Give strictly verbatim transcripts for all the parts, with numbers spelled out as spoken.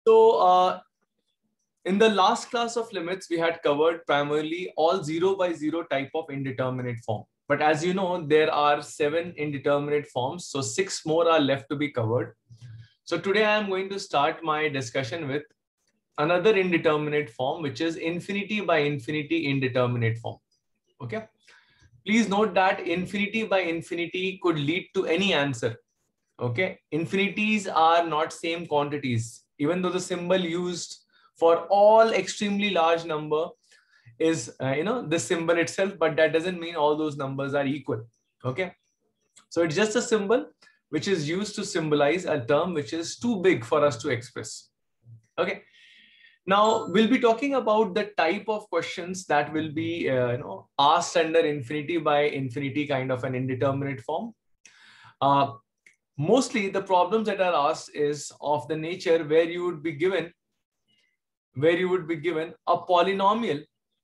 So uh, in the last class of limits, we had covered primarily all zero by zero type of indeterminate form. But as you know, there are seven indeterminate forms. So six more are left to be covered. So today I am going to start my discussion with another indeterminate form, which is infinity by infinity indeterminate form. Okay. Please note that infinity by infinity could lead to any answer. Okay. Infinities are not same quantities, even though the symbol used for all extremely large number is, uh, you know, the symbol itself, but that doesn't mean all those numbers are equal. Okay. So it's just a symbol which is used to symbolize a term which is too big for us to express. Okay. Now we'll be talking about the type of questions that will be uh, you know, asked under infinity by infinity kind of an indeterminate form. Uh, mostly the problems that are asked is of the nature where you would be given where you would be given a polynomial.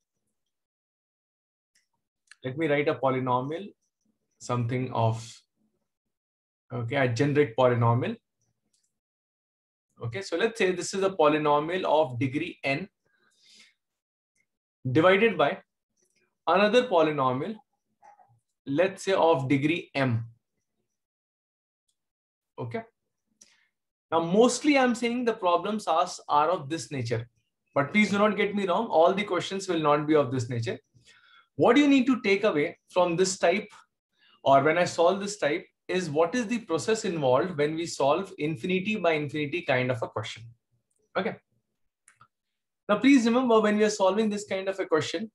Let me write a polynomial, something of, okay, a generic polynomial. Okay, so let's say this is a polynomial of degree n divided by another polynomial, let's say of degree m. Okay. Now, mostly I'm saying the problems asked are of this nature, but please do not get me wrong. All the questions will not be of this nature. What you need to take away from this type, or when I solve this type, is what is the process involved when we solve infinity by infinity kind of a question. Okay. Now, please remember, when we are solving this kind of a question,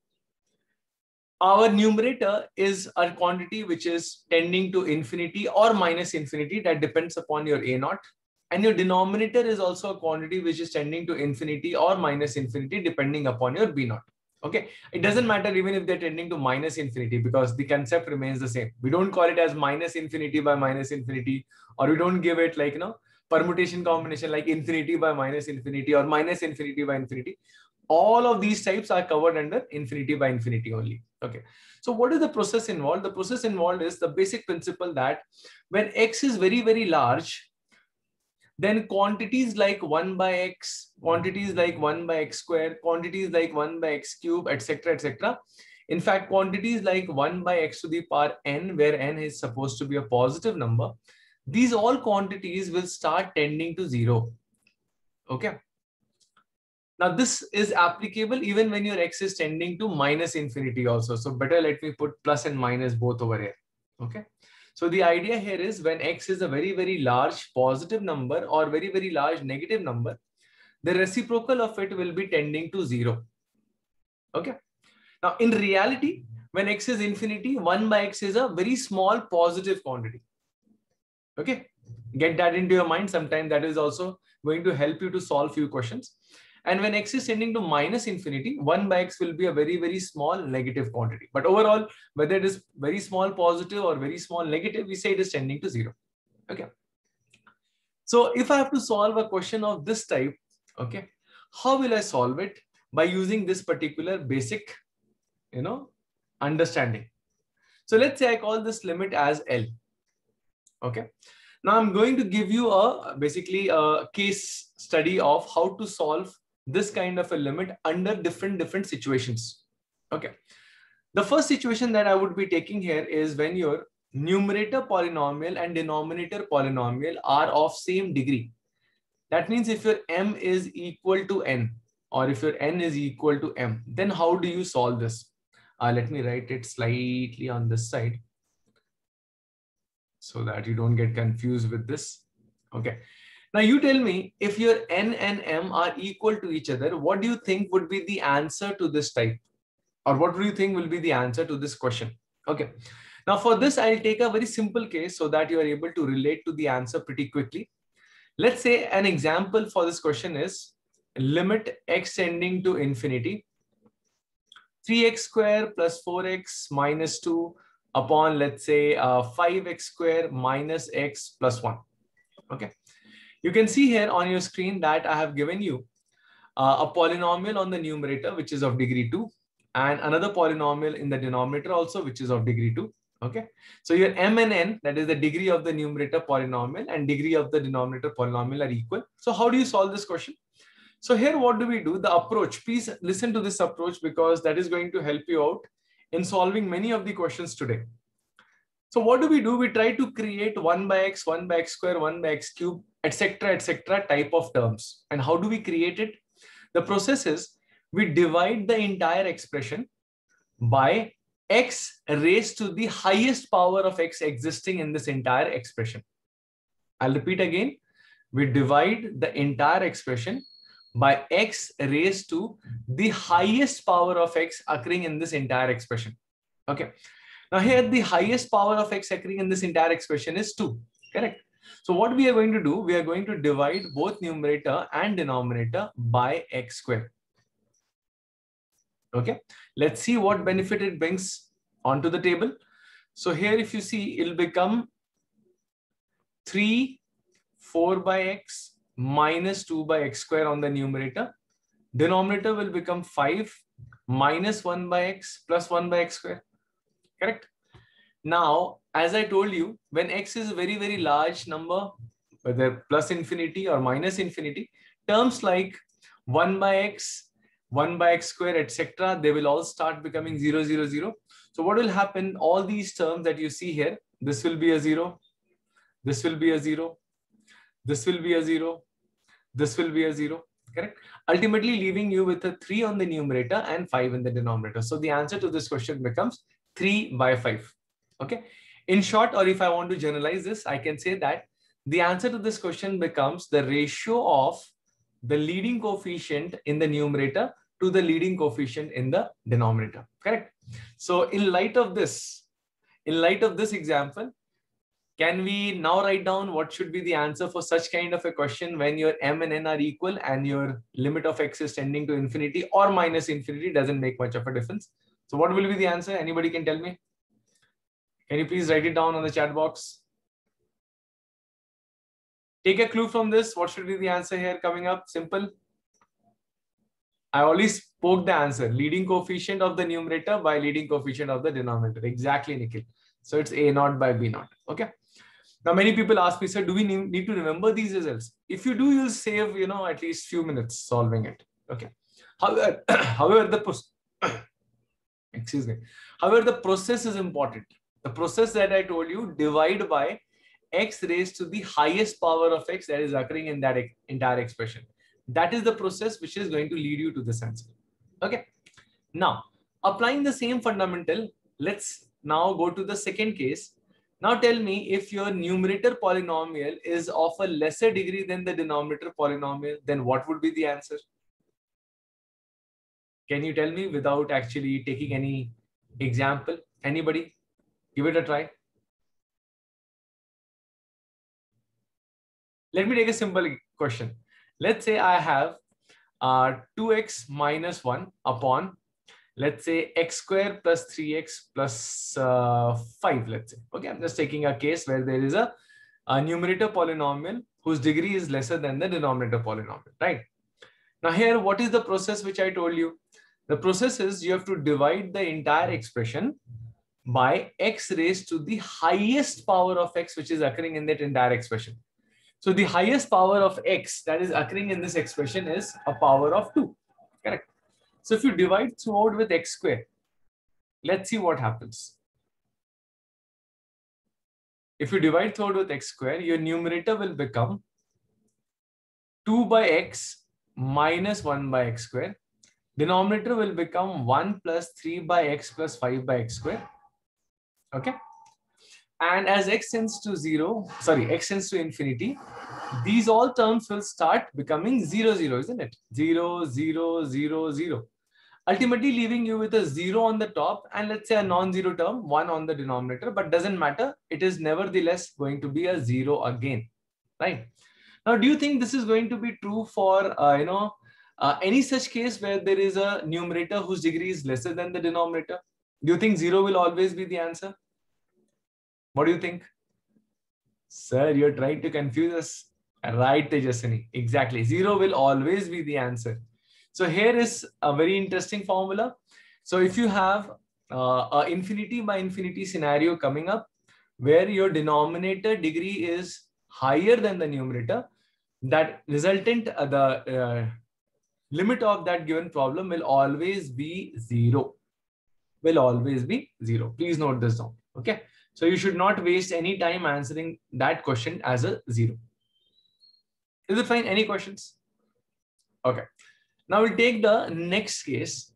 our numerator is a quantity which is tending to infinity or minus infinity. That depends upon your a naught. And your denominator is also a quantity which is tending to infinity or minus infinity depending upon your b naught. Okay. It doesn't matter even if they're tending to minus infinity, because the concept remains the same. We don't call it as minus infinity by minus infinity, or we don't give it like, you know, permutation combination like infinity by minus infinity or minus infinity by infinity. All of these types are covered under infinity by infinity only. Okay. So what is the process involved? The process involved is the basic principle that when x is very, very large, then quantities like one by x, quantities like one by x square, quantities like one by x cube, et cetera, et cetera. In fact, quantities like one by x to the power n, where n is supposed to be a positive number, these all quantities will start tending to zero. Okay. Now, this is applicable even when your x is tending to minus infinity also. So better let me put plus and minus both over here. Okay. So the idea here is when x is a very, very large positive number or very, very large negative number, the reciprocal of it will be tending to zero. Okay. Now, in reality, when x is infinity, one by x is a very small positive quantity. Okay. Get that into your mind. Sometimes that is also going to help you to solve few questions. And when x is tending to minus infinity, one by x will be a very, very small negative quantity. But overall, whether it is very small positive or very small negative, we say it is tending to zero. Okay. So if I have to solve a question of this type, okay, how will I solve it? By using this particular basic, you know, understanding. So let's say I call this limit as L. Okay. Now I'm going to give you a basically a case study of how to solve this kind of a limit under different different situations. Okay. The first situation that I would be taking here is when your numerator polynomial and denominator polynomial are of same degree. That means if your m is equal to n, or if your n is equal to m, then how do you solve this? Uh, let me write it slightly on this side so that you don't get confused with this. Okay. Now you tell me, if your n and m are equal to each other, what do you think would be the answer to this type? Or what do you think will be the answer to this question? Okay. Now for this, I'll take a very simple case so that you are able to relate to the answer pretty quickly. Let's say an example for this question is limit x tending to infinity, three x square plus four x minus two upon, let's say, uh, five x square minus x plus one. Okay. You can see here on your screen that I have given you uh, a polynomial on the numerator, which is of degree two, and another polynomial in the denominator also, which is of degree two. Okay, so your m and n, that is the degree of the numerator polynomial and degree of the denominator polynomial, are equal. So how do you solve this question? So here, what do we do? The approach, please listen to this approach because that is going to help you out in solving many of the questions today. So what do we do? We try to create one by x, one by x square, one by x cube, et cetera, et cetera type of terms. And how do we create it? The process is we divide the entire expression by x raised to the highest power of x existing in this entire expression. I'll repeat again. We divide the entire expression by x raised to the highest power of x occurring in this entire expression. Okay. Now here the highest power of x occurring in this entire expression is two. Correct. So what we are going to do, we are going to divide both numerator and denominator by x squared. Okay, let's see what benefit it brings onto the table. So here, if you see, it'll become three, four by x minus two by x square on the numerator. Denominator will become five minus one by x plus one by x square. Correct. Now, as I told you, when x is a very, very large number, whether plus infinity or minus infinity, terms like one by x, one by x square, et cetera, they will all start becoming zero, zero, zero. So what will happen? All these terms that you see here, this will be a zero, this will be a zero, this will be a zero, this will be a zero. Correct? Ultimately leaving you with a three on the numerator and five in the denominator. So the answer to this question becomes three by five. Okay. In short, or if I want to generalize this, I can say that the answer to this question becomes the ratio of the leading coefficient in the numerator to the leading coefficient in the denominator. Correct. So in light of this, in light of this example, can we now write down what should be the answer for such kind of a question when your m and n are equal and your limit of x is tending to infinity or minus infinity? Doesn't make much of a difference. So what will be the answer? Anybody can tell me? Can you please write it down on the chat box? Take a clue from this. What should be the answer here coming up? Simple. I already spoke the answer. Leading coefficient of the numerator by leading coefficient of the denominator. Exactly, Nikhil. So it's A naught by B naught. Okay. Now, many people ask me, sir, do we need to remember these results? If you do, you'll save, you know, at least few minutes solving it. Okay. However, however the excuse me. However, the process is important. The process that I told you, divide by x raised to the highest power of x that is occurring in that entire expression. That is the process which is going to lead you to this answer. Okay. Now, applying the same fundamental, let's now go to the second case. Now tell me, if your numerator polynomial is of a lesser degree than the denominator polynomial, then what would be the answer? Can you tell me without actually taking any example? Anybody? Give it a try. Let me take a simple question. Let's say I have uh, two x minus one upon, let's say, x square plus three x plus uh, five, let's say. Okay, I'm just taking a case where there is a, a numerator polynomial whose degree is lesser than the denominator polynomial, right? Now here, what is the process which I told you? The process is you have to divide the entire expression by x raised to the highest power of x which is occurring in that entire expression. So the highest power of x that is occurring in this expression is a power of two. Correct. So if you divide throughout with x squared, let's see what happens. If you divide throughout with x squared, your numerator will become two by x minus one by x squared. Denominator will become one plus three by x plus five by x squared. Okay. And as x tends to zero, sorry, x tends to infinity, these all terms will start becoming zero, zero, isn't it? Zero, zero, zero, zero. Ultimately leaving you with a zero on the top and let's say a non-zero term, one on the denominator, but doesn't matter. It is nevertheless going to be a zero again, right? Now, do you think this is going to be true for, uh, you know, uh, any such case where there is a numerator whose degree is lesser than the denominator? Do you think zero will always be the answer? What do you think? Sir, you're trying to confuse us. Right, Tejaswini. Exactly. Zero will always be the answer. So here is a very interesting formula. So if you have uh, a infinity by infinity scenario coming up where your denominator degree is higher than the numerator, that resultant, uh, the uh, limit of that given problem will always be zero. Will always be zero. Please note this down. Okay. So you should not waste any time answering that question as a zero. Is it fine? Any questions? Okay. Now we'll take the next case.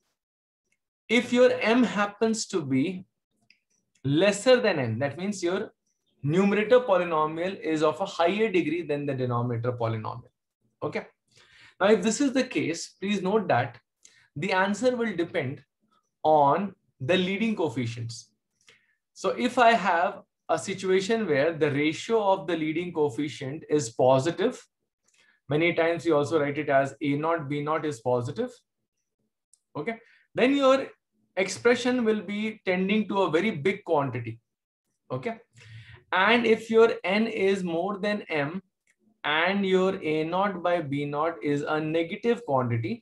If your m happens to be lesser than n, that means your numerator polynomial is of a higher degree than the denominator polynomial. Okay. Now, if this is the case, please note that the answer will depend on the leading coefficients. So if I have a situation where the ratio of the leading coefficient is positive, many times we also write it as A naught, B naught is positive. Okay. Then your expression will be tending to a very big quantity. Okay. And if your n is more than m and your A naught by B naught is a negative quantity,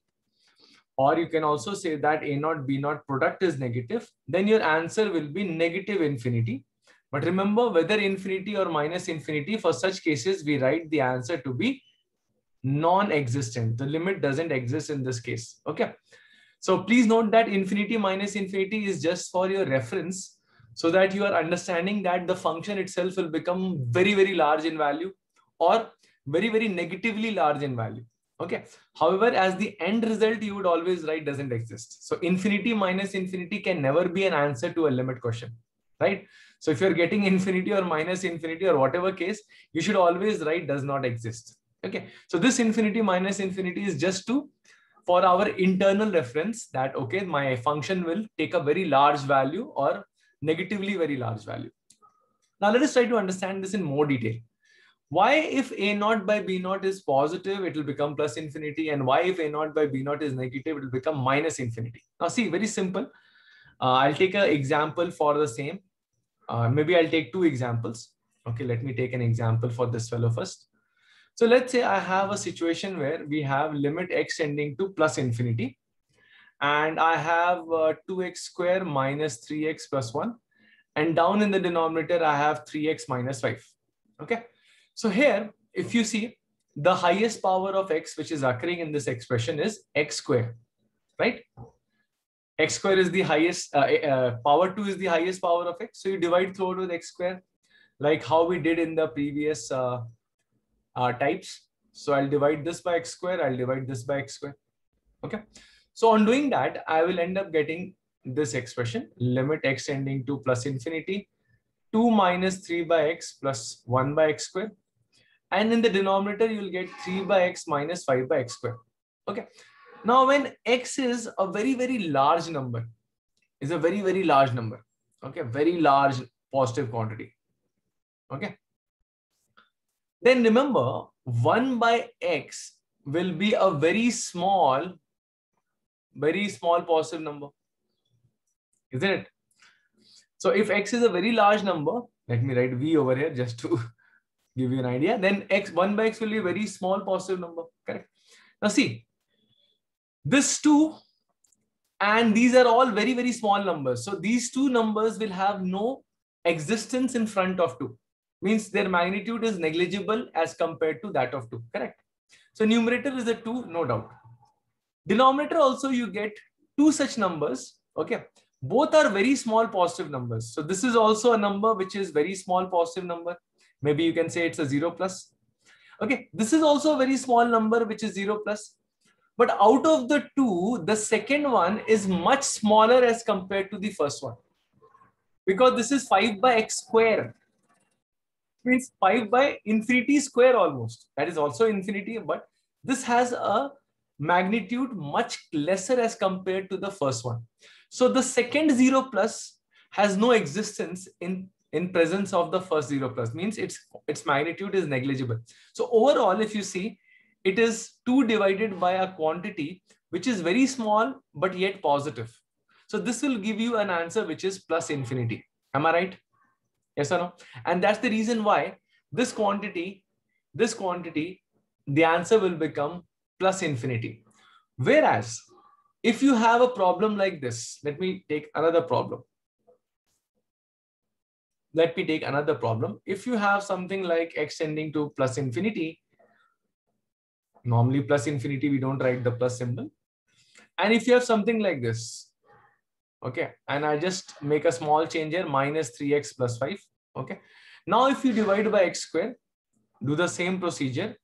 or you can also say that A naught B naught product is negative, then your answer will be negative infinity. But remember, whether infinity or minus infinity, for such cases, we write the answer to be non-existent. The limit doesn't exist in this case. Okay. So please note that infinity minus infinity is just for your reference, so that you are understanding that the function itself will become very, very large in value or very, very negatively large in value. Okay. However, as the end result, you would always write doesn't exist. So infinity minus infinity can never be an answer to a limit question, right? So if you're getting infinity or minus infinity or whatever case, you should always write does not exist. Okay. So this infinity minus infinity is just to, for our internal reference that, okay, my function will take a very large value or negatively very large value. Now let us try to understand this in more detail. Why if A naught by B naught is positive, it will become plus infinity, and why if A naught by B naught is negative, it will become minus infinity. Now see, very simple. Uh, I'll take an example for the same. Uh, maybe I'll take two examples. Okay, let me take an example for this fellow first. So let's say I have a situation where we have limit x tending to plus infinity, and I have uh, two x square minus three x plus one, and down in the denominator, I have three x minus five. Okay. So here, if you see, the highest power of x which is occurring in this expression is x square, right? X square is the highest, uh, uh, power two is the highest power of x. So you divide through with x square, like how we did in the previous uh, uh, types. So I'll divide this by x square, I'll divide this by x square. Okay. So on doing that, I will end up getting this expression, limit x tending to plus infinity, two minus three by x plus one by x square. And in the denominator, you'll get three by x minus five by x square. Okay. Now, when x is a very, very large number, is a very, very large number. Okay. Very large positive quantity. Okay. Then remember, one by x will be a very small, very small positive number. Isn't it? So if x is a very large number, let me write v over here just to give you an idea, then x, one by x will be a very small positive number, correct? Now see, this two and these are all very, very small numbers. So these two numbers will have no existence in front of two. Means their magnitude is negligible as compared to that of two, correct? So numerator is a two, no doubt. Denominator also you get two such numbers, okay? Both are very small positive numbers. So this is also a number which is very small positive number. Maybe you can say it's a zero plus. Okay, this is also a very small number which is zero plus. But out of the two, the second one is much smaller as compared to the first one. Because this is five by x square. Means five by infinity square almost. That is also infinity, but this has a magnitude much lesser as compared to the first one. So the second zero plus has no existence in, in presence of the first zero plus, means its, its magnitude is negligible. So overall, if you see, it is two divided by a quantity which is very small, but yet positive. So this will give you an answer which is plus infinity. Am I right? Yes or no? And that's the reason why this quantity, this quantity, the answer will become plus infinity. Whereas if you have a problem like this, let me take another problem. Let me take another problem. If you have something like x tending to plus infinity, normally plus infinity, we don't write the plus symbol. And if you have something like this, okay, and I just make a small change here, minus three x plus five, okay. Now, if you divide by x square, do the same procedure,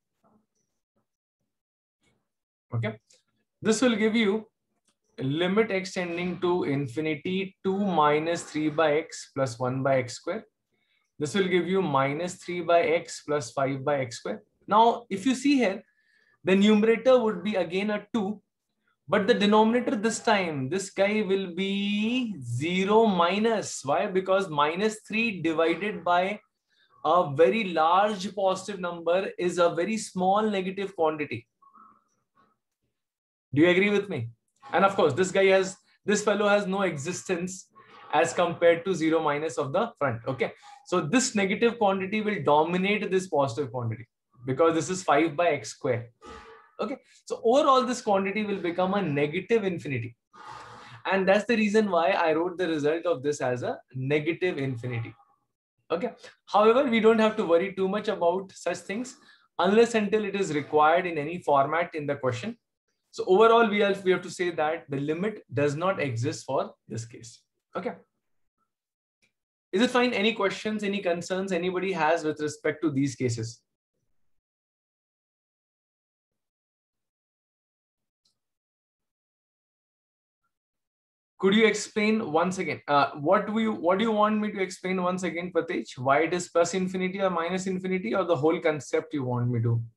okay. This will give you limit x tending to infinity two minus three by x plus one by x square. This will give you minus three by x plus five by x square. Now, if you see here, the numerator would be again a two, but the denominator this time, this guy will be zero minus. Why? Because minus three divided by a very large positive number is a very small negative quantity. Do you agree with me? And of course, this guy has, this fellow has no existence as compared to zero minus of the front. Okay. So this negative quantity will dominate this positive quantity because this is five by x square. Okay. So overall, this quantity will become a negative infinity. And that's the reason why I wrote the result of this as a negative infinity. Okay. However, we don't have to worry too much about such things unless until it is required in any format in the question. So overall, we have, we have to say that the limit does not exist for this case. Okay. Is it fine? Any questions, any concerns anybody has with respect to these cases? Could you explain once again? Uh, what do you what do you want me to explain once again, Prateek? Why it is plus infinity or minus infinity, or the whole concept you want me to?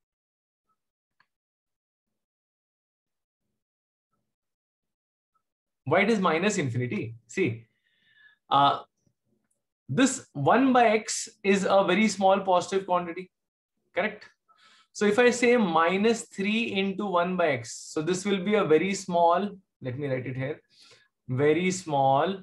Why it is minus infinity? See, uh, this one by x is a very small positive quantity, correct? So if I say minus three into one by x, so this will be a very small, let me write it here, very small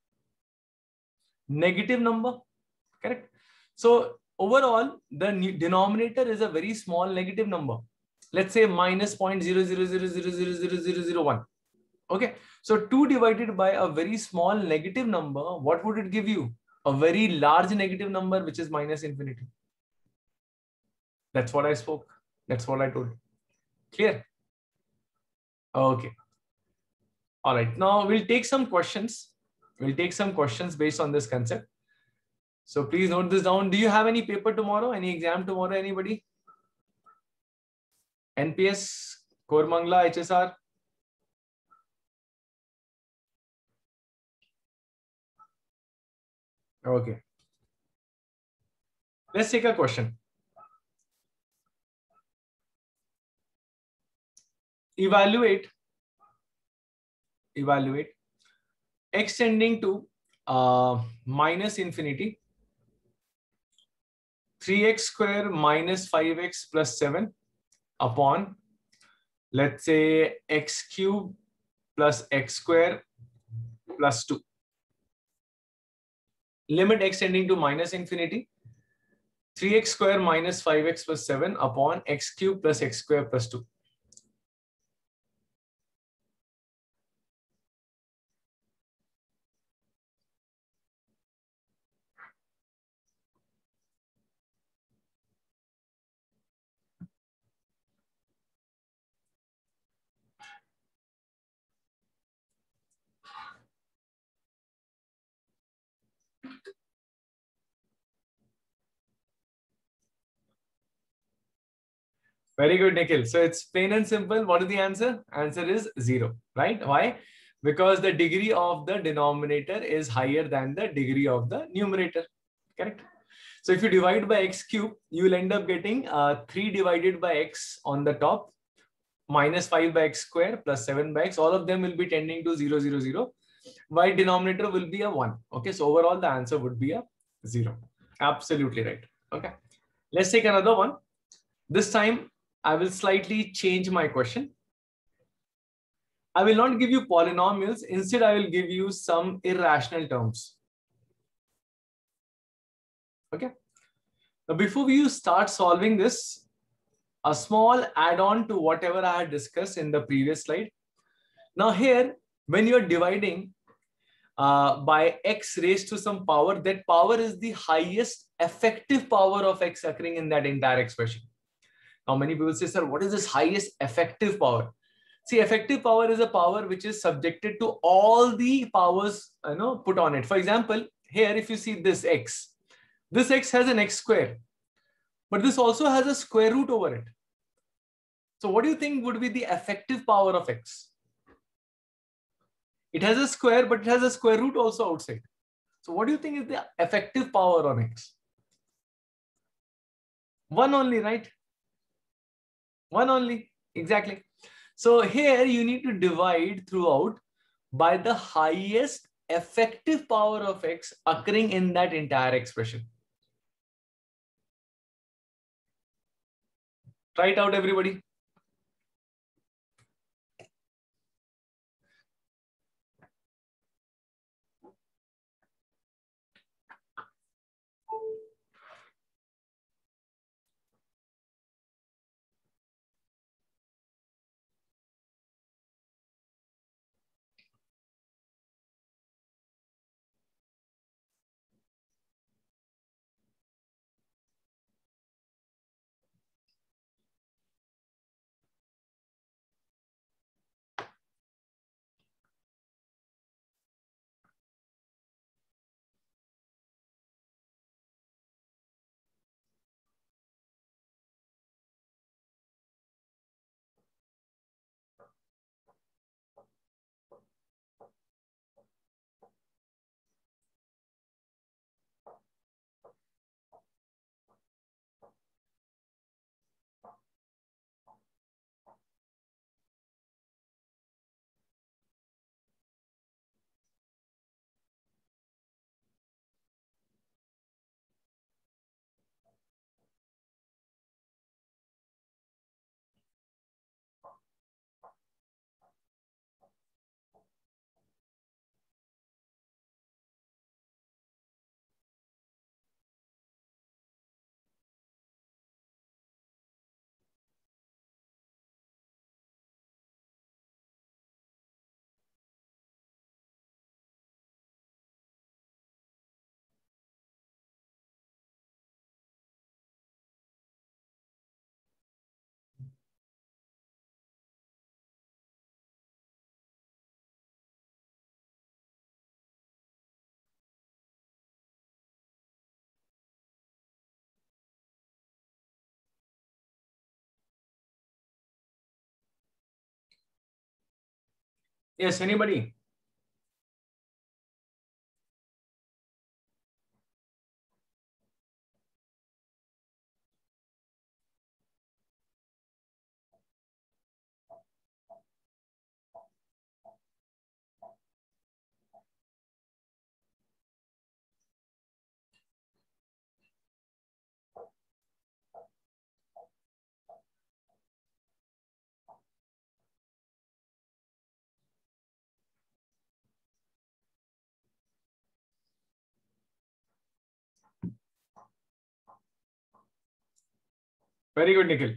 negative number, correct? So overall, the denominator is a very small negative number. Let's say minus zero point zero zero zero zero zero zero zero zero one. Okay, so two divided by a very small negative number, what would it give you? A very large negative number, which is minus infinity. That's what I spoke. That's what I told. Clear? Okay. All right. Now we'll take some questions. We'll take some questions based on this concept. So please note this down. Do you have any paper tomorrow? Any exam tomorrow? Anybody? N P S, Kormangla, H S R? Okay. Let's take a question. Evaluate, evaluate x tending to uh, minus infinity, three x square minus five x plus seven upon, let's say, x cube plus x square plus two. Limit x tending to minus infinity, three x square minus five x plus seven upon x cube plus x square plus two. Very good, Nikhil. So it's plain and simple. What is the answer? Answer is zero, right? Why? Because the degree of the denominator is higher than the degree of the numerator, correct? So if you divide by x cube, you will end up getting uh, three divided by x on the top, minus five by x square plus seven by x. All of them will be tending to zero, zero, zero. Y denominator will be a one. Okay, so overall the answer would be a zero. Absolutely right. Okay, let's take another one. This time I will slightly change my question. I will not give you polynomials. Instead, I will give you some irrational terms. Okay. Now, before you start solving this, a small add-on to whatever I had discussed in the previous slide. Now here, when you're dividing uh, by x raised to some power, that power is the highest effective power of x occurring in that entire expression. Now many people say, sir, what is this highest effective power? See, effective power is a power which is subjected to all the powers, you know, put on it. For example, here, if you see this x, this x has an x square, but this also has a square root over it. So what do you think would be the effective power of x? It has a square, but it has a square root also outside. So what do you think is the effective power on x? One only, right? One only, exactly. So here you need to divide throughout by the highest effective power of x occurring in that entire expression. Try it out, everybody. Yes, anybody? Very good, Nikhil.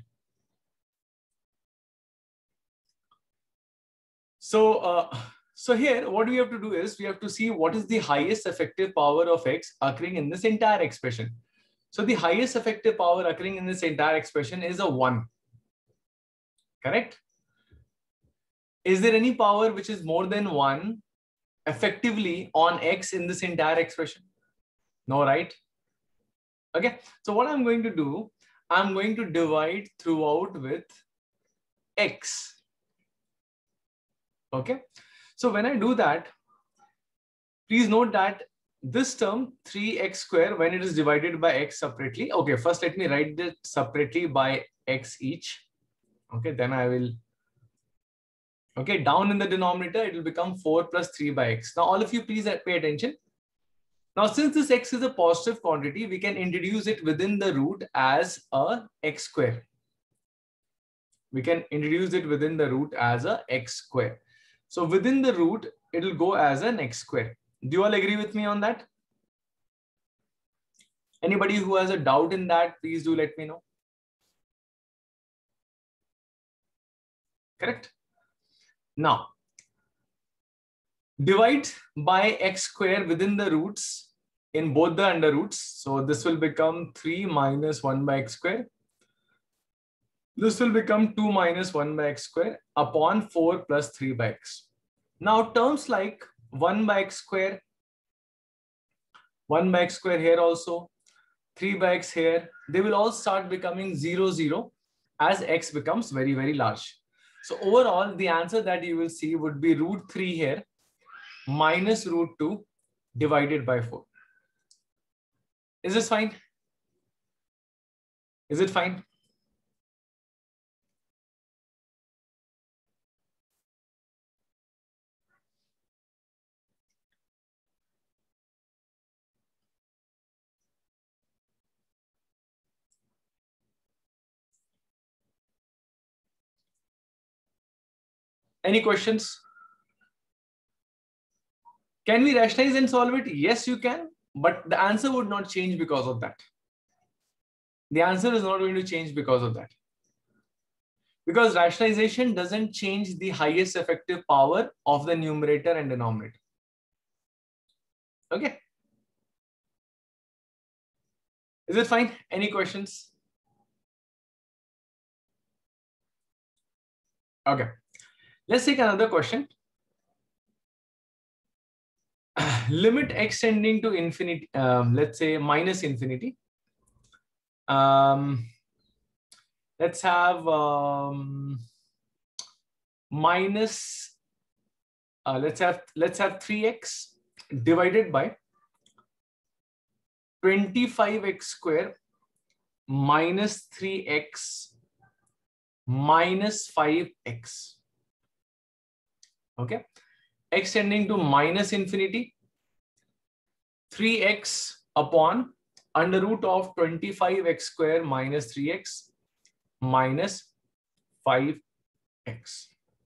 So, uh, so here, what we have to do is we have to see what is the highest effective power of x occurring in this entire expression. So the highest effective power occurring in this entire expression is a one. Correct? Is there any power which is more than one effectively on x in this entire expression? No, right? Okay. So what I'm going to do, I'm going to divide throughout with x. Okay. So when I do that, please note that this term three x square, when it is divided by x separately. Okay. First, let me write this separately by x each. Okay. Then I will. Okay. Down in the denominator, it will become four plus three by x. Now, all of you, please pay attention. Now, since this x is a positive quantity, we can introduce it within the root as a x square. We can introduce it within the root as a x square. So within the root, it will go as an x square. Do you all agree with me on that? Anybody who has a doubt in that, please do let me know. Correct? Now, Divide by x square within the roots in both the under roots. So this will become three minus one by x square. This will become two minus one by x square upon four plus three by x. Now terms like one by x square, one by x square here also, three by x here, they will all start becoming zero, zero as x becomes very, very large. So overall, the answer that you will see would be root three here minus root two divided by four. Is this fine? Is it fine? Any questions? Can we rationalize and solve it? Yes, you can, but the answer would not change because of that. The answer is not going to change because of that. Because rationalization doesn't change the highest effective power of the numerator and denominator. Okay. Is it fine? Any questions? Okay. Let's take another question. Limit x tending to infinity, um, let's say minus infinity. Um, let's have um, minus, uh, let's have, let's have three x divided by twenty-five x square minus three x minus five x. Okay. X tending to minus infinity, three x upon under root of twenty-five x square minus three x minus five x.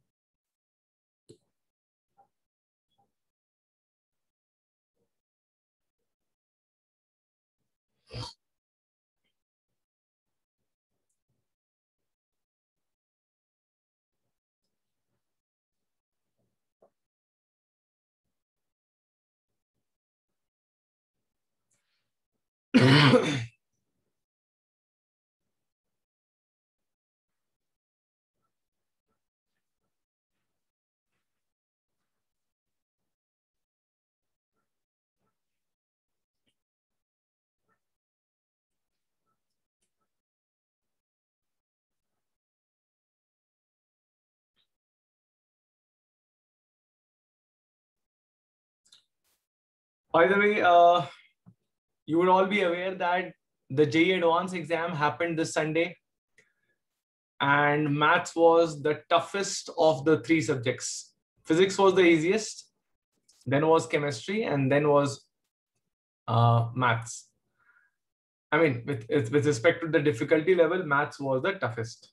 By the way, uh, you would all be aware that the J E E Advanced exam happened this Sunday, and maths was the toughest of the three subjects. Physics was the easiest, then was chemistry, and then was uh, maths. I mean, with, with respect to the difficulty level, maths was the toughest.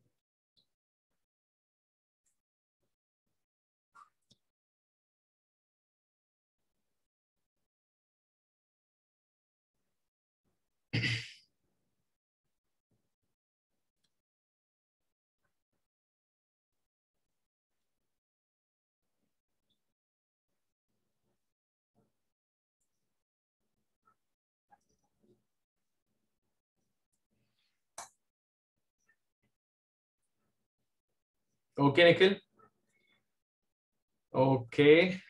Okay, Nikhil. Okay.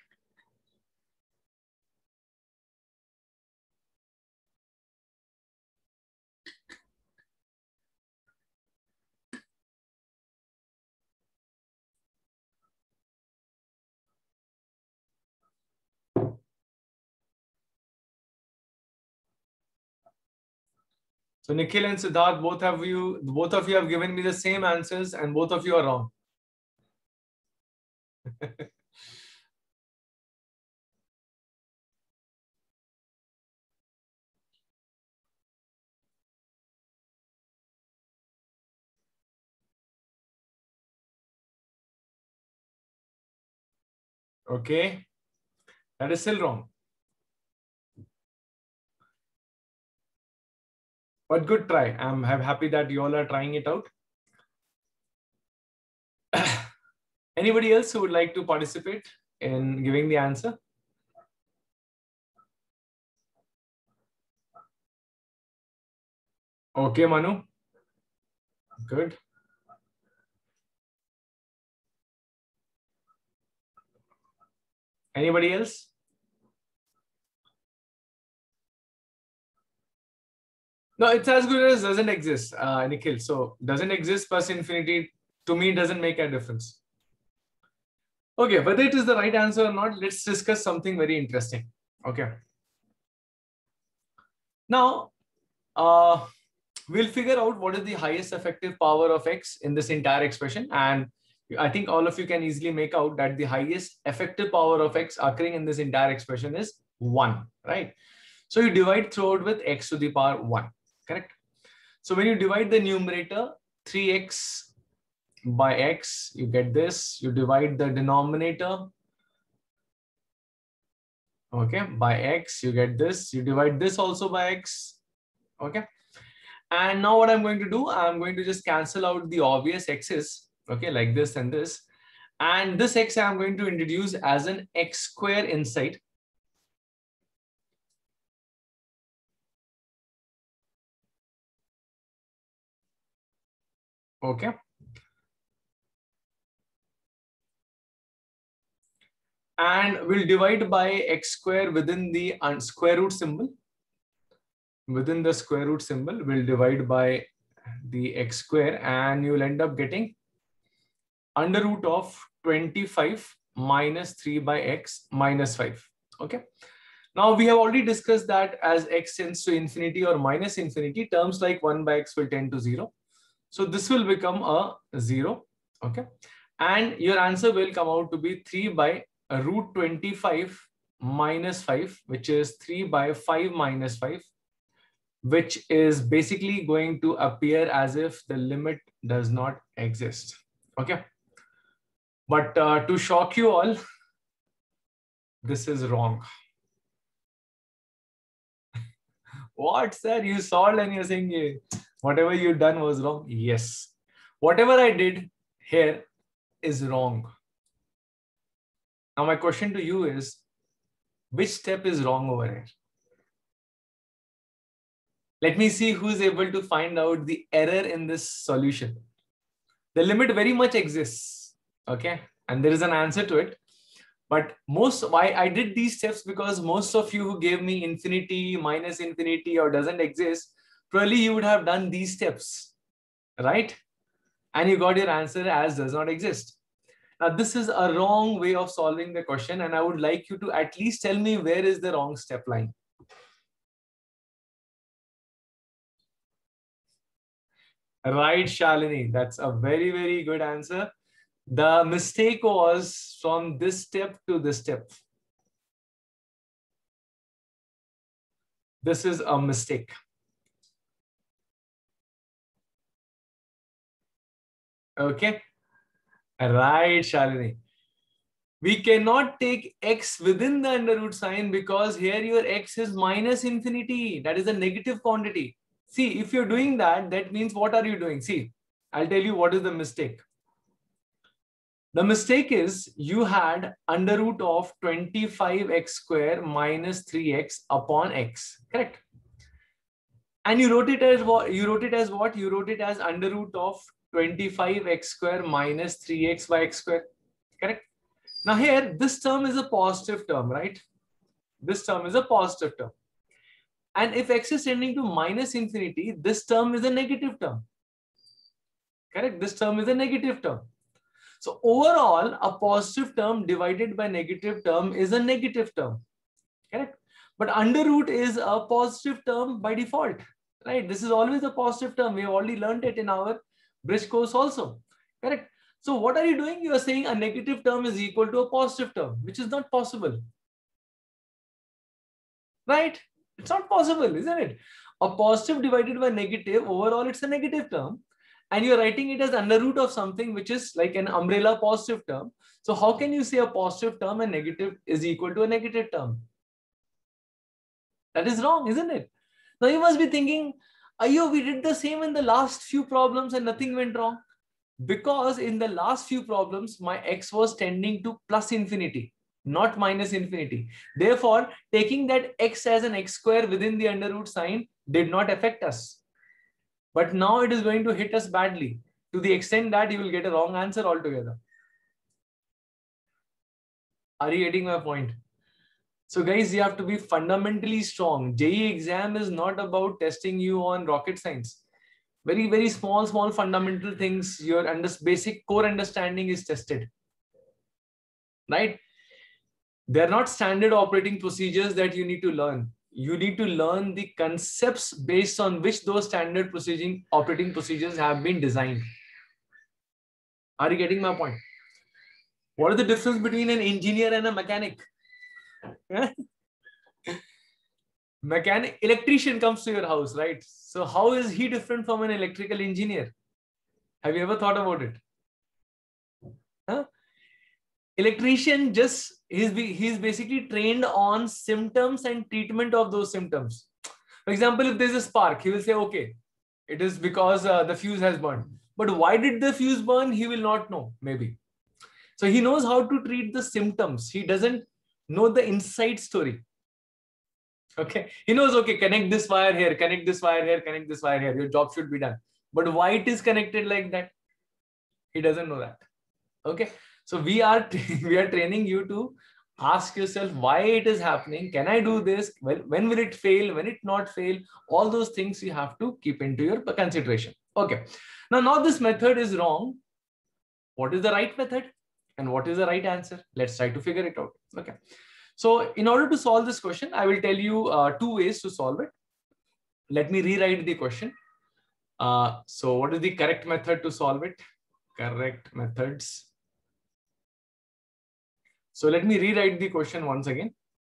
So Nikhil and Siddharth, both of you, both of you have given me the same answers, and both of you are wrong. Okay, that is still wrong. But good try. I'm happy that you all are trying it out. Anybody else who would like to participate? in giving the answer? Okay, Manu. Good. Anybody else? No, it's as good as doesn't exist, uh, Nikhil. So doesn't exist plus infinity to me doesn't make a difference. Okay, whether it is the right answer or not, let's discuss something very interesting. Okay. Now, uh, we'll figure out what is the highest effective power of x in this entire expression. And I think all of you can easily make out that the highest effective power of x occurring in this entire expression is one, right? So you divide throughout with x to the power one, correct? So when you divide the numerator three x by x, you get this. You divide the denominator, okay, by x, you get this. You divide this also by x, okay. And now what I'm going to do, I'm going to just cancel out the obvious x's, okay, like this and this. And this x I'm going to introduce as an x square inside. Okay. And we'll divide by x square within the square root symbol. Within the square root symbol, we'll divide by the x square, and you'll end up getting under root of twenty-five minus three by x minus five. Okay. Now we have already discussed that as x tends to infinity or minus infinity, terms like one by x will tend to zero. So this will become a zero. Okay. And your answer will come out to be three by root twenty-five minus five, which is three by five minus five, which is basically going to appear as if the limit does not exist. Okay. But uh, to shock you all, this is wrong. What, sir? You solved and you're saying whatever you done was wrong? Yes. Whatever I did here is wrong. Now my question to you is, which step is wrong over here? Let me see who's able to find out the error in this solution. The limit very much exists, okay? And there is an answer to it. But most, why I did these steps, because most of you who gave me infinity, minus infinity, or doesn't exist, probably you would have done these steps, right? And you got your answer as does not exist. Now, this is a wrong way of solving the question, and I would like you to at least tell me where is the wrong step line. Right, Shalini, that's a very, very good answer. The mistake was from this step to this step. This is a mistake. Okay. Right, Shalini. We cannot take x within the under root sign because here your x is minus infinity. That is a negative quantity. See, if you're doing that, that means what are you doing? See, I'll tell you what is the mistake. The mistake is you had under root of twenty-five x square minus three x upon x, correct? And you wrote it as what? You wrote it as what? You wrote it as under root of twenty-five x square minus three x by x square, correct? Now here, this term is a positive term, right? This term is a positive term. And if x is tending to minus infinity, this term is a negative term, correct? This term is a negative term. So overall, a positive term divided by negative term is a negative term, correct? But under root is a positive term by default, right? This is always a positive term. We have already learned it in our bridge course also, correct? So what are you doing? You are saying a negative term is equal to a positive term, which is not possible, right? It's not possible, isn't it? A positive divided by negative, overall it's a negative term. And you're writing it as under root of something which is like an umbrella positive term. So how can you say a positive term and negative is equal to a negative term? That is wrong, isn't it? Now you must be thinking, Ayo, we did the same in the last few problems and nothing went wrong. Because in the last few problems, my x was tending to plus infinity. not minus infinity. Therefore, taking that x as an x square within the under root sign did not affect us. But now it is going to hit us badly to the extent that you will get a wrong answer altogether. Are you getting my point? So guys, you have to be fundamentally strong. J E E exam is not about testing you on rocket science. Very, very small, small fundamental things. Your under basic core understanding is tested. Right? They're not standard operating procedures that you need to learn. You need to learn the concepts based on which those standard procedure, operating procedures have been designed. Are you getting my point? What is the difference between an engineer and a mechanic? Mechanic, electrician comes to your house, right? So how is he different from an electrical engineer? Have you ever thought about it? Huh? Electrician just, he's, he's basically trained on symptoms and treatment of those symptoms. For example, if there's a spark, he will say, okay, it is because uh, the fuse has burned. But why did the fuse burn? He will not know, maybe. So he knows how to treat the symptoms. He doesn't know the inside story. Okay. He knows, okay, connect this wire here, connect this wire here, connect this wire here. Your job should be done. But why it is connected like that? He doesn't know that. Okay. So we are, we are training you to ask yourself why it is happening. Can I do this? Well, when will it fail? When it not fail? All those things you have to keep into your consideration. Okay. Now, now this method is wrong. What is the right method? And what is the right answer? Let's try to figure it out. Okay. So in order to solve this question, I will tell you uh, two ways to solve it. Let me rewrite the question. Uh, so what is the correct method to solve it? Correct methods. So let me rewrite the question once again.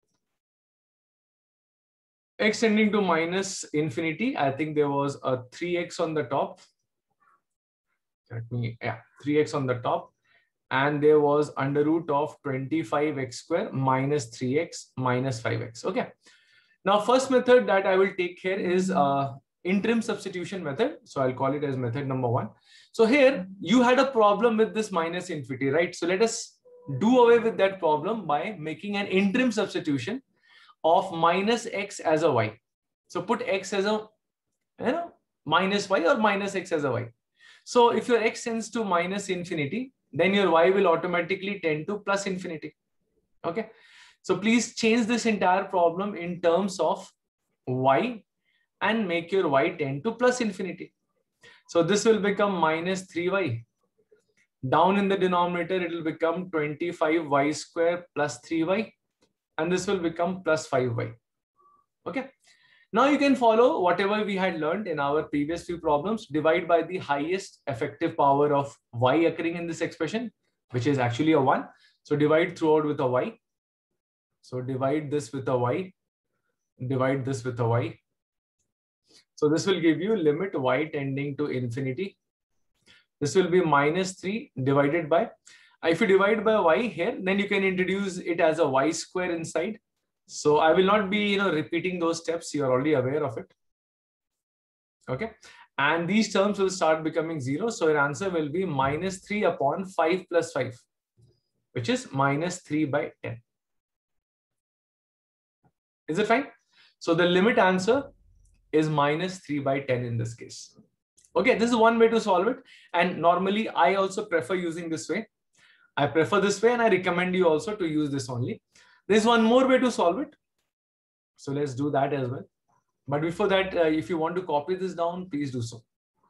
X tending to minus infinity. I think there was a three x on the top. Let me, yeah, three x on the top. And there was under root of twenty-five x square minus three x minus five x. Okay. Now, first method that I will take here is uh, interim substitution method. So I'll call it as method number one. So here you had a problem with this minus infinity, right? So let us do away with that problem by making an interim substitution of minus x as a y. So put x as a, you know, minus y or minus x as a y. So if your x tends to minus infinity, then your y will automatically tend to plus infinity. Okay. So please change this entire problem in terms of y and make your y tend to plus infinity. So this will become minus three y. Down in the denominator, it will become twenty-five y square plus three y. And this will become plus five y. Okay. Now you can follow whatever we had learned in our previous few problems. Divide by the highest effective power of y occurring in this expression, which is actually a one. So divide throughout with a y. So divide this with a y. Divide this with a y. So this will give you limit y tending to infinity. This will be minus three divided by. If you divide by y here, then you can introduce it as a y square inside. So I will not be, you know, repeating those steps. You are already aware of it. Okay. And these terms will start becoming zero. So your answer will be minus three upon five plus five, which is minus three by ten. Is it fine? So the limit answer is minus three by ten in this case. Okay. This is one way to solve it. And normally I also prefer using this way. I prefer this way and I recommend you also to use this only. There's one more way to solve it. So let's do that as well. But before that, uh, if you want to copy this down, please do so.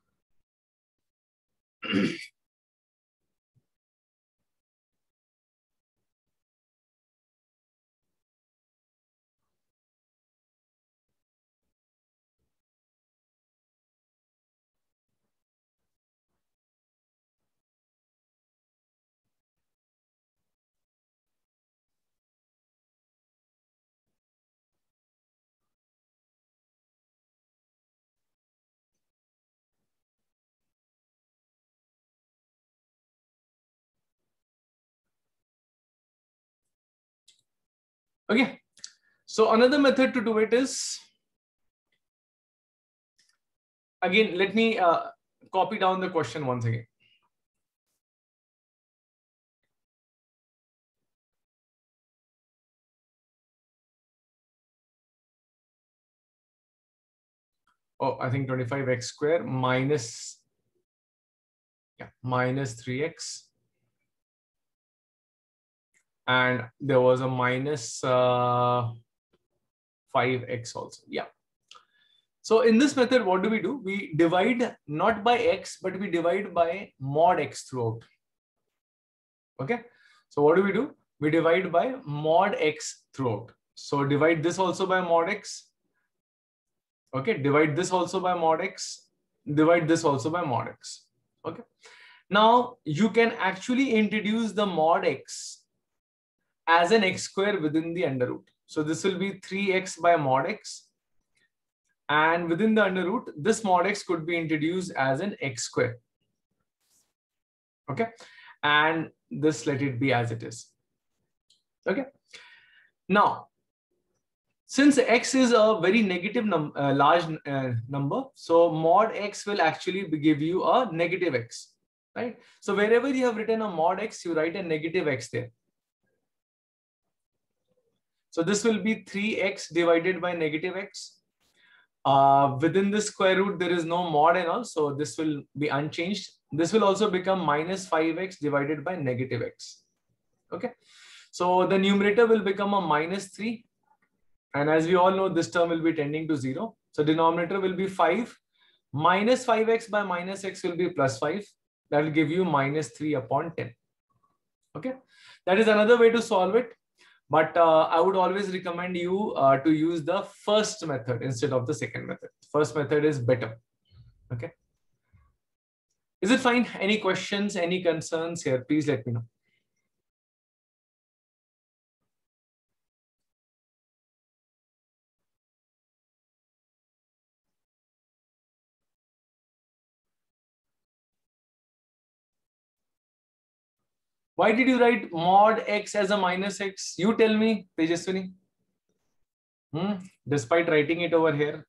Okay. So another method to do it is, again, let me uh, copy down the question once again. oh, I think twenty-five x square minus, yeah, minus three x. And there was a minus uh, five x also. Yeah. So in this method, what do we do? We divide not by x, but we divide by mod x throughout. Okay. So what do we do? We divide by mod x throughout. So divide this also by mod x. Okay. Divide this also by mod x. Divide this also by mod x. Okay. Now you can actually introduce the mod x as an x square within the under root. So this will be three x by mod x. And within the under root, this mod x could be introduced as an x square. Okay. And this, let it be as it is. Okay. Now, since x is a very negative num uh, large uh, number, so mod x will actually give you a negative x, right? So wherever you have written a mod x, you write a negative x there. So this will be three x divided by negative x. Uh, within the square root, there is no mod and all, so this will be unchanged. This will also become minus five x divided by negative x. Okay. So the numerator will become a minus three. And as we all know, this term will be tending to zero. So denominator will be five. Minus five x by minus x will be plus five. That will give you minus three upon ten. Okay. That is another way to solve it. But uh, I would always recommend you uh, to use the first method instead of the second method. First method is better. Okay. Is it fine? Any questions, any concerns here? Please let me know. Why did you write mod x as a minus x? You tell me, Tejaswini. Hmm? Despite writing it over here.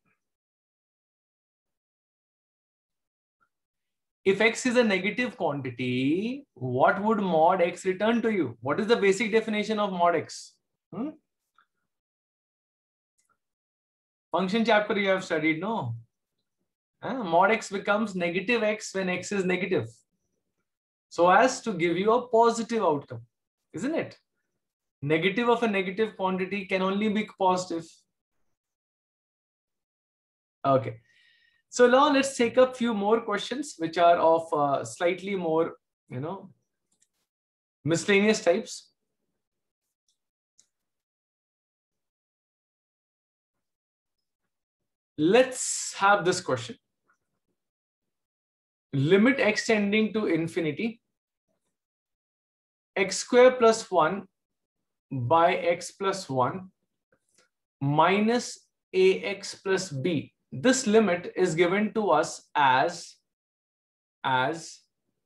If x is a negative quantity, what would mod x return to you? What is the basic definition of mod x? Hmm? Function chapter you have studied, no? Uh, mod x becomes negative x when x is negative. So as to give you a positive outcome, isn't it? Negative of a negative quantity can only be positive. Okay. So now let's take up a few more questions which are of uh, slightly more, you know, miscellaneous types. Let's have this question. Limit x tending to infinity, x square plus one by x plus one minus ax plus b. This limit is given to us as, as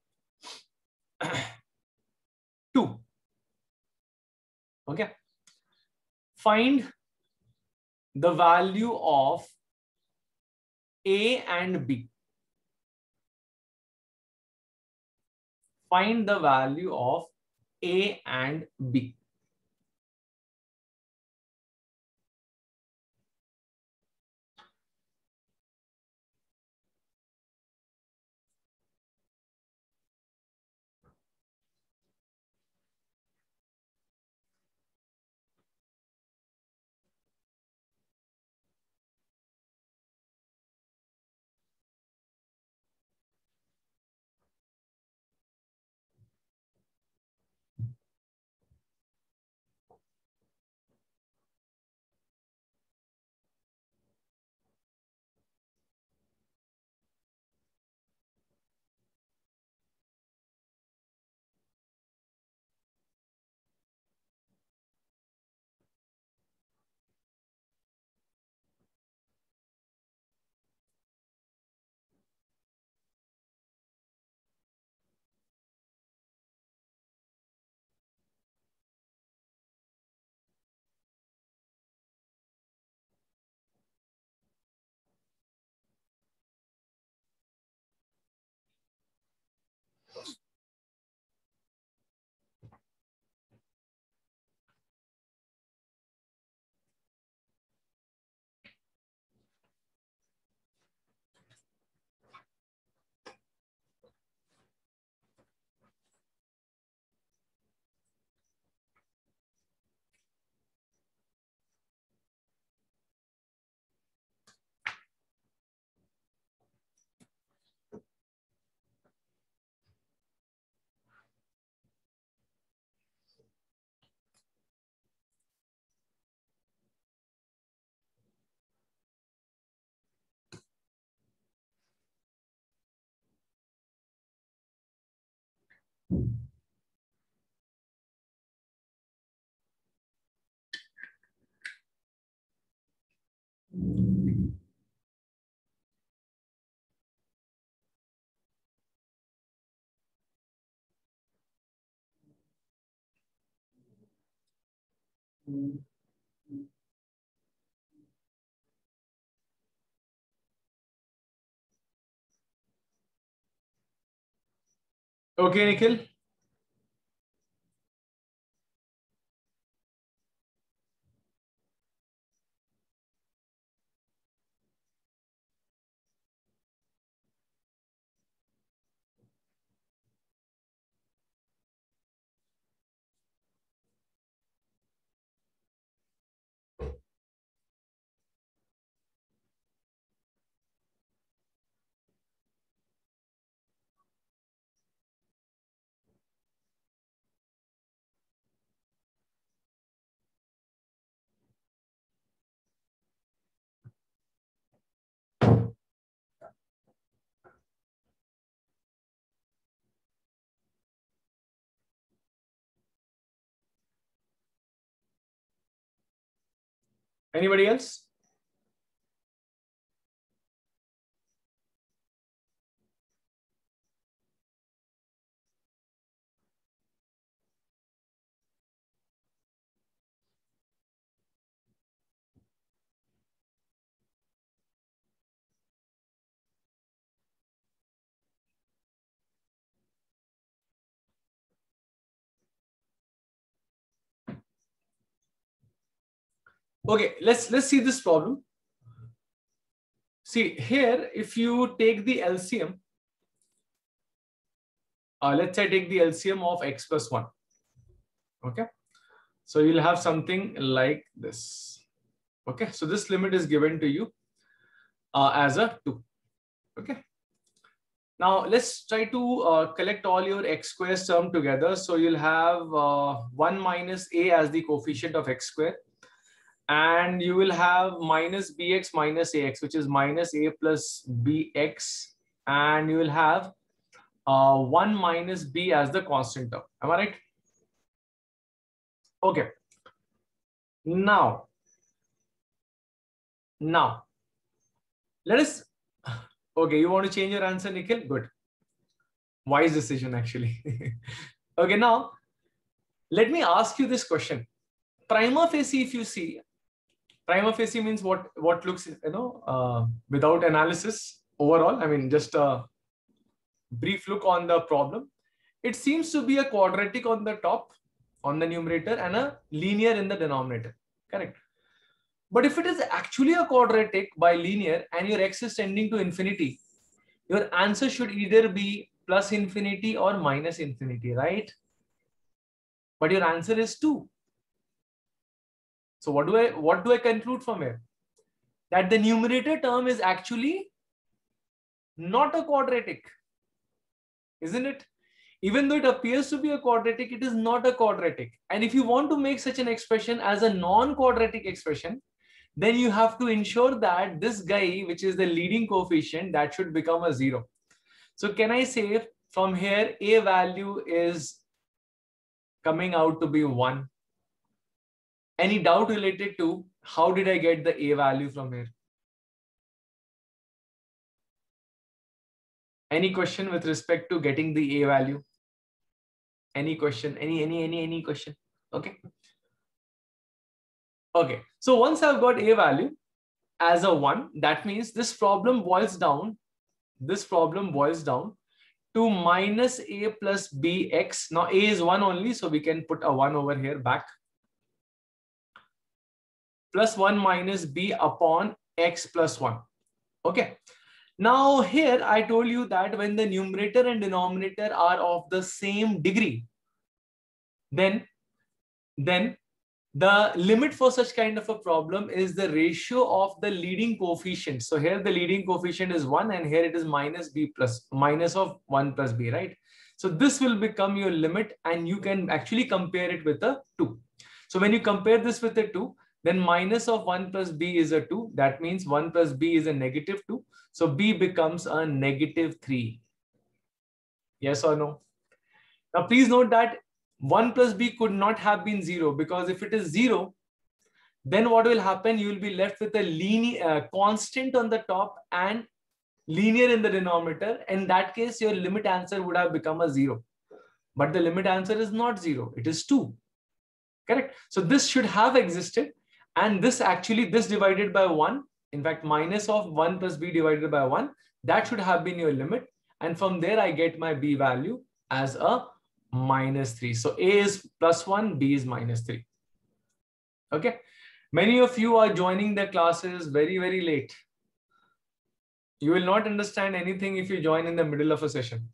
two. Okay. Find the value of a and b. Find the value of a and b. Okay, Nikhil. Anybody else? Okay, let's let's see this problem. See here, if you take the L C M, uh, let's say take the L C M of x plus one. Okay, so you'll have something like this. Okay, so this limit is given to you uh, as a two. Okay. Now let's try to uh, collect all your x squares term together. So you'll have uh, one minus a as the coefficient of x square. And you will have minus bx minus ax, which is minus a plus bx. And you will have uh, one minus b as the constant term. Am I right? Okay. Now, now, let us, okay, you want to change your answer, Nikhil? Good. Wise decision, actually. Okay, now, let me ask you this question. Prima facie, if you see, prima facie means what, what looks, you know, uh, without analysis overall, I mean, just a brief look on the problem. It seems to be a quadratic on the top, on the numerator, and a linear in the denominator. Correct. But if it is actually a quadratic by linear and your x is tending to infinity, your answer should either be plus infinity or minus infinity, right? But your answer is two. So what do I what do I conclude from here? That the numerator term is actually not a quadratic, isn't it? Even though it appears to be a quadratic, it is not a quadratic. And if you want to make such an expression as a non-quadratic expression, then you have to ensure that this guy, which is the leading coefficient, that should become a zero. So can I say from here, a value is coming out to be one? Any doubt related to how did I get the a value from here? Any question with respect to getting the a value? Any question? Any, any, any, any question? Okay. Okay. So once I've got a value as a one, that means this problem boils down, this problem boils down to minus a plus bx. Now a is one only, so we can put a one over here back. Plus one minus b upon x plus one. Okay. Now here I told you that when the numerator and denominator are of the same degree, then, then the limit for such kind of a problem is the ratio of the leading coefficient. So here the leading coefficient is one and here it is minus b plus minus of one plus b, right? So this will become your limit and you can actually compare it with a two. So when you compare this with a two, then minus of one plus b is a two. That means one plus b is a negative two. So b becomes a negative three. Yes or no? Now, please note that one plus b could not have been zero, because if it is zero, then what will happen? You will be left with a linear uh, constant on the top and linear in the denominator. In that case, your limit answer would have become a zero. But the limit answer is not zero, it is two. Correct? So this should have existed. And this actually, this divided by one, in fact, minus of one plus b divided by one, that should have been your limit. And from there, I get my b value as a minus three. So a is plus one, b is minus three. Okay. Many of you are joining the classes very, very late. You will not understand anything if you join in the middle of a session.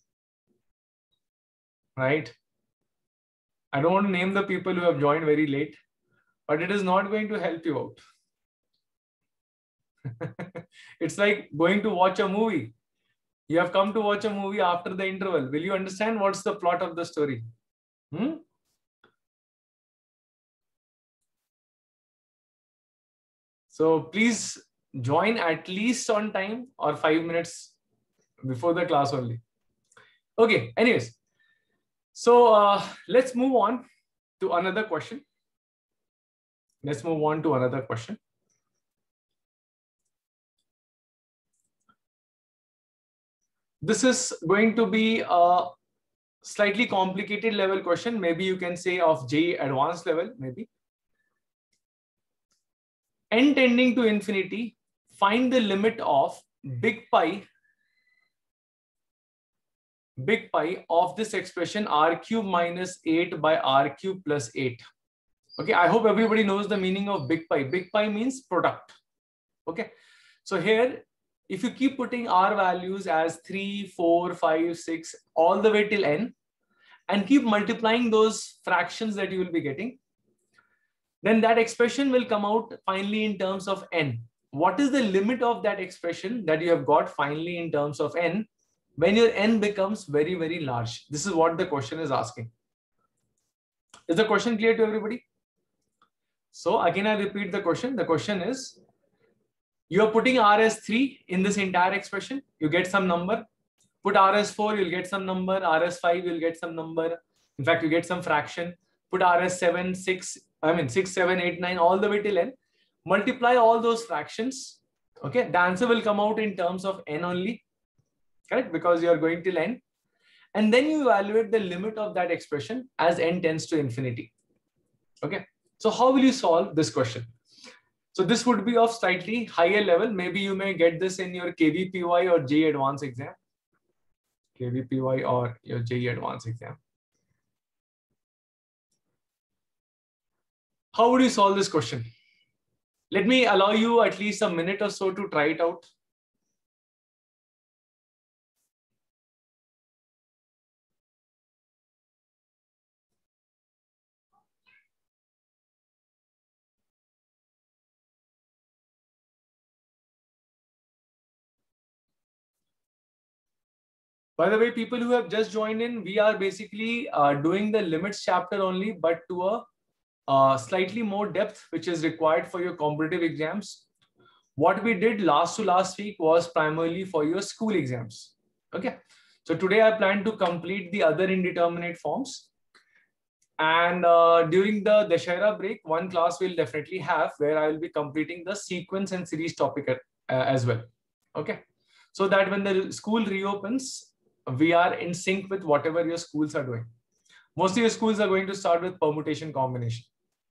Right? I don't want to name the people who have joined very late, but it is not going to help you out. It's like going to watch a movie. You have come to watch a movie after the interval. Will you understand what's the plot of the story? Hmm? So please join at least on time or five minutes before the class only. Okay, anyways. So uh, let's move on to another question. Let's move on to another question. This is going to be a slightly complicated level question. Maybe you can say of J E E advanced level, maybe. N tending to infinity, find the limit of big pi, big pi of this expression r cube minus eight by r cube plus eight. Okay, I hope everybody knows the meaning of big pi. Big pi means product. Okay, so here, if you keep putting r values as three, four, five, six, all the way till n, and keep multiplying those fractions that you will be getting, then that expression will come out finally in terms of n. What is the limit of that expression that you have got finally in terms of n when your n becomes very, very large? This is what the question is asking. Is the question clear to everybody? So again, I repeat the question. The question is, you are putting r as three in this entire expression, you get some number. Put r as four, you'll get some number. R as five, you'll get some number. In fact, you get some fraction. Put r as seven, six, I mean six, seven, eight, nine, all the way till n. Multiply all those fractions. Okay, the answer will come out in terms of n only. Correct? Because you are going till n. And then you evaluate the limit of that expression as n tends to infinity. Okay. So how will you solve this question? So this would be of slightly higher level. Maybe you may get this in your K V P Y or J E E Advanced exam. K V P Y or your J E E Advanced exam. How would you solve this question? Let me allow you at least a minute or so to try it out. By the way, people who have just joined in, we are basically uh, doing the limits chapter only, but to a uh, slightly more depth, which is required for your competitive exams. What we did last to last week was primarily for your school exams. Okay. So today I plan to complete the other indeterminate forms. And uh, during the Dussehra break, one class will definitely have where I will be completing the sequence and series topic uh, as well. Okay. So that when the school reopens, we are in sync with whatever your schools are doing. Most of your schools are going to start with permutation combination.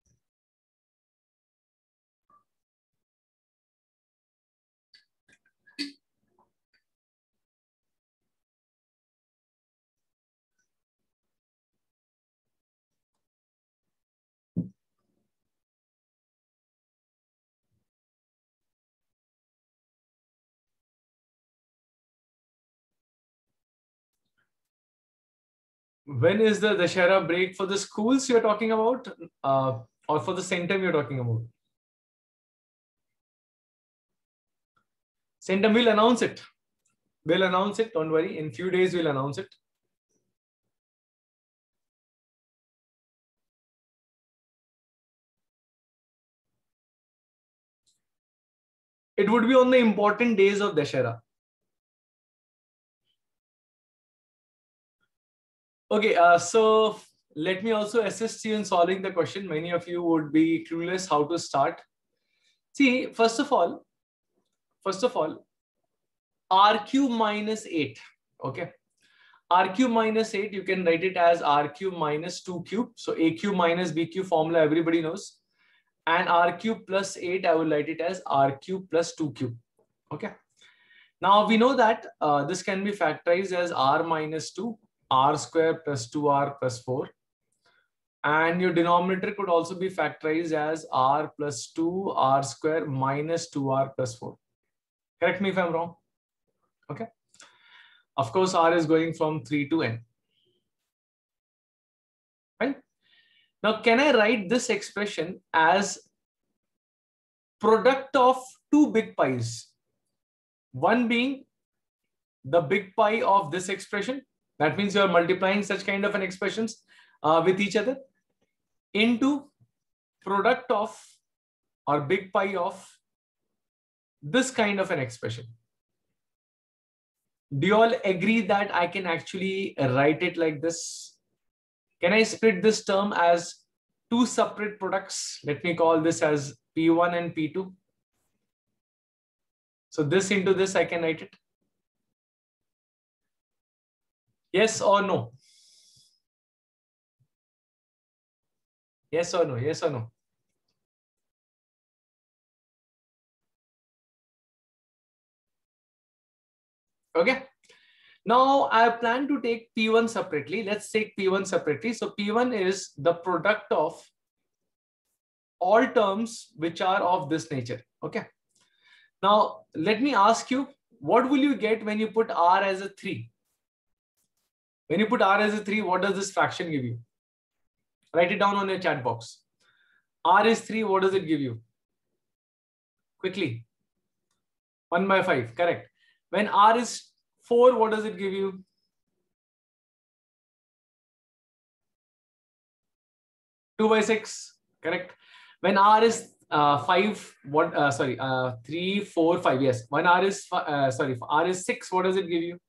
When is the Dussehra break for the schools you're talking about, uh, or for the Centum you're talking about? Centum will announce it. We'll announce it. Don't worry. In few days, we'll announce it. It would be on the important days of Dussehra. Okay, uh, so let me also assist you in solving the question. Many of you would be clueless how to start. See, first of all, first of all, R cube minus eight. Okay. R cube minus eight, you can write it as R cube minus two cube. So A cube minus B cube formula, everybody knows. And R cube plus eight, I will write it as R cube plus two cube. Okay. Now we know that uh, this can be factorized as R minus two, R square plus two R plus four. And your denominator could also be factorized as R plus two, R square minus two R plus four. Correct me if I'm wrong. Okay. Of course, R is going from three to N. Right? Now, can I write this expression as product of two big pi's? One being the big pi of this expression. That means you are multiplying such kind of an expressions uh, with each other into product of or big pi of this kind of an expression. Do you all agree that I can actually write it like this? Can I split this term as two separate products? Let me call this as P one and P two. So this into this, I can write it. Yes or no? Yes or no? Yes or no? Okay. Now I plan to take P one separately. Let's take P one separately. So P one is the product of all terms which are of this nature. Okay. Now let me ask you, what will you get when you put R as a three? When you put R as a three, what does this fraction give you? Write it down on your chat box. R is three, what does it give you? Quickly. one by five, correct. When R is four, what does it give you? two by six, correct. When R is uh, five, what, uh, sorry, uh, three, four, five, yes. When R is, uh, sorry, R is six, what does it give you?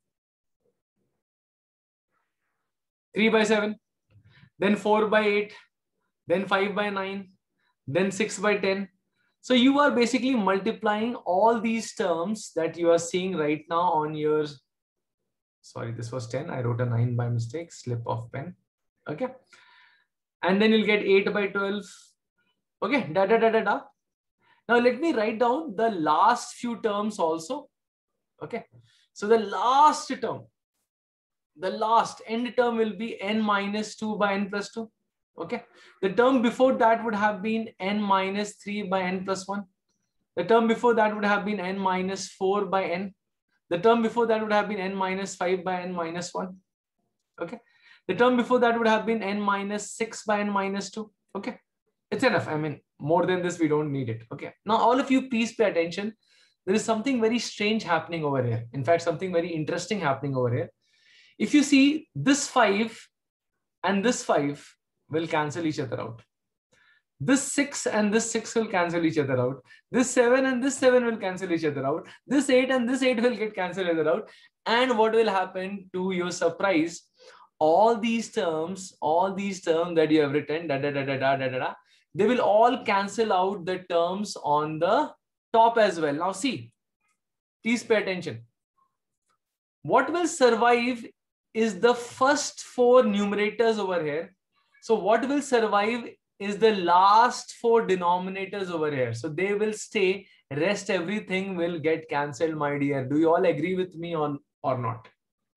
three by seven, then four by eight, then five by nine, then six by ten. So you are basically multiplying all these terms that you are seeing right now on your, sorry, this was ten. I wrote a nine by mistake, slip of pen. Okay. And then you'll get eight by twelve. Okay, da da da da da. Now let me write down the last few terms also. Okay. So the last term, the last end term will be n minus two by n plus two. Okay. The term before that would have been n minus three by n plus one. The term before that would have been n minus four by n. The term before that would have been n minus five by n minus one. Okay. The term before that would have been n minus six by n minus two. Okay. It's enough. I mean, more than this, we don't need it. Okay. Now, all of you, please pay attention. There is something very strange happening over here. In fact, something very interesting happening over here. If you see this five and this five will cancel each other out. This six and this six will cancel each other out. This seven and this seven will cancel each other out. This eight and this eight will get cancelled each other out. And what will happen, to your surprise, all these terms, all these terms that you have written, da da da da da da da, da they will all cancel out the terms on the top as well. Now see, please pay attention. What will survive is the first four numerators over here. So what will survive is the last four denominators over here. So they will stay, rest everything will get cancelled, my dear. Do you all agree with me on or not?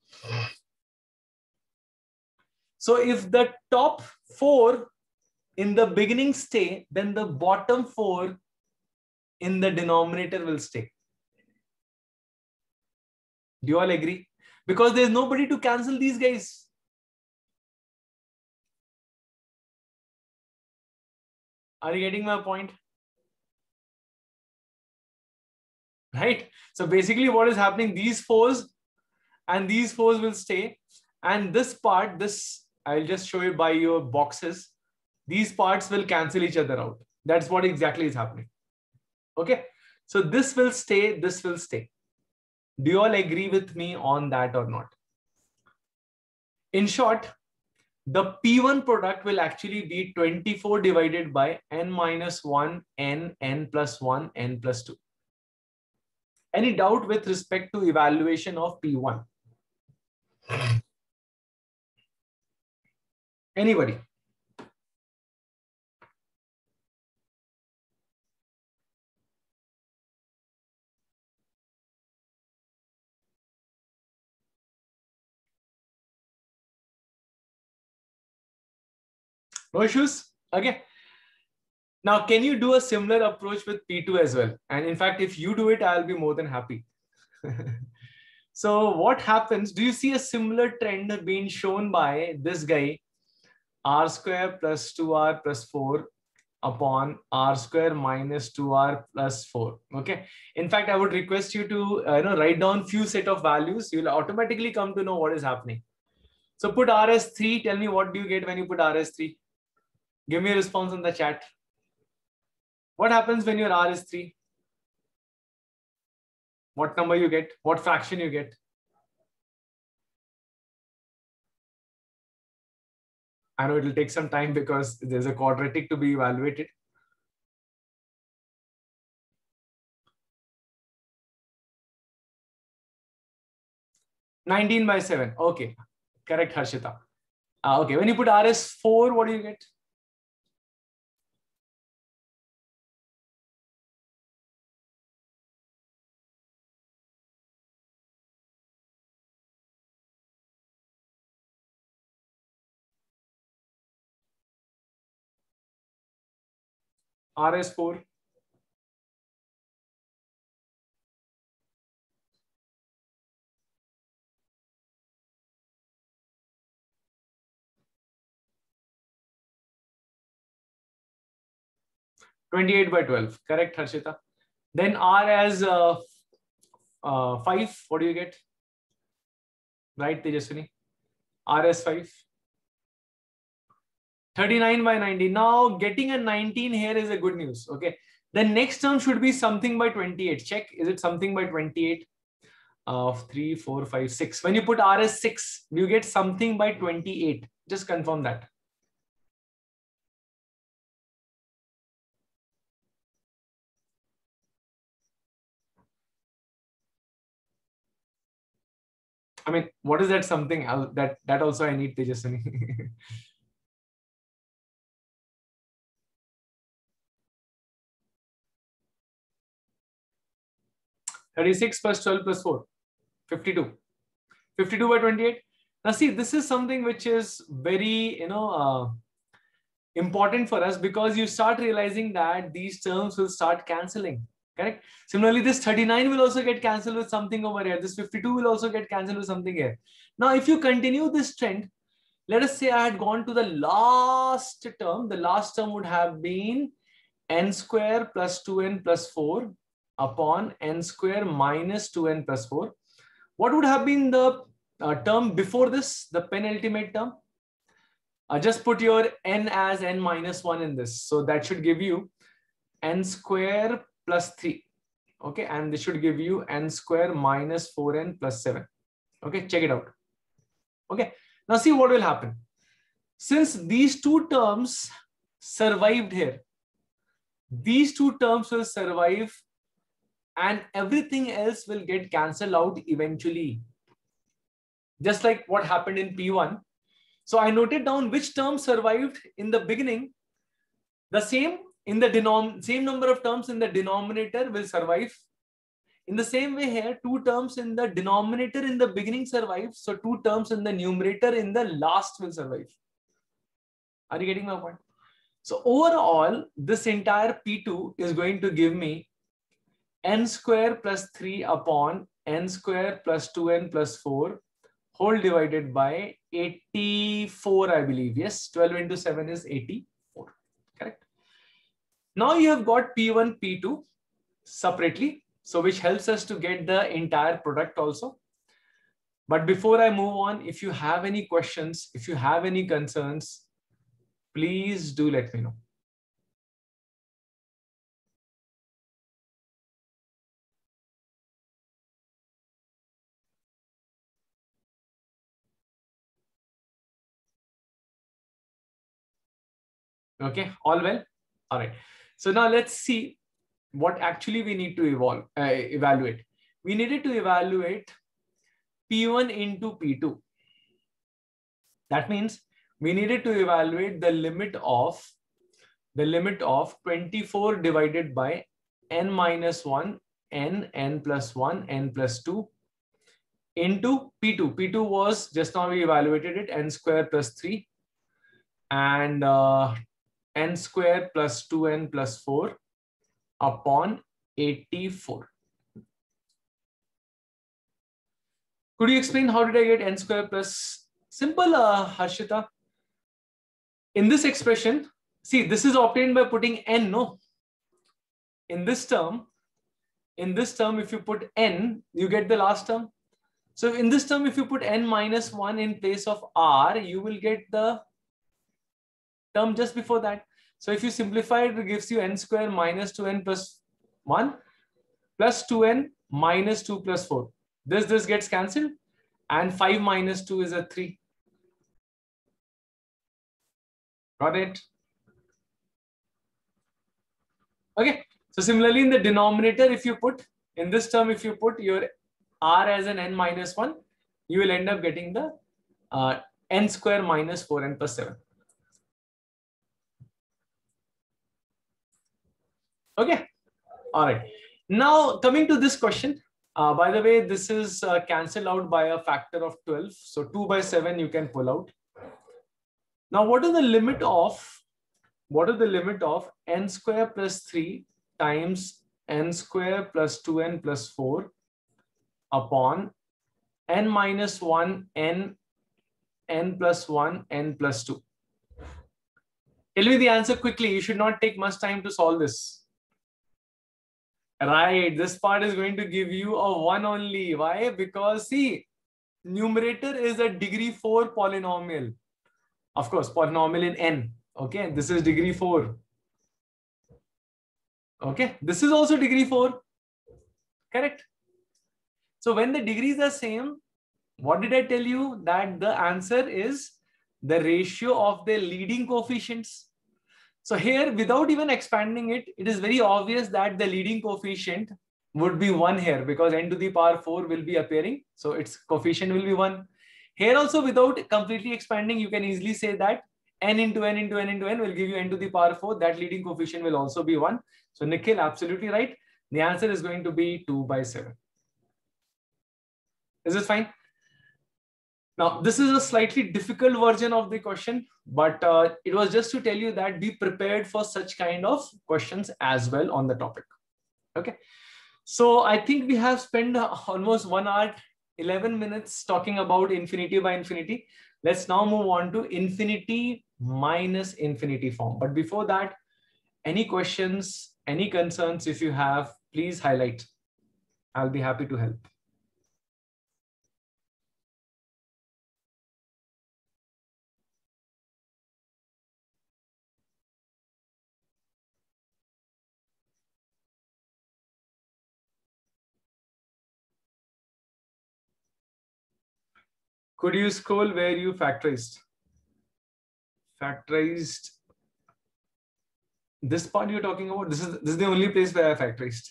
So if the top four in the beginning stay, then the bottom four in the denominator will stay. Do you all agree? Because there's nobody to cancel these guys. Are you getting my point? Right? So basically what is happening, these fours and these fours will stay. And this part, this, I'll just show you by your boxes. These parts will cancel each other out. That's what exactly is happening. Okay. So this will stay, this will stay. Do you all agree with me on that or not? In short, the P one product will actually be twenty-four divided by n minus one, n, n plus one, n plus two. Any doubt with respect to evaluation of P one? Anybody? No issues? Okay. Now, can you do a similar approach with P two as well? And in fact, if you do it, I'll be more than happy. So what happens? Do you see a similar trend being shown by this guy? R square plus two R plus four upon R square minus two R plus four. Okay. In fact, I would request you to uh, you know, write down few set of values. You'll automatically come to know what is happening. So put R as three. Tell me what do you get when you put R as three? Give me a response in the chat. What happens when your R is three? What number you get? What fraction you get? I know it will take some time because there's a quadratic to be evaluated. nineteen by seven. Okay. Correct, Harshita. Uh, okay. When you put R as four, what do you get? R as four. twenty-eight by twelve. Correct, Harshita. Then R as uh, uh, five. What do you get? Right, Tejaswini? R as five. thirty-nine by ninety. Now, getting a nineteen here is a good news. Okay. The next term should be something by twenty-eight. Check. Is it something by twenty-eight? Of uh, three, four, five, six. When you put R as six, you get something by twenty-eight. Just confirm that. I mean, what is that something else that that also I need Tejaswini? thirty-six plus twelve plus four, fifty-two. fifty-two by twenty-eight. Now see, this is something which is very, you know, uh, important for us because you start realizing that these terms will start cancelling. Correct. Similarly, this thirty-nine will also get cancelled with something over here. This fifty-two will also get cancelled with something here. Now, if you continue this trend, let us say I had gone to the last term. The last term would have been n square plus two n plus four upon n square minus two n plus four. What would have been the uh, term before this, the penultimate term? Uh, just put your n as n minus one in this. So that should give you n square plus three. Okay, and this should give you n square minus four n plus seven. Okay, check it out. Okay, now see what will happen. Since these two terms survived here, these two terms will survive and everything else will get cancelled out eventually. Just like what happened in P one. So I noted down which term survived in the beginning. The same in the denom same number of terms in the denominator will survive. In the same way here, two terms in the denominator in the beginning survive. So two terms in the numerator in the last will survive. Are you getting my point? So overall, this entire P two is going to give me n square plus three upon n square plus two n plus four whole divided by eighty-four, I believe. Yes, twelve into seven is eighty-four. Correct. Now you have got P one, P two separately. So which helps us to get the entire product also. But before I move on, if you have any questions, if you have any concerns, please do let me know. Okay, all well. All right. So now let's see what actually we need to evolve, uh, evaluate. We needed to evaluate P one into P two. That means we needed to evaluate the limit of the limit of twenty-four divided by n minus one, n, n plus one, n plus two into P two. P two was, just now we evaluated it, n square plus three, and uh, n square plus two n plus four upon eighty-four. Could you explain how did I get n square plus? Simple, uh, Harshita. In this expression, see, this is obtained by putting n, no? In this term, in this term, if you put n, you get the last term. So in this term, if you put n minus one in place of r, you will get the term just before that. So if you simplify it, it gives you n square minus two n plus one plus two n minus two plus four. This, this gets cancelled, and five minus two is a three. Got it? Okay. So similarly, in the denominator, if you put, in this term, if you put your r as an n minus one, you will end up getting the uh, n square minus four n plus seven. Okay. All right. Now coming to this question, uh, by the way, this is uh, cancelled out by a factor of twelve. So two by seven you can pull out. Now what is the limit of, what is the limit of n square plus three times n square plus two n plus four upon n minus one, n, n plus one, n plus two? Tell me the answer quickly. You should not take much time to solve this. Right, this part is going to give you a one only. Why? Because see, numerator is a degree four polynomial. Of course, polynomial in n. Okay, this is degree four. Okay, this is also degree four. Correct. So when the degrees are same, what did I tell you? That the answer is the ratio of the leading coefficients. So here, without even expanding it, it is very obvious that the leading coefficient would be one here, because n to the power four will be appearing. So its coefficient will be one. Here also, without completely expanding, you can easily say that n into n into n into n will give you n to the power four. That leading coefficient will also be one. So Nikhil, absolutely right. The answer is going to be two by seven. Is this fine? Now, this is a slightly difficult version of the question, but uh, it was just to tell you that be prepared for such kind of questions as well on the topic. Okay. So I think we have spent almost one hour, eleven minutes talking about infinity by infinity. Let's now move on to infinity minus infinity form. But before that, any questions, any concerns, if you have, please highlight. I'll be happy to help. Could you scroll where you factorized? Factorized. This part you're talking about, this is, this is the only place where I factorized.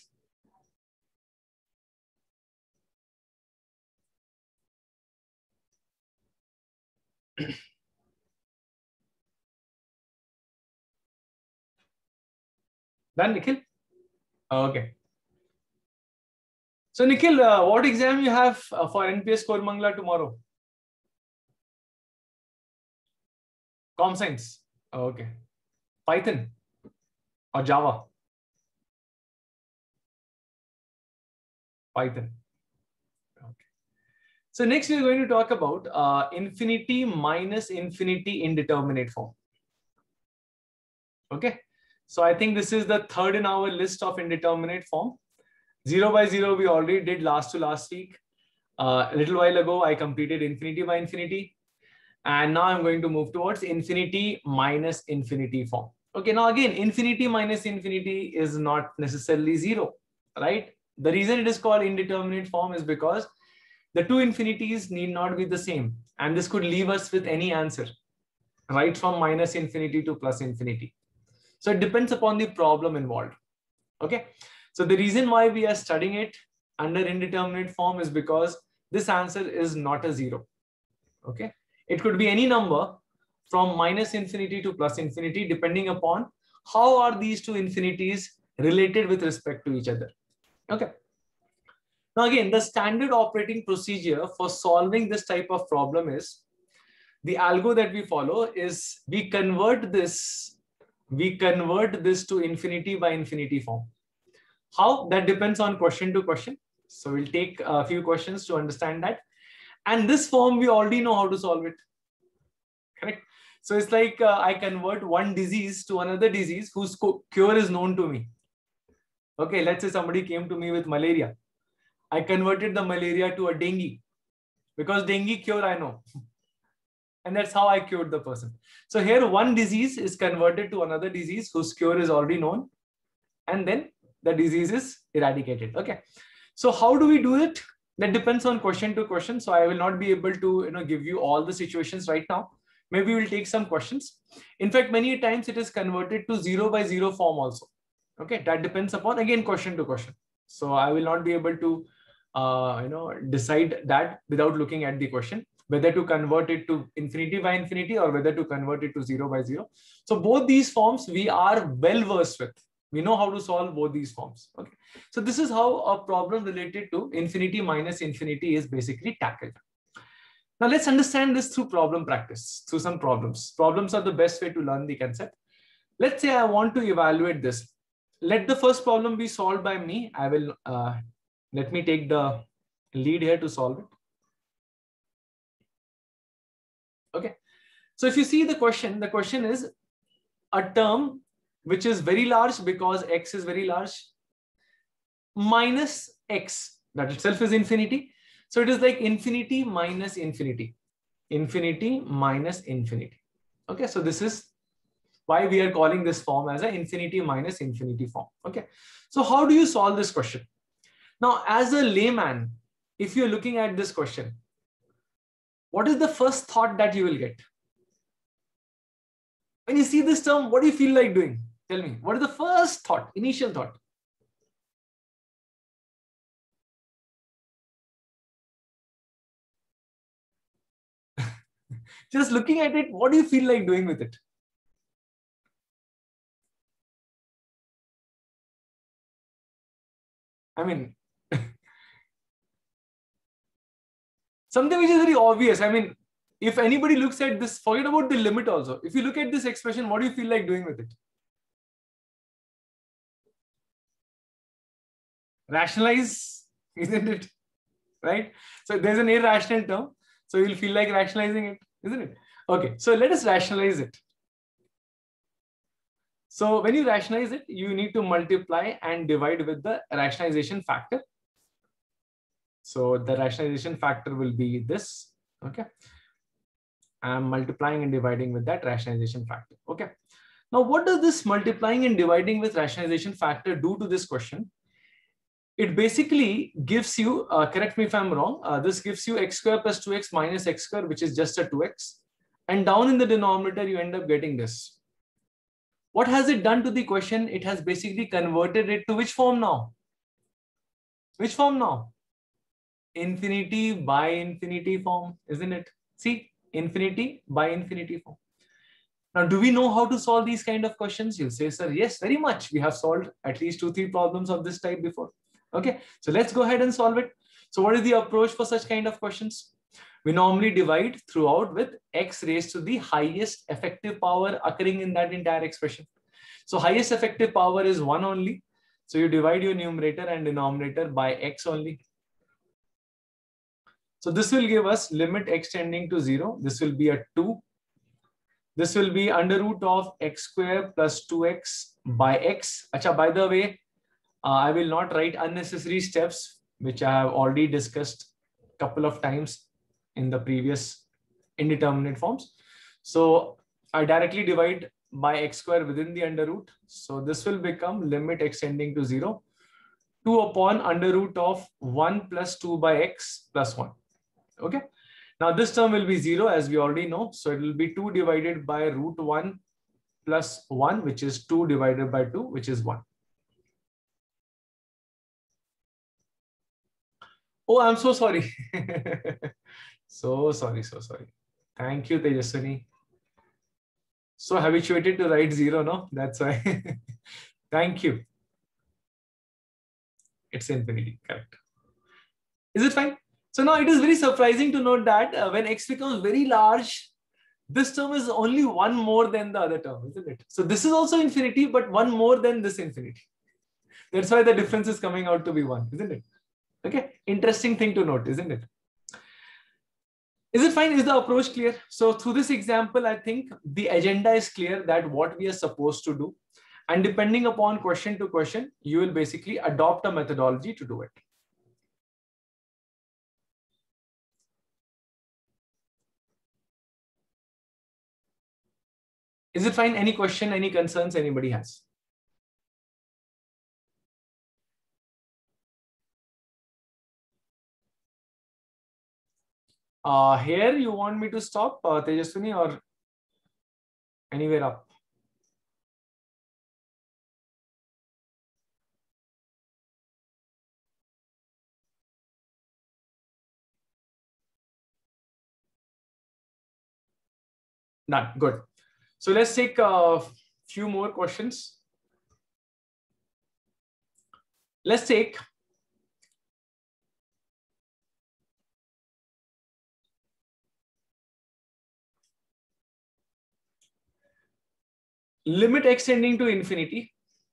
Done, Nikhil? Okay. So Nikhil, uh, what exam you have uh, for N P S Koramangala tomorrow? Com Science. Okay. Python or Java? Python. Okay. So next we're going to talk about uh, infinity minus infinity indeterminate form. Okay. So I think this is the third in our list of indeterminate form. Zero by zero we already did last to last week. Uh, a little while ago I completed infinity by infinity. And now I'm going to move towards infinity minus infinity form. Okay, now again, infinity minus infinity is not necessarily zero, right? The reason it is called indeterminate form is because the two infinities need not be the same. And this could leave us with any answer, right from minus infinity to plus infinity. So it depends upon the problem involved. Okay. So the reason why we are studying it under indeterminate form is because this answer is not a zero. Okay. It could be any number from minus infinity to plus infinity, depending upon how are these two infinities related with respect to each other. Okay. Now again, the standard operating procedure for solving this type of problem is, the algo that we follow is we convert this, we convert this to infinity by infinity form. How? That depends on question to question. So we'll take a few questions to understand that. And this form, we already know how to solve it. Correct? So it's like uh, I convert one disease to another disease whose cure is known to me. Okay, let's say somebody came to me with malaria. I converted the malaria to a dengue because dengue cure I know. And that's how I cured the person. So here one disease is converted to another disease whose cure is already known. And then the disease is eradicated. Okay. So how do we do it? That depends on question to question. So I will not be able to you know, give you all the situations right now. Maybe we'll take some questions. In fact, many times it is converted to zero by zero form also. Okay. That depends upon, again, question to question. So I will not be able to uh, you know, decide that without looking at the question, whether to convert it to infinity by infinity or whether to convert it to zero by zero. So both these forms we are well versed with. We know how to solve both these forms. Okay. So this is how a problem related to infinity minus infinity is basically tackled. Now let's understand this through problem practice, through some problems. Problems are the best way to learn the concept. Let's say I want to evaluate this. Let the first problem be solved by me. I will, uh, let me take the lead here to solve it. Okay. So if you see the question, the question is a term which is very large because x is very large minus x, that itself is infinity. So it is like infinity minus infinity, infinity minus infinity. Okay. So this is why we are calling this form as an infinity minus infinity form. Okay. So how do you solve this question? Now, as a layman, if you're looking at this question, what is the first thought that you will get? When you see this term, what do you feel like doing? Tell me, what is the first thought, initial thought? Just looking at it, what do you feel like doing with it? I mean, something which is very obvious. I mean, if anybody looks at this, forget about the limit also. If you look at this expression, what do you feel like doing with it? Rationalize, isn't it? Right? So there's an irrational term. So you'll feel like rationalizing it, isn't it? Okay, so let us rationalize it. So when you rationalize it, you need to multiply and divide with the rationalization factor. So the rationalization factor will be this. Okay. I'm multiplying and dividing with that rationalization factor. Okay. Now, what does this multiplying and dividing with rationalization factor do to this question? It basically gives you, uh, correct me if I'm wrong, uh, this gives you x square plus two x minus x square, which is just a two x. And down in the denominator, you end up getting this. What has it done to the question? It has basically converted it to which form now? Which form now? Infinity by infinity form, isn't it? See, infinity by infinity form. Now, do we know how to solve these kind of questions? You'll say, sir, yes, very much. We have solved at least two, three problems of this type before. Okay, so let's go ahead and solve it. So what is the approach for such kind of questions? We normally divide throughout with x raised to the highest effective power occurring in that entire expression. So highest effective power is one only. So you divide your numerator and denominator by x only. So this will give us limit x tending to zero. This will be a two. This will be under root of x square plus two x by x. Achha, by the way, uh, I will not write unnecessary steps, which I have already discussed a couple of times in the previous indeterminate forms. So I directly divide by x square within the under root. So this will become limit x tending to zero. two upon under root of one plus two by x plus one. Okay. Now this term will be zero as we already know. So it will be two divided by root one plus one, which is two divided by two, which is one. Oh, I'm so sorry. so sorry, so sorry. Thank you, Tejaswini. So habituated to write zero, no? That's why. Thank you. It's infinity, correct. Is it fine? So now it is very surprising to note that uh, when x becomes very large, this term is only one more than the other term, isn't it? So this is also infinity, but one more than this infinity. That's why the difference is coming out to be one, isn't it? Okay, interesting thing to note, isn't it? Is it fine? Is the approach clear? So through this example, I think the agenda is clear that what we are supposed to do. And depending upon question to question, you will basically adopt a methodology to do it. Is it fine? Any question, any concerns anybody has? Uh, here you want me to stop, uh, Tejaswini, or anywhere up? Done. Good. So let's take a few more questions. Let's take limit x tending to infinity,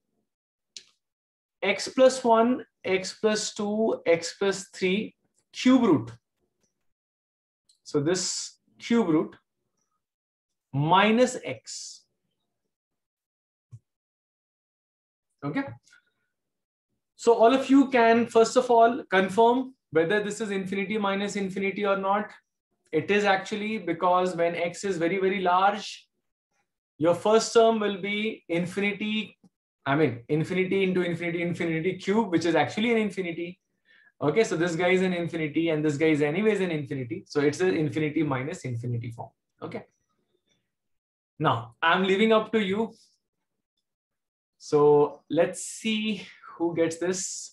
x plus one, x plus two, x plus three, cube root. So this cube root minus x. Okay. So all of you can first of all confirm whether this is infinity minus infinity or not. It is actually, because when x is very, very large, your first term will be infinity, I mean, infinity into infinity, infinity cube, which is actually an infinity. Okay, so this guy is an infinity and this guy is anyways an infinity. So it's an infinity minus infinity form. Okay. Now, I'm leaving up to you. So let's see who gets this.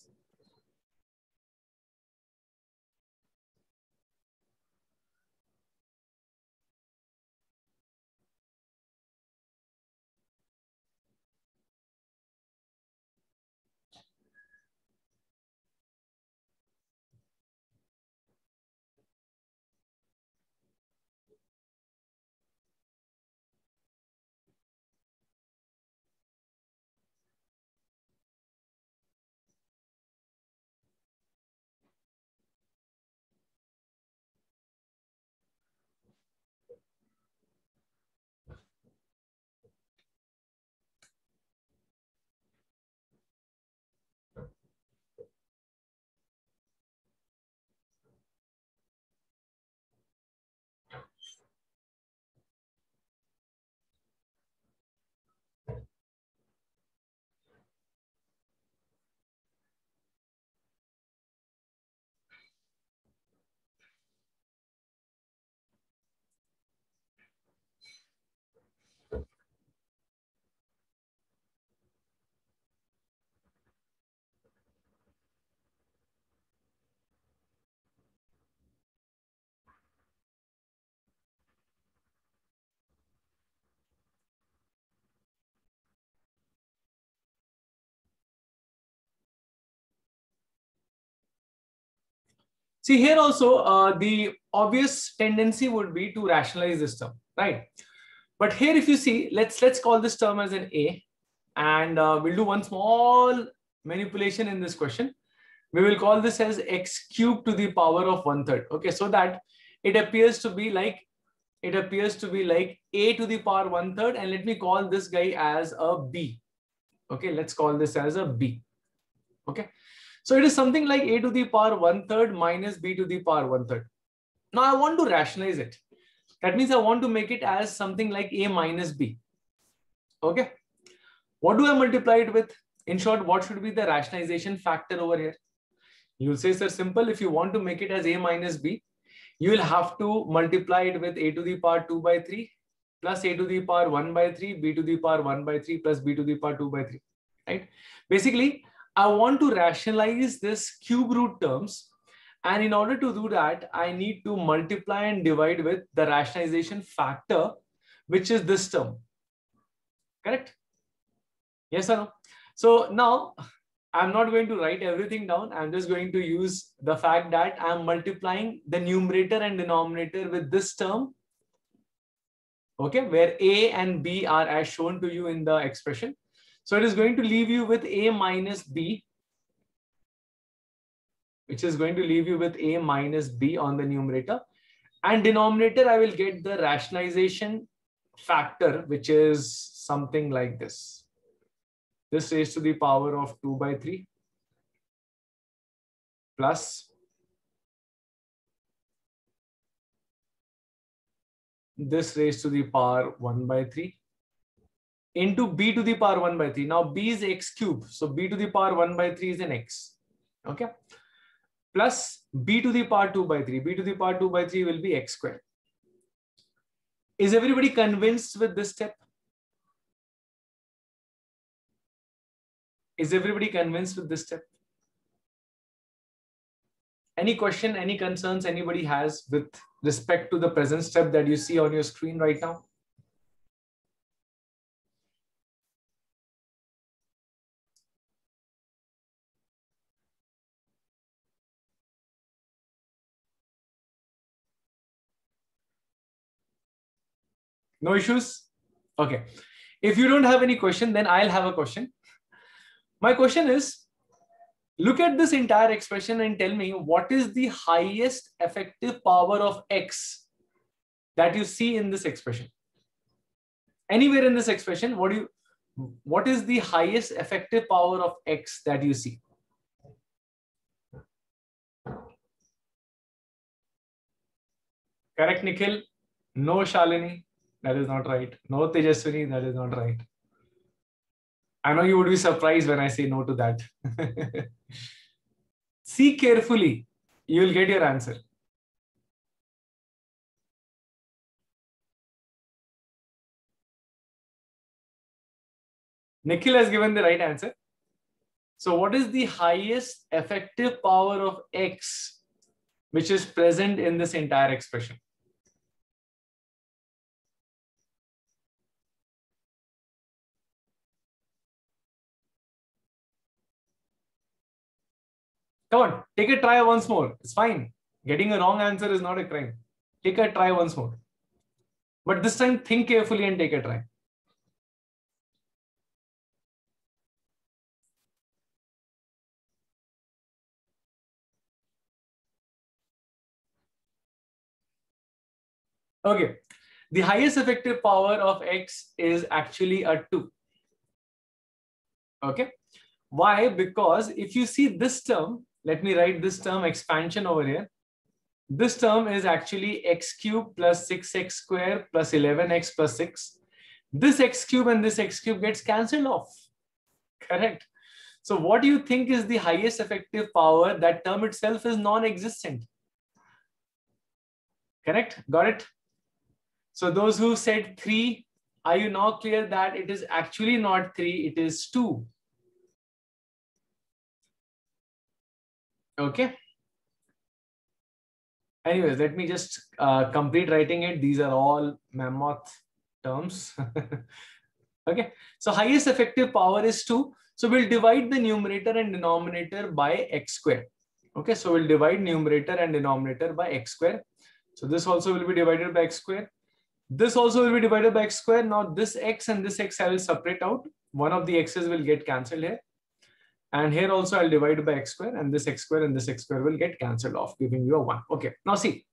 See here also, uh, the obvious tendency would be to rationalize this term, right? But here, if you see, let's let's call this term as an A, and uh, we'll do one small manipulation in this question. We will call this as x cubed to the power of one third. Okay, so that it appears to be like it appears to be like a to the power one third, and let me call this guy as a b. Okay, let's call this as a b. Okay. So it is something like a to the power one third minus b to the power one third. Now I want to rationalize it. That means I want to make it as something like a minus b. Okay. What do I multiply it with? In short, what should be the rationalization factor over here? You'll say, sir, simple. If you want to make it as a minus b, you will have to multiply it with a to the power two by three plus a to the power one by three, b to the power one by three plus b to the power two by three, right? Basically, I want to rationalize this cube root terms. And in order to do that, I need to multiply and divide with the rationalization factor, which is this term. Correct? Yes or no? So now I'm not going to write everything down. I'm just going to use the fact that I'm multiplying the numerator and denominator with this term. Okay, where a and b are as shown to you in the expression. So it is going to leave you with a minus b, which is going to leave you with a minus b on the numerator. And denominator, I will get the rationalization factor, which is something like this. This raised to the power of two by three plus this raised to the power one by three into b to the power one by three. Now b is x cube. So b to the power one by three is an x. Okay. Plus b to the power two by three. b to the power two by three will be x squared. Is everybody convinced with this step? Is everybody convinced with this step? Any question, any concerns anybody has with respect to the present step that you see on your screen right now? No issues? Okay. If you don't have any question, then I'll have a question. My question is, look at this entire expression and tell me what is the highest effective power of x that you see in this expression. Anywhere in this expression, what do you, what is the highest effective power of x that you see? Correct, Nikhil? No, Shalini. That is not right. No, Tejaswini. That is not right. I know you would be surprised when I say no to that. See carefully. You will get your answer. Nikhil has given the right answer. So what is the highest effective power of x which is present in this entire expression? Come on, take a try once more. It's fine. Getting a wrong answer is not a crime. Take a try once more. But this time, think carefully and take a try. Okay. The highest effective power of x is actually a two. Okay. Why? Because if you see this term, let me write this term expansion over here. This term is actually x cube plus six x square plus eleven x plus six. This x cube and this x cube gets cancelled off. Correct. So what do you think is the highest effective power? That term itself is non-existent. Correct? Got it? So those who said three, are you now clear that it is actually not three, it is two? Okay. Anyways, let me just uh, complete writing it. These are all mammoth terms. Okay. So highest effective power is two. So we'll divide the numerator and denominator by x square. Okay. So we'll divide numerator and denominator by x square. So this also will be divided by x square. This also will be divided by x square. Now this x and this x I will separate out. One of the x's will get cancelled here. And here also I'll divide by x square, and this x square and this x square will get cancelled off, giving you a one. Okay, now see.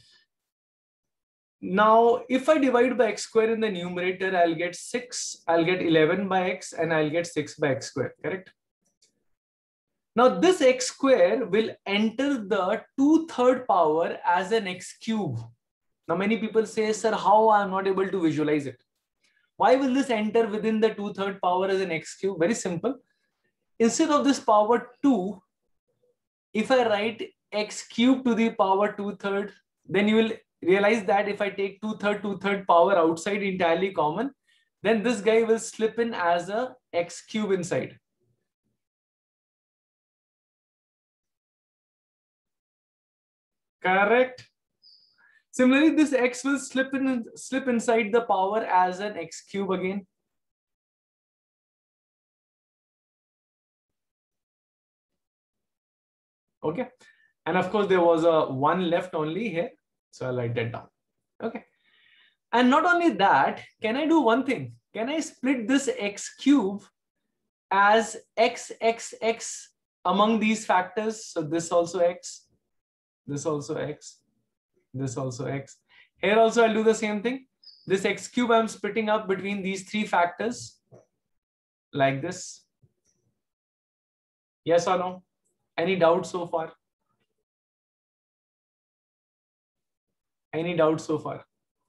Now, if I divide by x square in the numerator, I'll get six, I'll get eleven by x, and I'll get six by x square, correct? Now, this x square will enter the two-third power as an x cube. Now, many people say, sir, how I'm not able to visualize it? Why will this enter within the two-third power as an x cube? Very simple. Instead of this power two, if I write x cube to the power two third, then you will realize that if I take two third, two third power outside entirely common, then this guy will slip in as a x cube inside. Correct. Similarly, this x will slip in, slip inside the power as an x cube again. Okay. And of course, there was a one left only here. So I'll write that down. Okay. And not only that, can I do one thing? Can I split this x cube as x, x, x among these factors? So this also x, this also x, this also x. Here also I'll do the same thing. This x cube I'm splitting up between these three factors like this. Yes or no? Any doubts so far? Any doubts so far?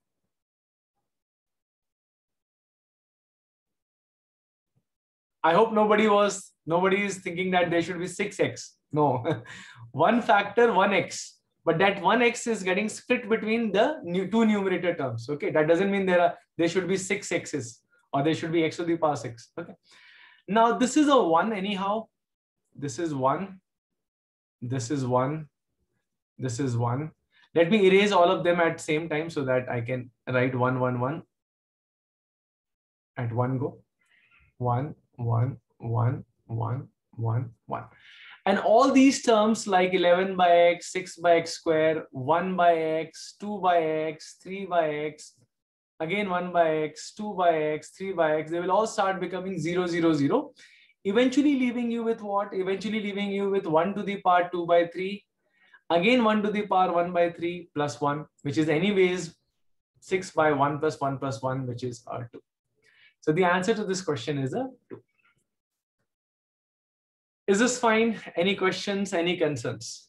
I hope nobody was, nobody is thinking that there should be six x. No, one factor, one x. But that one x is getting split between the new two numerator terms. Okay, that doesn't mean there are there should be six x's or there should be x to the power six. Okay. Now this is a one anyhow. This is one. This is one. This is one. Let me erase all of them at same time so that I can write one, one, one at one go. One, one, one, one, one, one. And all these terms like eleven by x, six by x square, one by x, two by x, three by x, again one by x, two by x, three by x, they will all start becoming zero, zero, zero. Eventually leaving you with what? Eventually leaving you with one to the power two by three. Again one to the power one by three plus one, which is anyways six by one plus one plus one, which is R two. So the answer to this question is a two. Is this fine? Any questions, any concerns?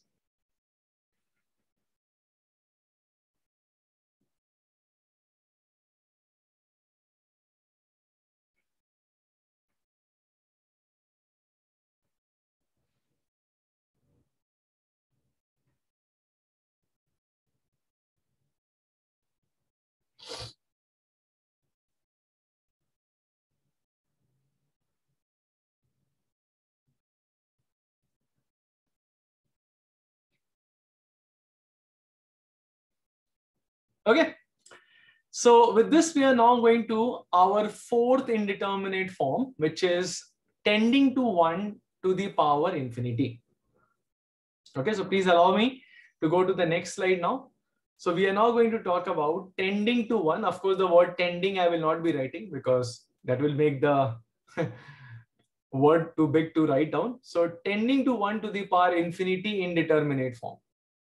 Okay. So with this, we are now going to our fourth indeterminate form, which is tending to one to the power infinity. Okay, so please allow me to go to the next slide now. So we are now going to talk about tending to one. Of course, the word tending I will not be writing because that will make the word too big to write down. So tending to one to the power infinity indeterminate form.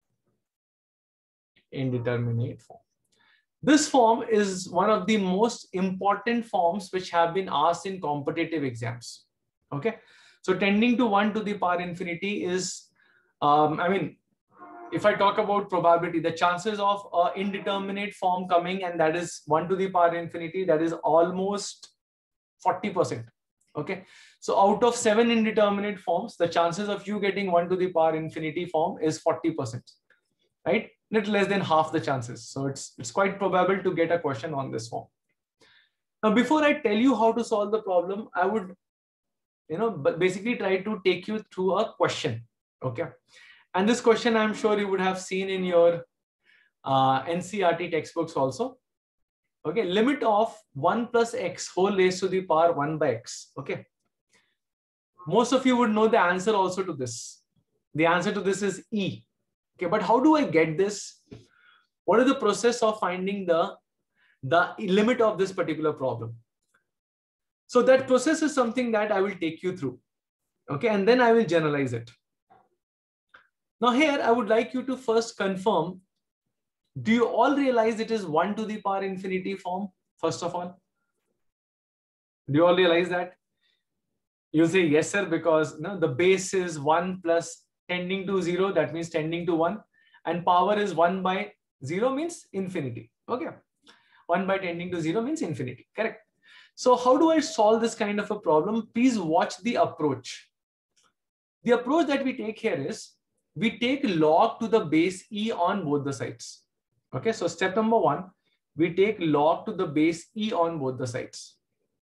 Indeterminate form. This form is one of the most important forms which have been asked in competitive exams. Okay, so tending to one to the power infinity is, um, I mean, if I talk about probability, the chances of an indeterminate form coming and that is one to the power infinity, that is almost forty percent. Okay, so out of seven indeterminate forms, the chances of you getting one to the power infinity form is forty percent, right? Little less than half the chances. So it's, it's quite probable to get a question on this form. Now, before I tell you how to solve the problem, I would, you know, basically try to take you through a question. Okay. And this question, I'm sure you would have seen in your uh, N C E R T textbooks also. Okay. Limit of one plus x whole raised to the power one by x. Okay. Most of you would know the answer also to this. The answer to this is E. Okay, but how do I get this? What is the process of finding the, the limit of this particular problem? So that process is something that I will take you through. Okay, and then I will generalize it. Now here, I would like you to first confirm, do you all realize it is one to the power infinity form, first of all? Do you all realize that? You say yes, sir, because no, the base is one plus tending to zero, that means tending to one, and power is one by zero means infinity. Okay, one by tending to zero means infinity, correct? So how do I solve this kind of a problem? Please watch the approach. The approach that we take here is we take log to the base e on both the sides. Okay, so step number one, we take log to the base e on both the sides.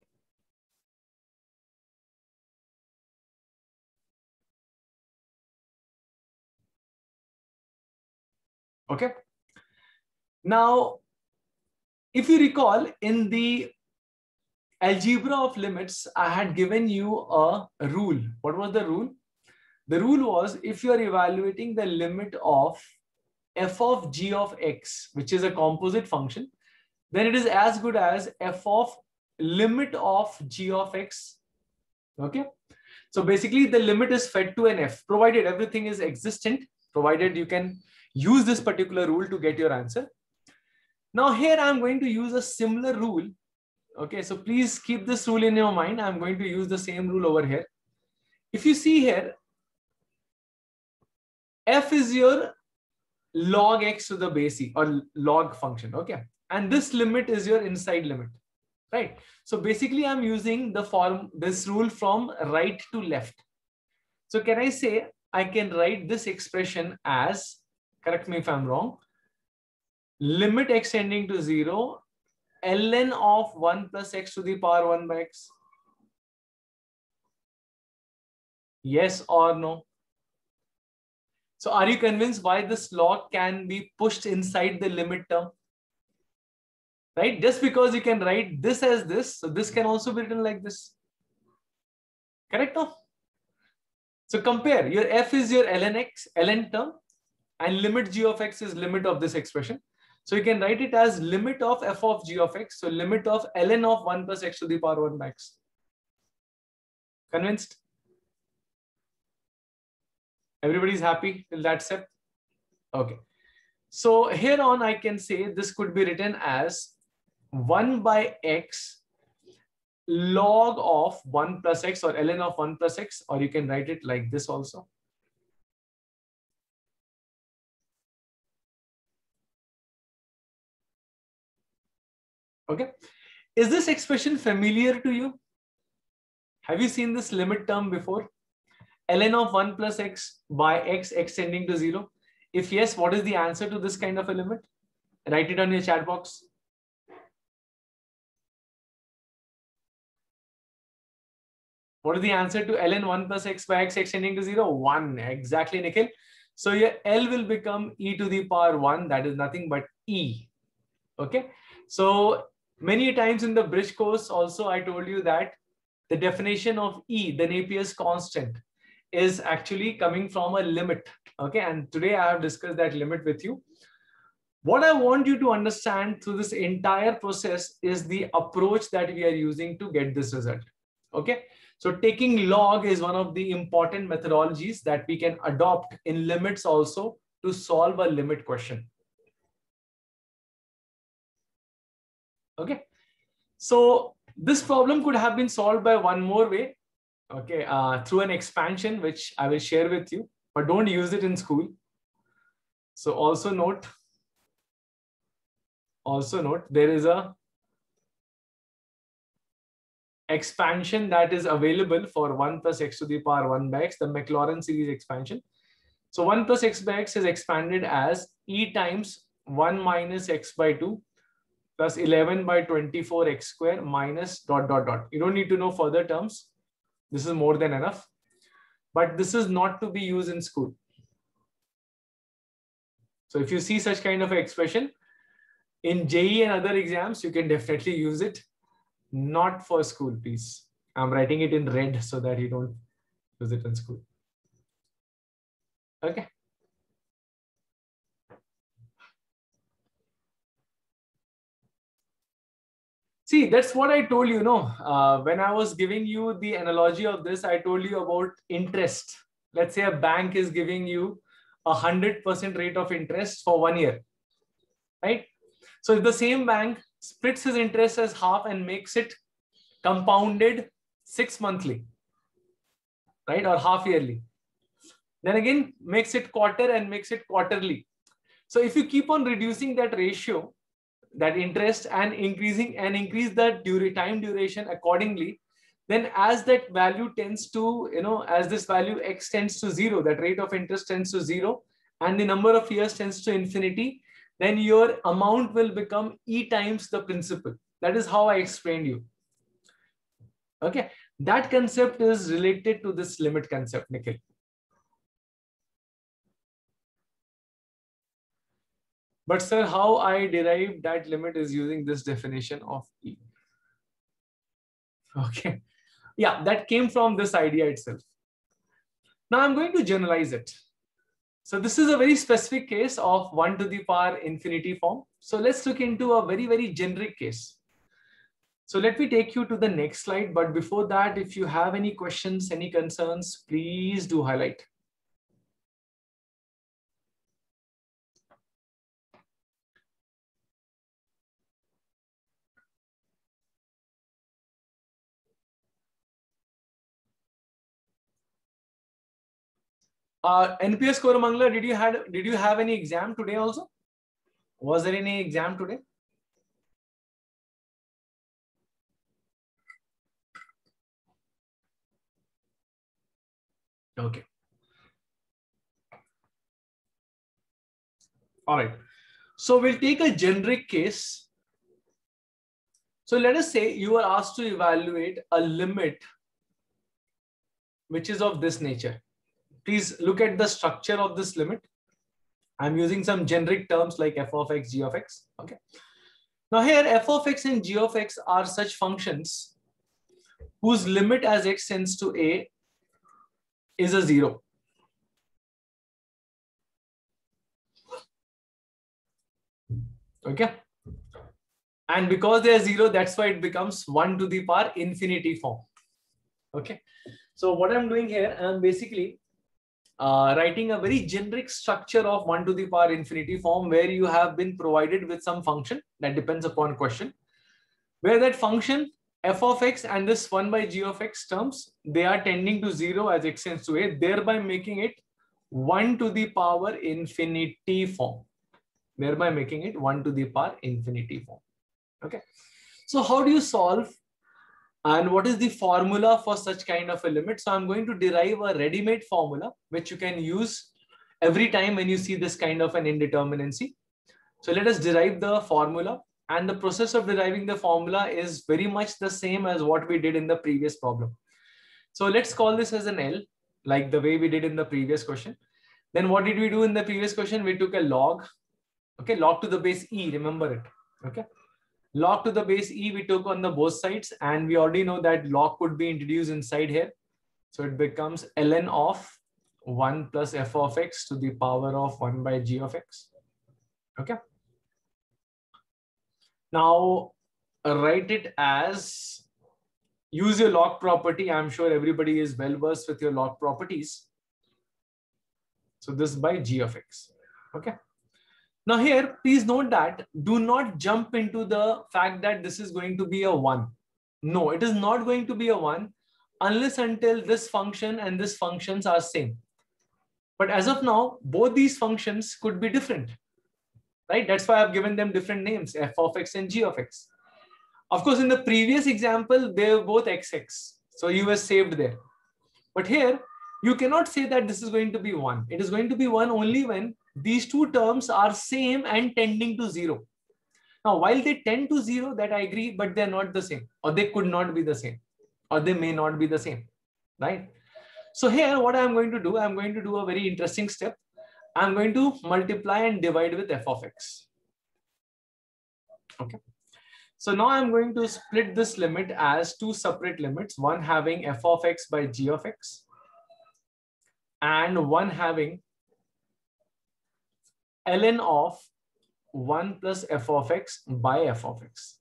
Okay. Now, if you recall, in the algebra of limits, I had given you a rule. What was the rule? The rule was, if you are evaluating the limit of f of g of x, which is a composite function, then it is as good as f of limit of g of x. Okay. So basically the limit is fed to an f, provided everything is existent, provided you can use this particular rule to get your answer. Now here I'm going to use a similar rule. Okay, so please keep this rule in your mind. I'm going to use the same rule over here. If you see here, f is your log x to the base e, or log function. Okay, and this limit is your inside limit, right? So basically I'm using the form, this rule from right to left. So can I say I can write this expression as, correct me if I'm wrong, limit x tending to zero, ln of one plus x to the power one by x? Yes or no? So are you convinced why this log can be pushed inside the limit term? Right? Just because you can write this as this, so this can also be written like this. Correct? No? So compare, your f is your ln x, ln term, and limit g of x is limit of this expression. So you can write it as limit of f of g of x. So limit of ln of one plus x to the power one by x. Convinced? Everybody's happy till that step? Okay. So here on I can say this could be written as one by x log of one plus x, or ln of one plus x, or you can write it like this also. Okay. Is this expression familiar to you? Have you seen this limit term before? Ln of one plus x by x, x tending to zero. If yes, what is the answer to this kind of a limit? Write it on your chat box. What is the answer to ln one plus x by x, x tending to zero? one. Exactly, Nikhil. So your L will become e to the power one. That is nothing but e. Okay. So many times in the bridge course also I told you that the definition of E, the Napier's constant, is actually coming from a limit. Okay. And today I have discussed that limit with you. What I want you to understand through this entire process is the approach that we are using to get this result. Okay. So taking log is one of the important methodologies that we can adopt in limits also to solve a limit question. Okay. So this problem could have been solved by one more way. Okay. Uh, through an expansion, which I will share with you, but don't use it in school. So also note, also note, there is a expansion that is available for one plus x to the power one by x, the Maclaurin series expansion. So one plus x by x is expanded as e times one minus x by two plus eleven by twenty-four x square minus dot dot dot. You don't need to know further terms. This is more than enough. But this is not to be used in school. So if you see such kind of expression in J E E and other exams, you can definitely use it. Not for school, please. I'm writing it in red so that you don't use it in school. Okay. See, that's what I told you, no? Uh, when I was giving you the analogy of this, I told you about interest. Let's say a bank is giving you a one hundred percent rate of interest for one year, right? So if the same bank splits his interest as half and makes it compounded six monthly, right? Or half yearly. Then again, makes it quarter and makes it quarterly. So if you keep on reducing that ratio, that interest, and increasing and increase that dura- time duration accordingly, then as that value tends to, you know, as this value x tends to zero, that rate of interest tends to zero, and the number of years tends to infinity, then your amount will become E times the principal. That is how I explained you. Okay, that concept is related to this limit concept, Nikhil. But sir, how I derived that limit is using this definition of E. Okay, yeah, that came from this idea itself. Now I'm going to generalize it. So this is a very specific case of one to the power infinity form. So let's look into a very, very generic case. So let me take you to the next slide. But before that, if you have any questions, any concerns, please do highlight. Uh, N P S Koramangala, did you had did you have any exam today also? Was there any exam today? Okay. All right. So we'll take a generic case. So let us say you are asked to evaluate a limit which is of this nature. Please look at the structure of this limit. I'm using some generic terms like f of x, g of x. Okay. Now here f of x and g of x are such functions whose limit as x tends to a is a zero. Okay. And because they are zero, that's why it becomes one to the power infinity form. Okay. So what I'm doing here, I'm basically uh, writing a very generic structure of one to the power infinity form where you have been provided with some function that depends upon question, where that function f of x and this one by g of x terms, they are tending to zero as x tends to a, thereby making it one to the power infinity form, thereby making it one to the power infinity form. Okay. So how do you solve and what is the formula for such kind of a limit? So I'm going to derive a ready-made formula which you can use every time when you see this kind of an indeterminacy. So let us derive the formula, and the process of deriving the formula is very much the same as what we did in the previous problem. So let's call this as an L, like the way we did in the previous question. Then what did we do in the previous question? We took a log, okay, log to the base E, remember it, okay. Log to the base E we took on the both sides, and we already know that log could be introduced inside here. So it becomes ln of one plus f of x to the power of one by g of x. Okay. Now write it as, use your log property. I'm sure everybody is well versed with your log properties. So this by g of x. Okay. Now here, please note that do not jump into the fact that this is going to be a one. No, it is not going to be a one unless until this function and this functions are same. But as of now, both these functions could be different, right? That's why I've given them different names, f of x and g of x. Of course, in the previous example, they were both xx. So you were saved there. But here, you cannot say that this is going to be one. It is going to be one only when these two terms are same and tending to zero. Now, while they tend to zero, that I agree, but they're not the same, or they could not be the same, or they may not be the same, right? So here, what I'm going to do, I'm going to do a very interesting step. I'm going to multiply and divide with f of x. Okay. So now I'm going to split this limit as two separate limits, one having f of x by g of x, and one having ln of one plus f of x by f of x.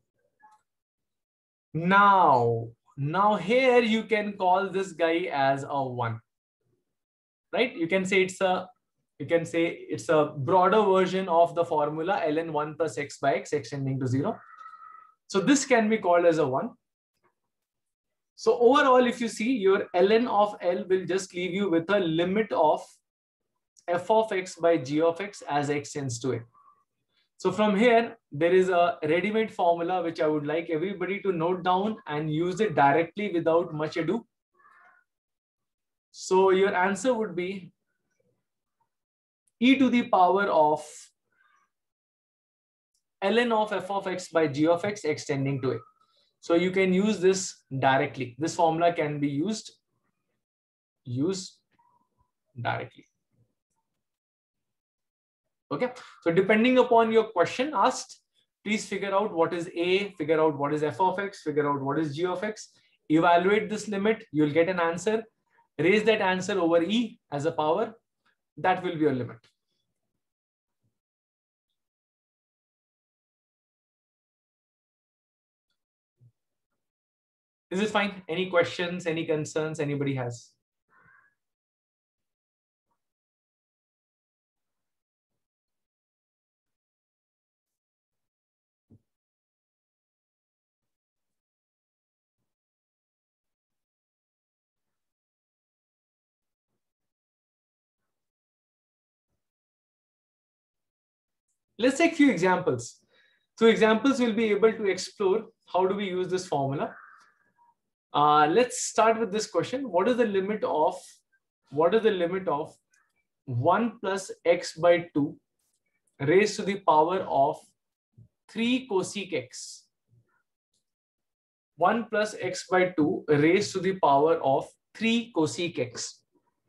Now, now here you can call this guy as a one, right? You can say it's a, you can say it's a broader version of the formula ln one plus x by x extending to zero. So this can be called as a one. So overall, if you see, your ln of L will just leave you with a limit of f of x by g of x as x tends to a. So from here, there is a ready-made formula which I would like everybody to note down and use it directly without much ado. So your answer would be e to the power of ln of f of x by g of x extending to a. So you can use this directly. This formula can be used, used directly. Okay. So depending upon your question asked, please figure out what is a, figure out what is f of x, figure out what is g of x, evaluate this limit, you'll get an answer, raise that answer over e as a power, that will be your limit. Is this fine? Any questions, any concerns anybody has? Let's take a few examples. So examples will be able to explore how do we use this formula. Uh, let's start with this question. What is the limit of, what is the limit of one plus x by two raised to the power of three cosec x? one plus x by two raised to the power of three cosec x.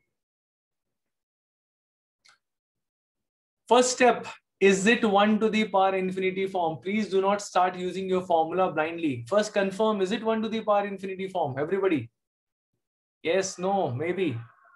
First step, is it one to the power infinity form? Please do not start using your formula blindly. First confirm, is it one to the power infinity form? Everybody. Yes, no, maybe.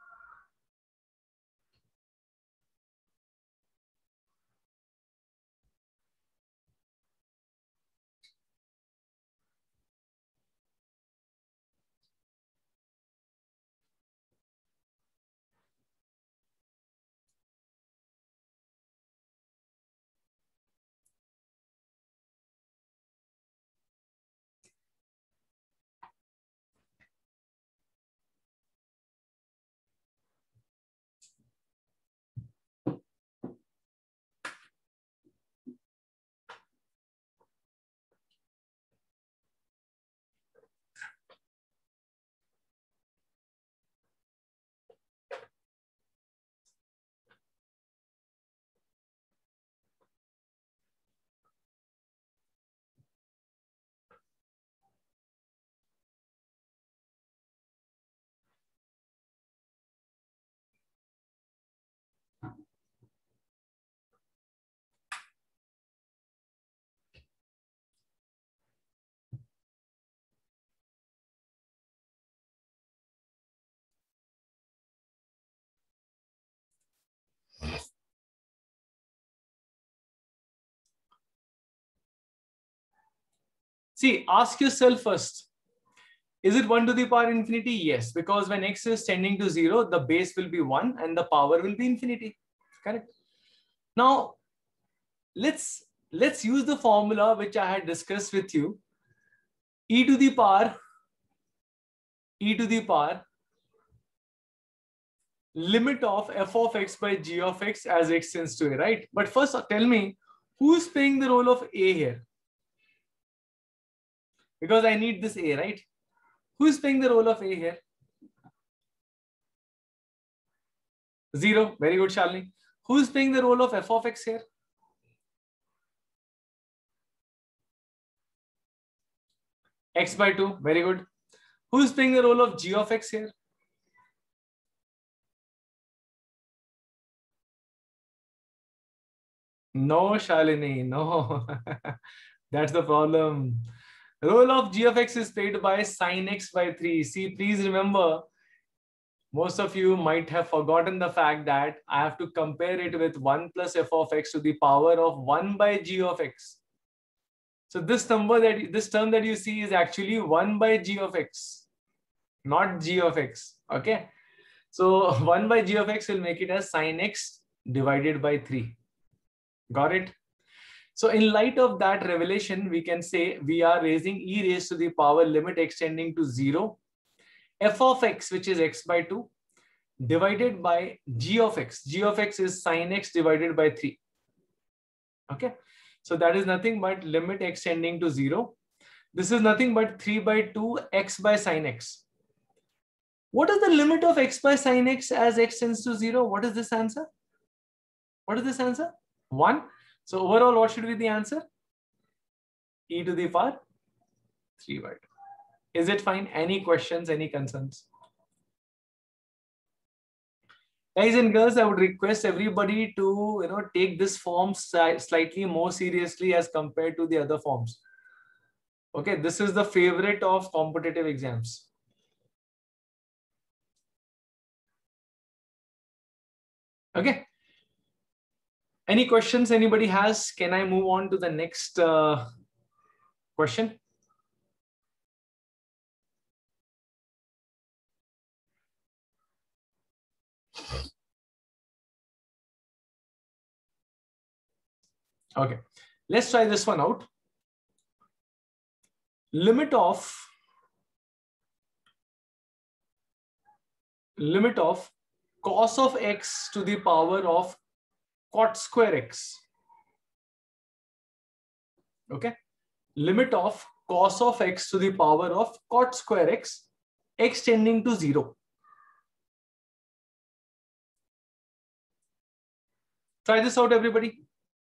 See, ask yourself first, is it one to the power infinity? Yes, because when x is tending to zero, the base will be one and the power will be infinity. Correct. Now, let's, let's use the formula which I had discussed with you. E to the power, e to the power, limit of f of x by g of x as x tends to a, right? But first tell me, who's playing the role of a here? Because I need this a, right? Who is playing the role of a here? Zero. Very good, Shalini. Who is playing the role of f of x here? X by two. Very good. Who is playing the role of g of x here? No, Shalini. No. That's the problem. Role of g of x is played by sine x by three. See, please remember, most of you might have forgotten the fact that I have to compare it with one plus f of x to the power of one by g of x. So this number that this term that you see is actually one by g of x, not g of x. Okay. So one by g of x will make it as sine x divided by three. Got it? So in light of that revelation, we can say we are raising e raised to the power limit extending to zero, f of x, which is x by two, divided by g of x. G of x is sine x divided by three. Okay. So that is nothing but limit extending to zero. This is nothing but three by two x by sine x. What is the limit of x by sine x as x tends to zero? What is this answer? What is this answer? one. So overall, what should be the answer? e to the power three by two. Is it fine? Any questions, any concerns? Guys and girls, I would request everybody to, you know, take this form slightly more seriously as compared to the other forms. Okay, this is the favorite of competitive exams. Okay. Any questions anybody has? Can I move on to the next uh, question? Okay, let's try this one out. Limit of limit of cos of x to the power of cot square x. Okay, limit of cos of x to the power of cot square x, x tending to zero. Try this out, everybody.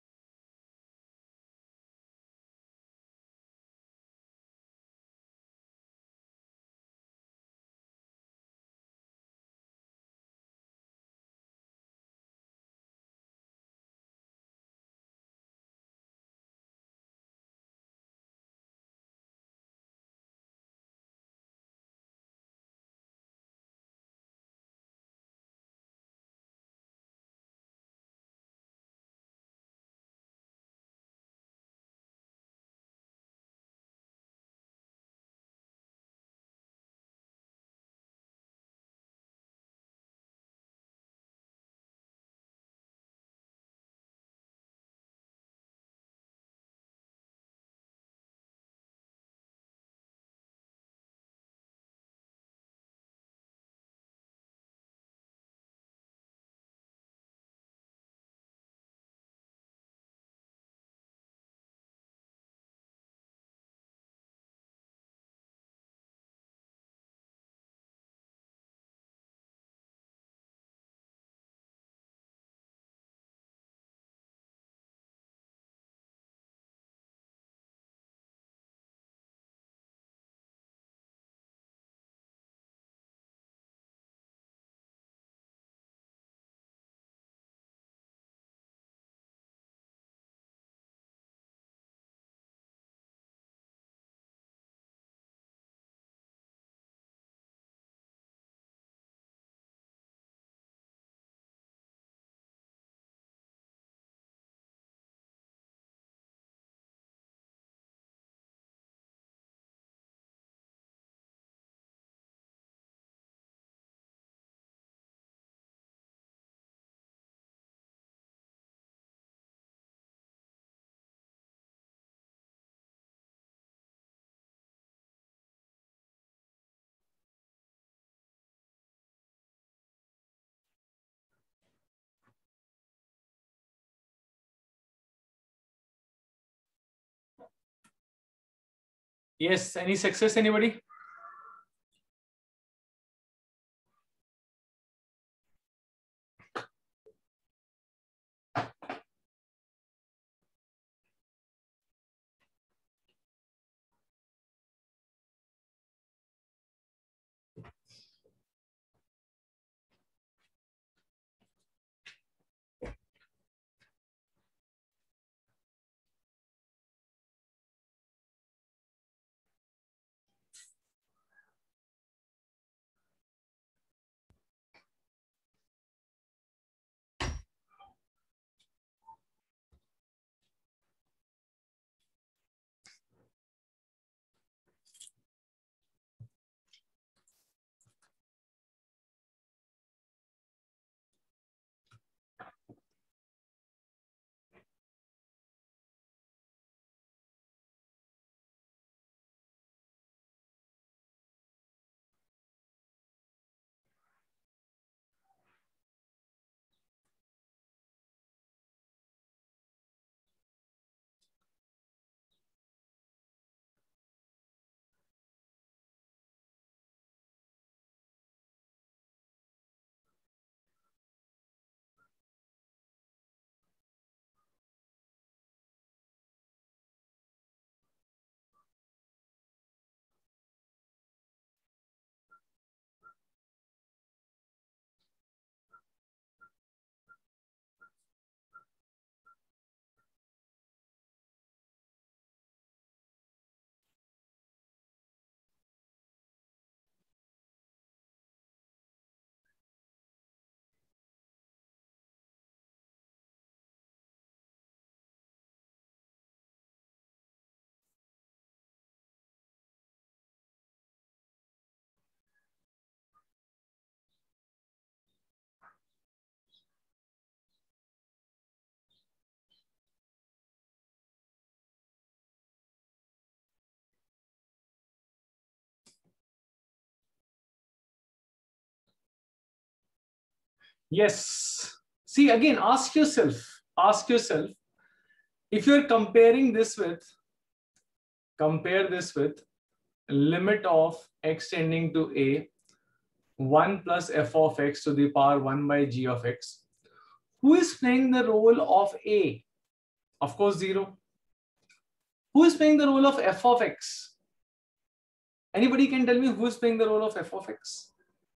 Yes, any success, anybody? Yes. See, again, ask yourself, ask yourself, if you're comparing this with, compare this with limit of x tending to a, one plus f of x to the power one by g of x. Who is playing the role of a? Of course, zero. Who is playing the role of f of x? Anybody can tell me who is playing the role of f of x?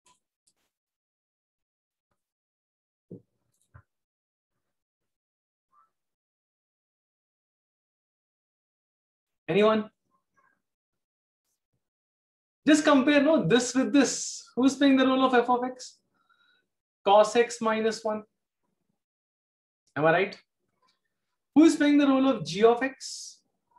Anyone? Just compare, no, this with this. Who is playing the role of f of x? Cos x minus one. Am I right? Who is playing the role of g of x?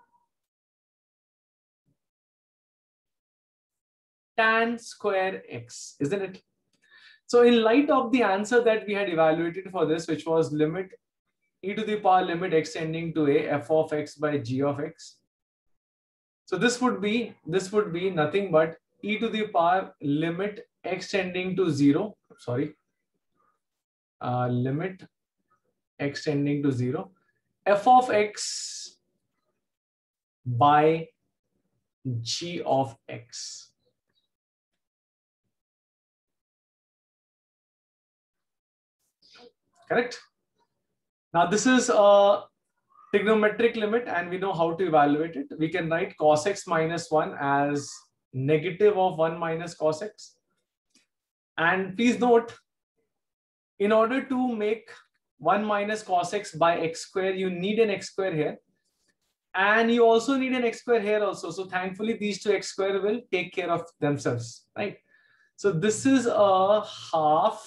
Tan square x, isn't it? So in light of the answer that we had evaluated for this, which was limit e to the power limit x tending to a, f of x by g of x. So this would be, this would be nothing but e to the power limit x tending to zero, sorry, uh, limit x tending to zero, f of x by g of x. Correct? Now this is a trigonometric limit and we know how to evaluate it. We can write cos x minus one as negative of one minus cos x. And please note, in order to make one minus cos x by x square, you need an x square here. And you also need an x square here also. So thankfully, these two x square will take care of themselves, right? So this is a half.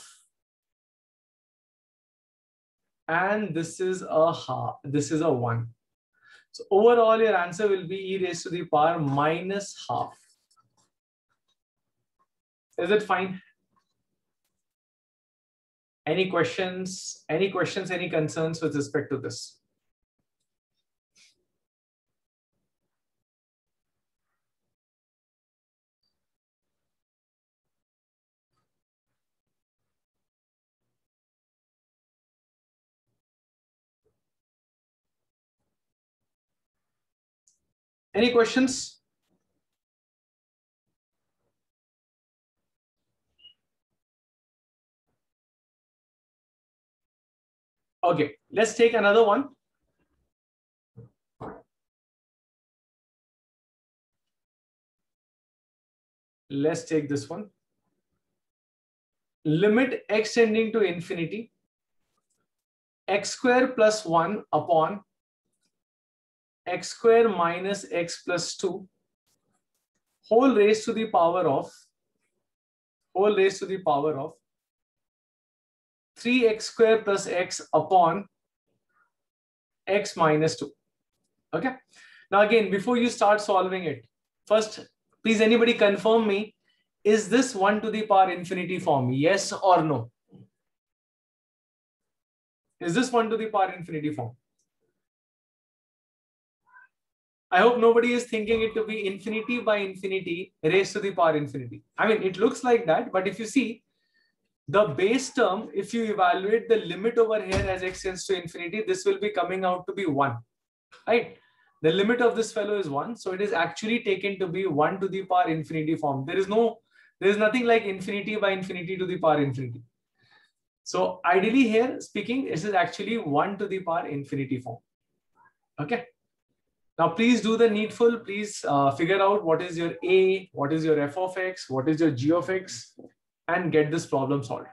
And this is a half. This is a one. So overall, your answer will be e raised to the power minus half. Is it fine? Any questions? Any questions? Any concerns with respect to this? Any questions? Okay, let's take another one. Let's take this one. Limit x tending to infinity, x square plus one upon x square minus x plus two whole raised to the power of whole raised to the power of three x square plus x upon x minus two. Okay. Now again, before you start solving it, first, please anybody confirm me, is this one to the power infinity form? Yes or no? Is this one to the power infinity form? I hope nobody is thinking it to be infinity by infinity raised to the power infinity. I mean, it looks like that, but if you see the base term, if you evaluate the limit over here as x tends to infinity, this will be coming out to be one, right? The limit of this fellow is one. So it is actually taken to be one to the power infinity form. There is no, there is nothing like infinity by infinity to the power infinity. So ideally here speaking, this is actually one to the power infinity form. Okay. Now, please do the needful. Please uh, figure out what is your a, what is your f of x, what is your g of x, and get this problem solved.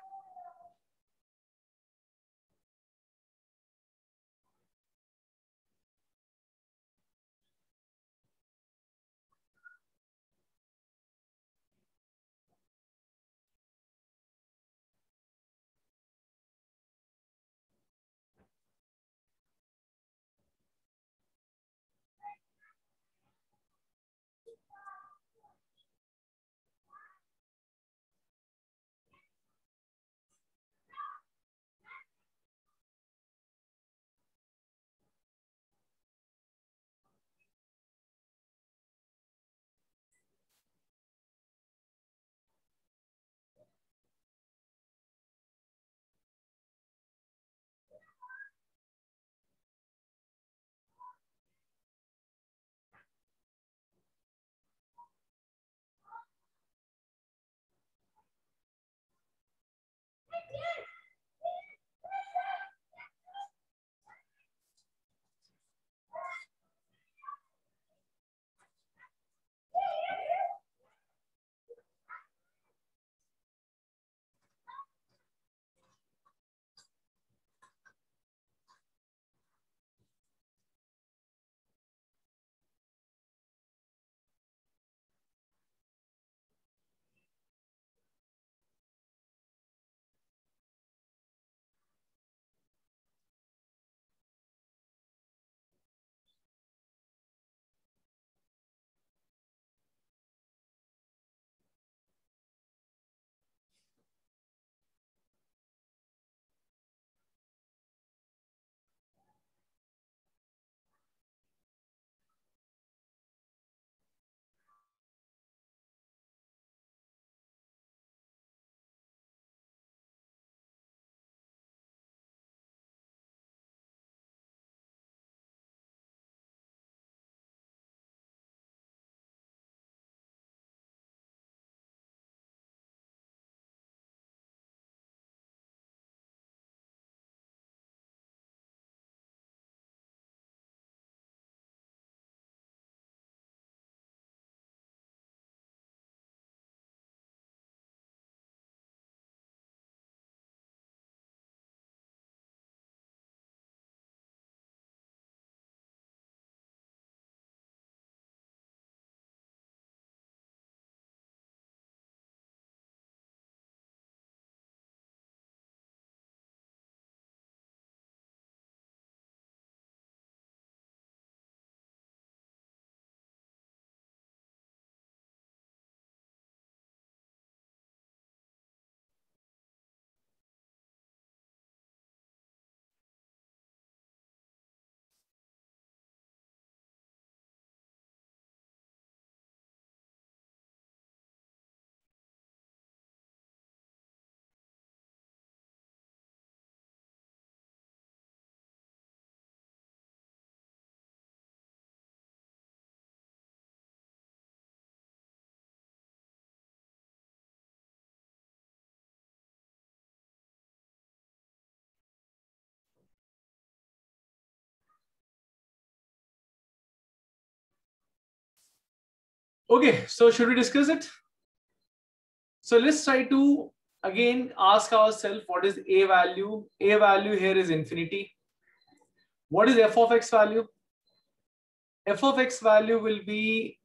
Okay, so should we discuss it? So let's try to again ask ourselves, what is a value? A value here is infinity. What is f of x value? F of x value will be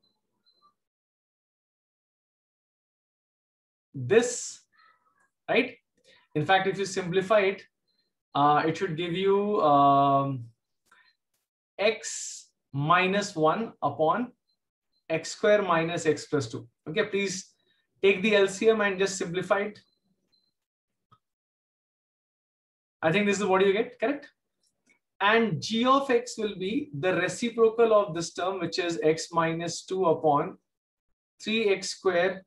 this, right? In fact, if you simplify it, uh, it should give you um, x minus one upon x square minus x plus two. Okay, please take the L C M and just simplify it. I think this is what you get, correct? And g of x will be the reciprocal of this term, which is x minus two upon three x square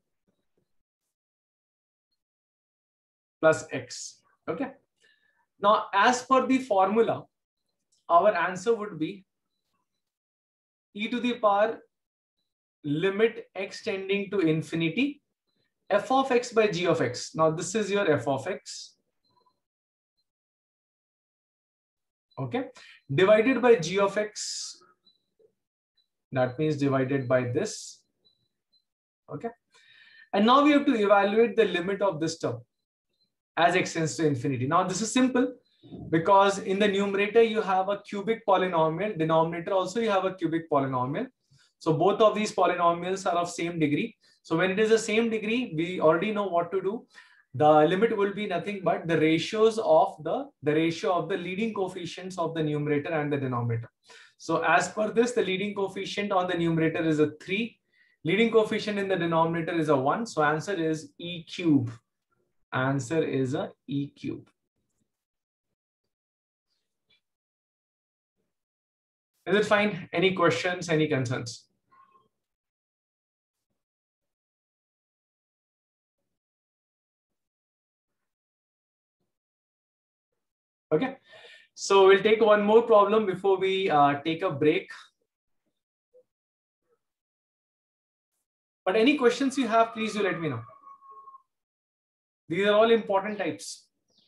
plus x. Okay. Now, as per the formula, our answer would be e to the power limit x tending to infinity, f of x by g of x. Now, this is your f of x. Okay. Divided by g of x. That means divided by this. Okay. And now we have to evaluate the limit of this term as x tends to infinity. Now, this is simple because in the numerator, you have a cubic polynomial. Denominator also, you have a cubic polynomial. So both of these polynomials are of same degree. So when it is the same degree, we already know what to do. The limit will be nothing but the ratios of the, the ratio of the leading coefficients of the numerator and the denominator. So as per this, the leading coefficient on the numerator is a three. Leading coefficient in the denominator is a one. So answer is e cube. Answer is a e cube. Is it fine? Any questions, any concerns? Okay. So we'll take one more problem before we uh, take a break. But any questions you have, please do let me know. These are all important types.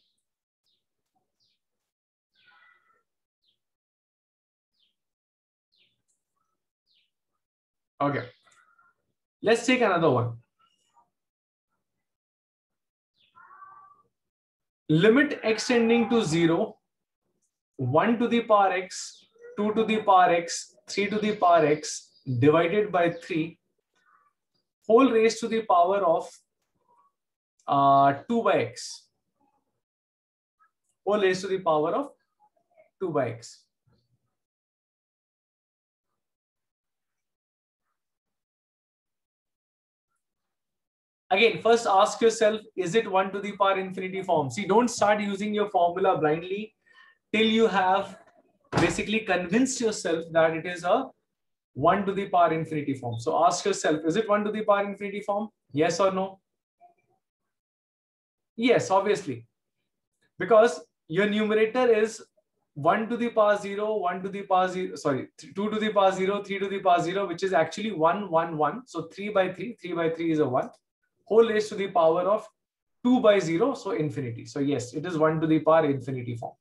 Okay. Let's take another one. Limit x tending to zero, one to the power x, two to the power x, three to the power x divided by three, whole raised to the power of uh, two by x. Whole raised to the power of two by x. Again, first ask yourself, is it one to the power infinity form? See, don't start using your formula blindly till you have basically convinced yourself that it is a one to the power infinity form. So ask yourself, is it one to the power infinity form? Yes or no? Yes, obviously. Because your numerator is one to the power zero, one to the power zero, sorry, two to the power zero, three to the power zero, which is actually one, one, one. So three by three, three by three is a one. Whole raised to the power of two by zero, so infinity. So yes, it is one to the power infinity form.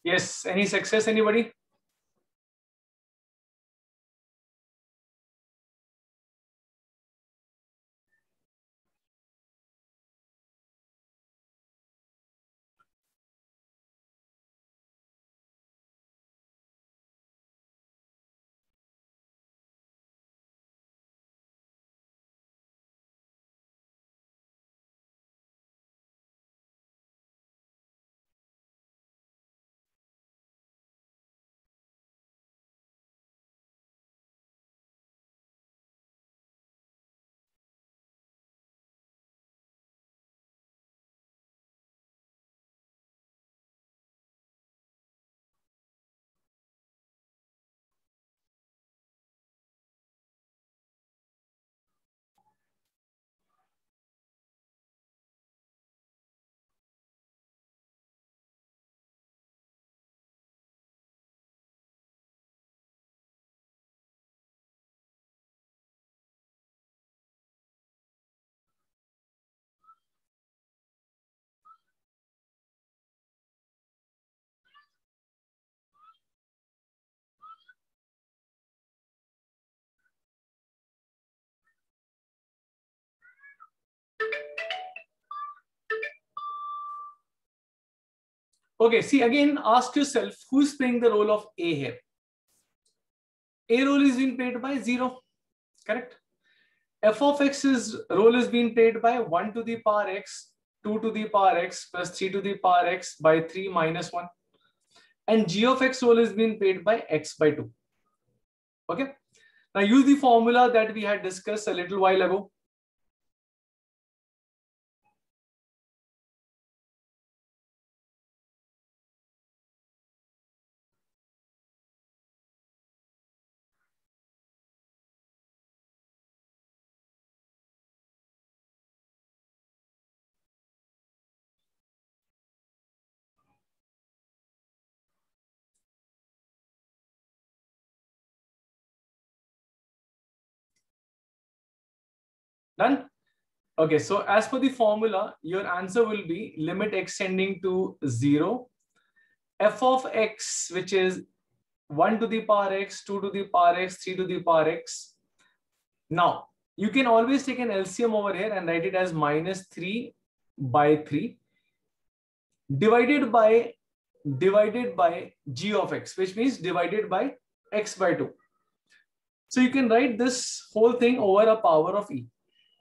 Yes, any success, anybody? Okay, see again, ask yourself who's playing the role of A here. A role is being played by zero, correct? F of x's role is being played by one to the power x, two to the power x plus three to the power x by three minus one. And g of x role is being played by x by two. Okay. Now use the formula that we had discussed a little while ago. Done? Okay, so as per the formula, your answer will be limit x tending to zero, f of x, which is one to the power x, two to the power x, three to the power x. Now, you can always take an L C M over here and write it as minus three by three divided by divided by g of x, which means divided by x by two. So you can write this whole thing over a power of e.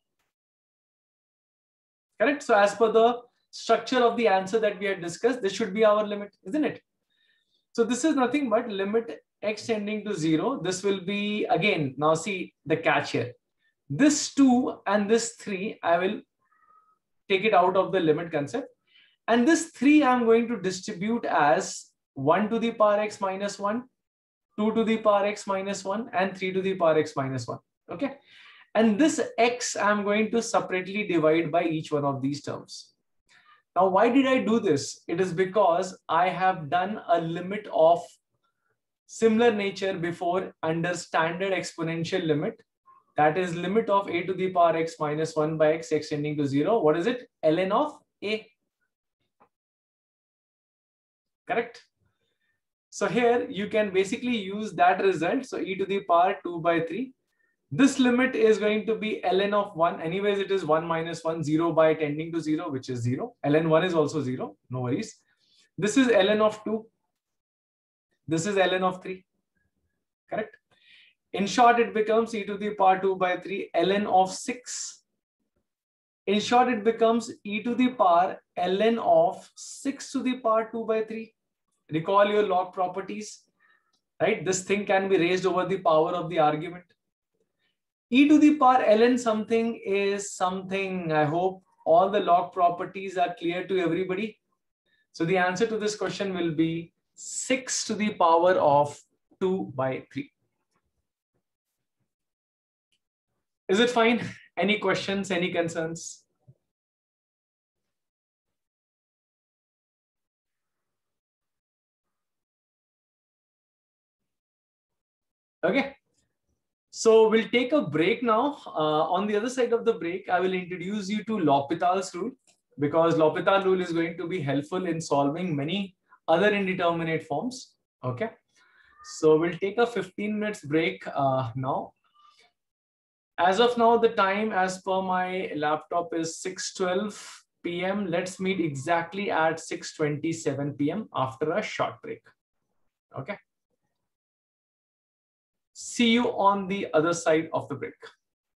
Correct? So as per the structure of the answer that we had discussed, this should be our limit, isn't it? So this is nothing but limit x tending to zero. This will be, again, now see the catch here. This two and this three, I will take it out of the limit concept. And this three, I'm going to distribute as one to the power x minus one, two to the power x minus one, and three to the power x minus one. Okay. And this x, I'm going to separately divide by each one of these terms. Now, why did I do this? It is because I have done a limit of similar nature before under standard exponential limit. That is limit of a to the power x minus one by x extending to zero. What is it? ln of a. Correct? So here you can basically use that result. So e to the power two by three. This limit is going to be ln of one. Anyways, it is one minus one, zero by tending to zero, which is zero. ln one is also zero. No worries. This is ln of two. This is ln of three. Correct? In short, it becomes e to the power two by three ln of six. In short, it becomes e to the power ln of six to the power two by three. Recall your log properties, right? This thing can be raised over the power of the argument. E to the power ln something is something. I hope all the log properties are clear to everybody. So the answer to this question will be six to the power of two by three. Is it fine? Any questions, any concerns? Okay. So we'll take a break now. Uh, on the other side of the break, I will introduce you to L'Hopital's rule, because L'Hopital rule is going to be helpful in solving many other indeterminate forms. Okay. So we'll take a fifteen minutes break uh, now. As of now, the time as per my laptop is six twelve p m Let's meet exactly at six twenty-seven p m after a short break. Okay. See you on the other side of the break.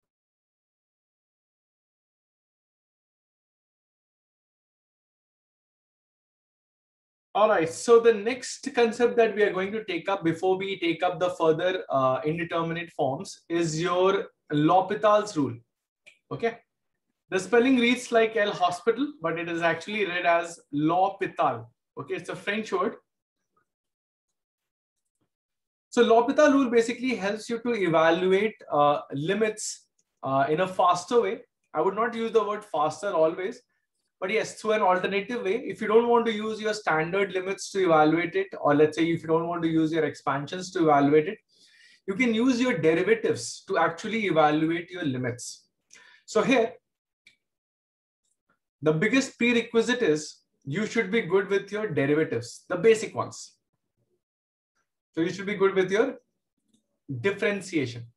All right, so the next concept that we are going to take up before we take up the further uh, indeterminate forms is your L'Hopital's rule. Okay, the spelling reads like El Hospital, but it is actually read as L'Hopital. Okay, it's a French word. So L'Hopital rule basically helps you to evaluate uh, limits uh, in a faster way. I would not use the word faster always. But yes, through an alternative way, if you don't want to use your standard limits to evaluate it, or let's say if you don't want to use your expansions to evaluate it, you can use your derivatives to actually evaluate your limits. So here, the biggest prerequisite is you should be good with your derivatives, the basic ones. So you should be good with your differentiation.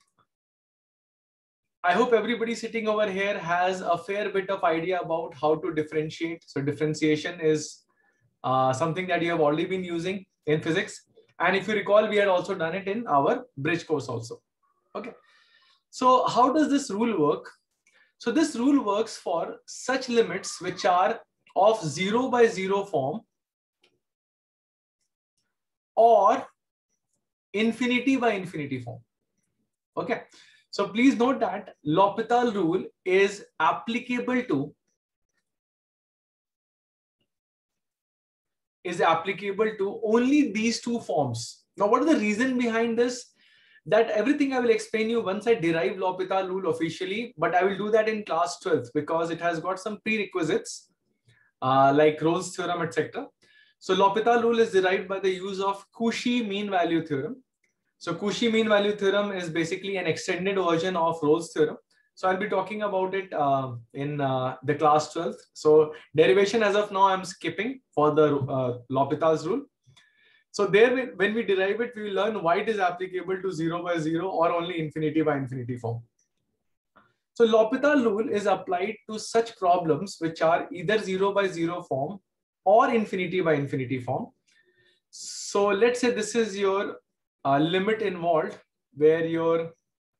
I hope everybody sitting over here has a fair bit of idea about how to differentiate. So differentiation is uh, something that you have already been using in physics. And if you recall, we had also done it in our bridge course also. Okay. So how does this rule work? So this rule works for such limits which are of zero by zero form or infinity by infinity form. Okay. So please note that L'Hopital rule is applicable to is applicable to only these two forms. Now, what is the reason behind this? That everything I will explain you once I derive L'Hopital rule officially, but I will do that in class twelfth because it has got some prerequisites uh, like Rolle's theorem, et cetera. So L'Hopital rule is derived by the use of Cauchy mean value theorem. So Cauchy mean value theorem is basically an extended version of Rolle's theorem. So I'll be talking about it uh, in uh, the class twelfth. So derivation as of now I'm skipping for the uh, L'Hopital's rule. So there, when we derive it, we will learn why it is applicable to zero by zero or only infinity by infinity form. So L'Hopital rule is applied to such problems which are either zero by zero form or infinity by infinity form. So let's say this is your uh, limit involved where your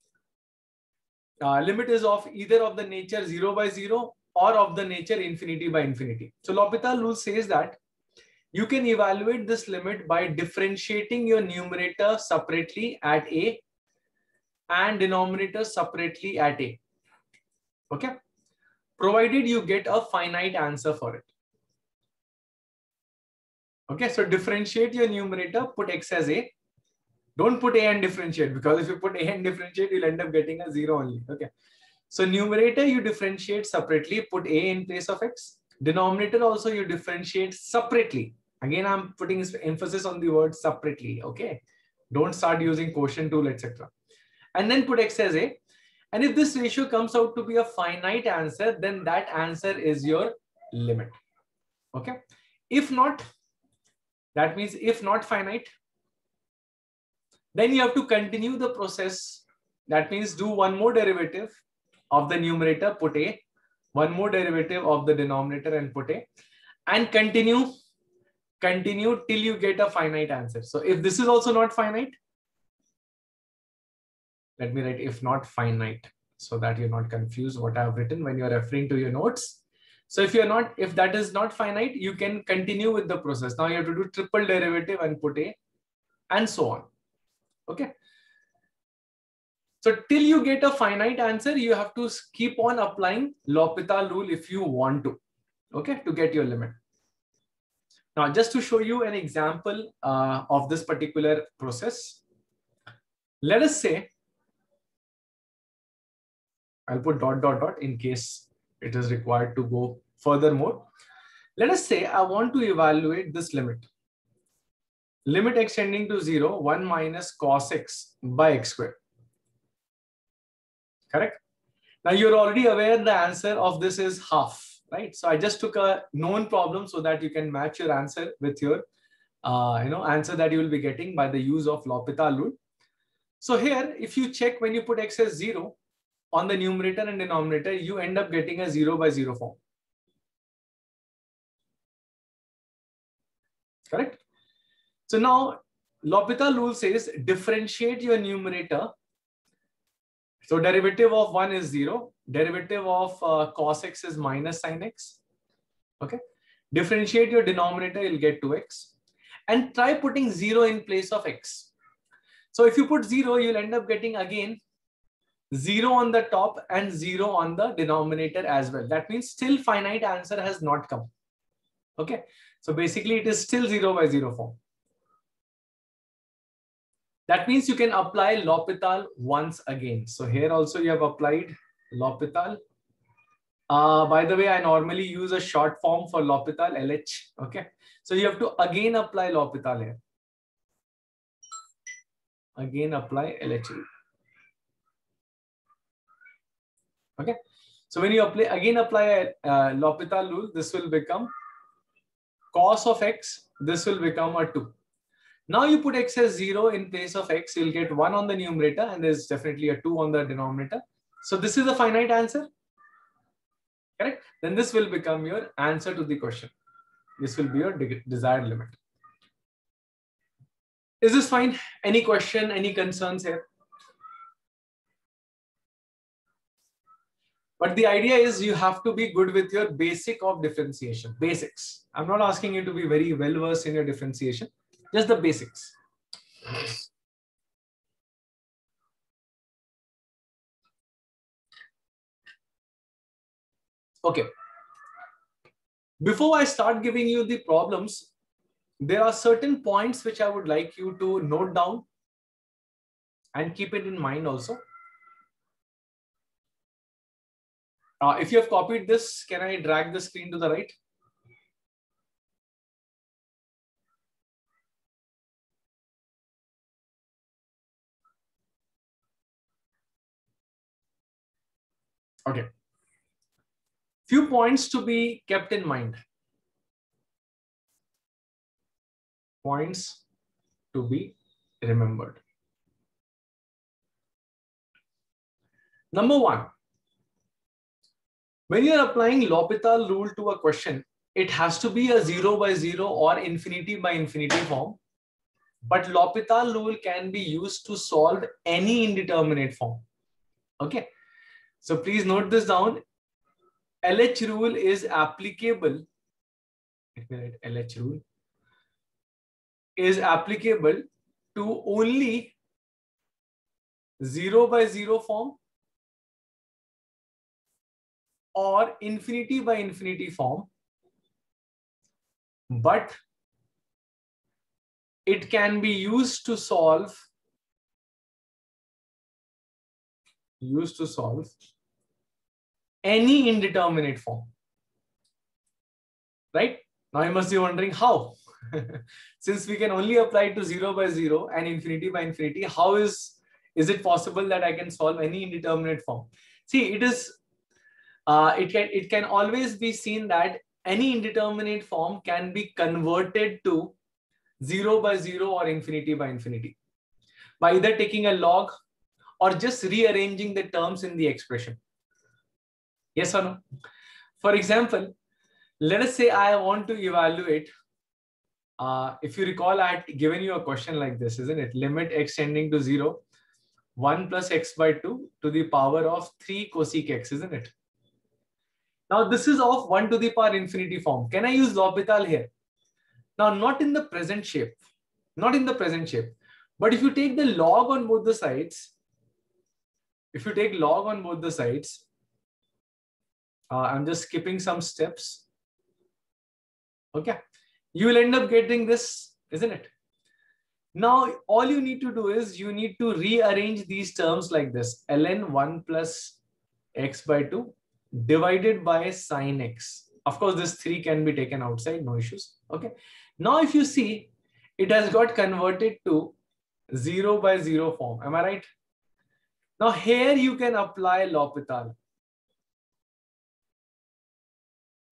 uh, limit is of either of the nature zero by zero or of the nature infinity by infinity. So L'Hopital rule says that you can evaluate this limit by differentiating your numerator separately at A and denominator separately at A. Okay. Provided you get a finite answer for it. Okay. So differentiate your numerator, put X as A. Don't put A and differentiate because if you put A and differentiate, you'll end up getting a zero only. Okay. So numerator you differentiate separately, put A in place of X. Denominator also you differentiate separately. Again, I'm putting emphasis on the word separately. Okay. Don't start using quotient tool, et cetera. And then put X as A. And if this ratio comes out to be a finite answer, then that answer is your limit. Okay. If not, that means if not finite, then you have to continue the process. That means do one more derivative of the numerator, put A, one more derivative of the denominator and put A, and continue, continue till you get a finite answer. So if this is also not finite, let me write if not finite so that you're not confused what I've written when you're referring to your notes. So if you're not, if that is not finite, you can continue with the process. Now you have to do triple derivative and put A and so on. Okay. So till you get a finite answer, you have to keep on applying L'Hopital rule if you want to, okay, to get your limit. Now, just to show you an example uh, of this particular process, let us say, I'll put dot, dot, dot in case it is required to go furthermore. Let us say I want to evaluate this limit. Limit extending to zero, one minus cos x by x squared. Correct? Now you're already aware the answer of this is half. right? So I just took a known problem so that you can match your answer with your uh, you know, answer that you will be getting by the use of L'Hopital rule. So here, if you check when you put x as zero on the numerator and denominator, you end up getting a zero by zero form. Correct? So now L'Hopital rule says differentiate your numerator. So derivative of one is zero. Derivative of uh, cos x is minus sin x. Okay. Differentiate your denominator, you'll get two x. And try putting zero in place of x. So if you put zero, you'll end up getting again zero on the top and zero on the denominator as well. That means still finite answer has not come. Okay. So basically it is still zero by zero form. That means you can apply L'Hopital once again. So here also you have applied L'Hopital. Uh, by the way, I normally use a short form for L'Hopital, L H. Okay. So you have to again apply L'Hopital here. Again apply L H rule. Okay. So when you apply again apply uh, L'Hopital rule, this will become cos of x. This will become a two. Now you put x as zero in place of x, you'll get one on the numerator and there's definitely a two on the denominator. So this is a finite answer. Correct? Then this will become your answer to the question. This will be your de desired limit. Is this fine? Any question, any concerns here? But the idea is you have to be good with your basic of differentiation, basics. I'm not asking you to be very well versed in your differentiation, just the basics. Okay. Before I start giving you the problems, there are certain points which I would like you to note down and keep it in mind also. Uh, if you have copied this, can I drag the screen to the right? Okay. Few points to be kept in mind. Points to be remembered. Number one, when you're applying L'Hopital rule to a question, it has to be a zero by zero or infinity by infinity form. But L'Hopital rule can be used to solve any indeterminate form. Okay. So please note this down. L H rule is applicable. Let me write L H rule is applicable to only zero by zero form or infinity by infinity form, but it can be used to solve used to solve any indeterminate form. Right? Now you must be wondering how. Since we can only apply to zero by zero and infinity by infinity, how is is it possible that I can solve any indeterminate form? See, it is uh, it can it can always be seen that any indeterminate form can be converted to zero by zero or infinity by infinity by either taking a log or just rearranging the terms in the expression. Yes or no? For example, let us say I want to evaluate. Uh, if you recall, I had given you a question like this, isn't it? Limit x tending to zero, one plus x by two to the power of three cosec x, isn't it? Now this is of one to the power infinity form. Can I use L'Hopital here? Now, not in the present shape, not in the present shape, but if you take the log on both the sides, if you take log on both the sides, uh, I'm just skipping some steps. Okay. You will end up getting this, isn't it? Now, all you need to do is you need to rearrange these terms like this. Ln one plus x by two divided by sine x. Of course, this three can be taken outside, no issues. Okay. Now, if you see, it has got converted to zero by zero form. Am I right? Now, here you can apply L'Hopital.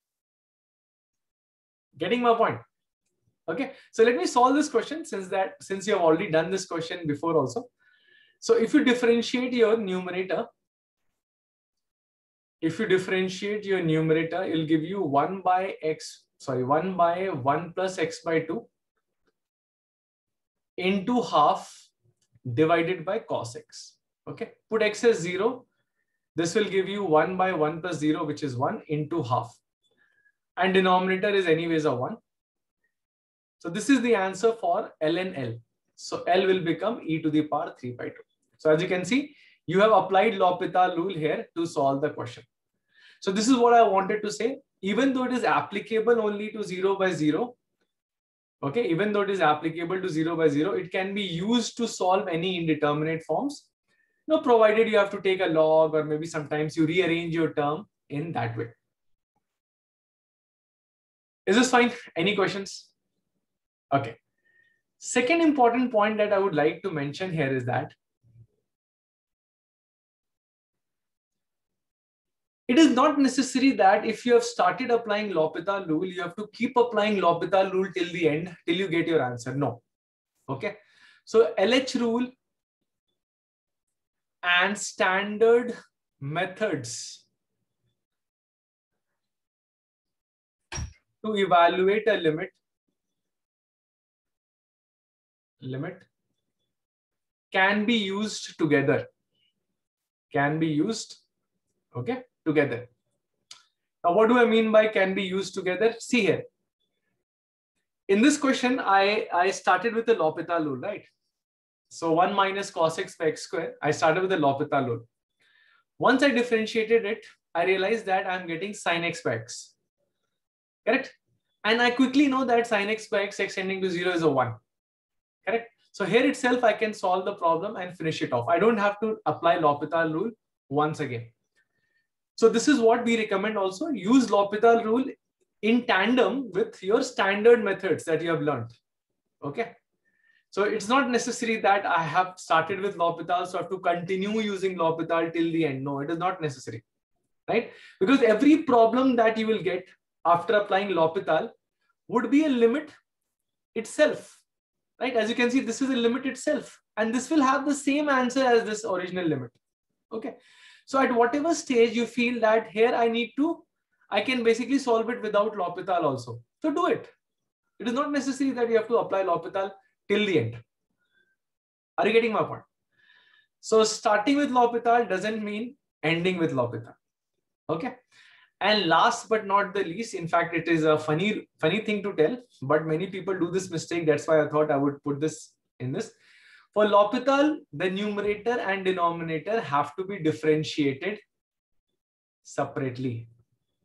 Getting my point? Okay, so let me solve this question since that since you have already done this question before also. So if you differentiate your numerator, if you differentiate your numerator, it'll give you one by x, sorry, one by one plus x by two into half divided by cos x. Okay, put x as zero. This will give you one by one plus zero, which is one into half. And denominator is anyways a one. So this is the answer for ln L. So L will become e to the power three by two. So as you can see, you have applied L'Hopital rule here to solve the question. So this is what I wanted to say. Even though it is applicable only to zero by zero, okay, even though it is applicable to zero by zero, it can be used to solve any indeterminate forms. No, provided you have to take a log or maybe sometimes you rearrange your term in that way. Is this fine? Any questions? Okay. Second important point that I would like to mention here is that it is not necessary that if you have started applying L'Hopital rule, you have to keep applying L'Hopital rule till the end, till you get your answer. No. Okay. So L H rule and standard methods to evaluate a limit, limit can be used together, can be used, okay, together. Now, what do I mean by can be used together? See here. In this question, I, I started with the L'Hopital rule, right? So one minus cos x by x square, I started with the L'Hopital rule. Once I differentiated it, I realized that I'm getting sin x by x, correct? And I quickly know that sin x by x extending to zero is a one, correct? So here itself, I can solve the problem and finish it off. I don't have to apply L'Hopital rule once again. So this is what we recommend also. Use L'Hopital rule in tandem with your standard methods that you have learned. Okay. So it's not necessary that I have started with L'Hopital, so I have to continue using L'Hopital till the end. No, it is not necessary. Right? Because every problem that you will get after applying L'Hopital would be a limit itself. Right? As you can see, this is a limit itself. And this will have the same answer as this original limit. Okay. So at whatever stage you feel that here I need to, I can basically solve it without L'Hopital also. So do it. It is not necessary that you have to apply L'Hopital till the end. Are you getting my point? So starting with L'Hopital doesn't mean ending with L'Hopital. Okay. And last but not the least, in fact, it is a funny, funny thing to tell, but many people do this mistake. That's why I thought I would put this in this. For L'Hopital, the numerator and denominator have to be differentiated separately.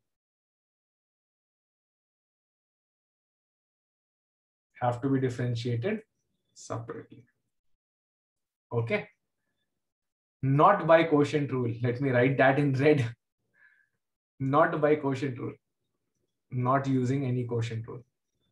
Have to be differentiated separately. Okay. Not by quotient rule. Let me write that in red. Not by quotient rule. Not using any quotient rule.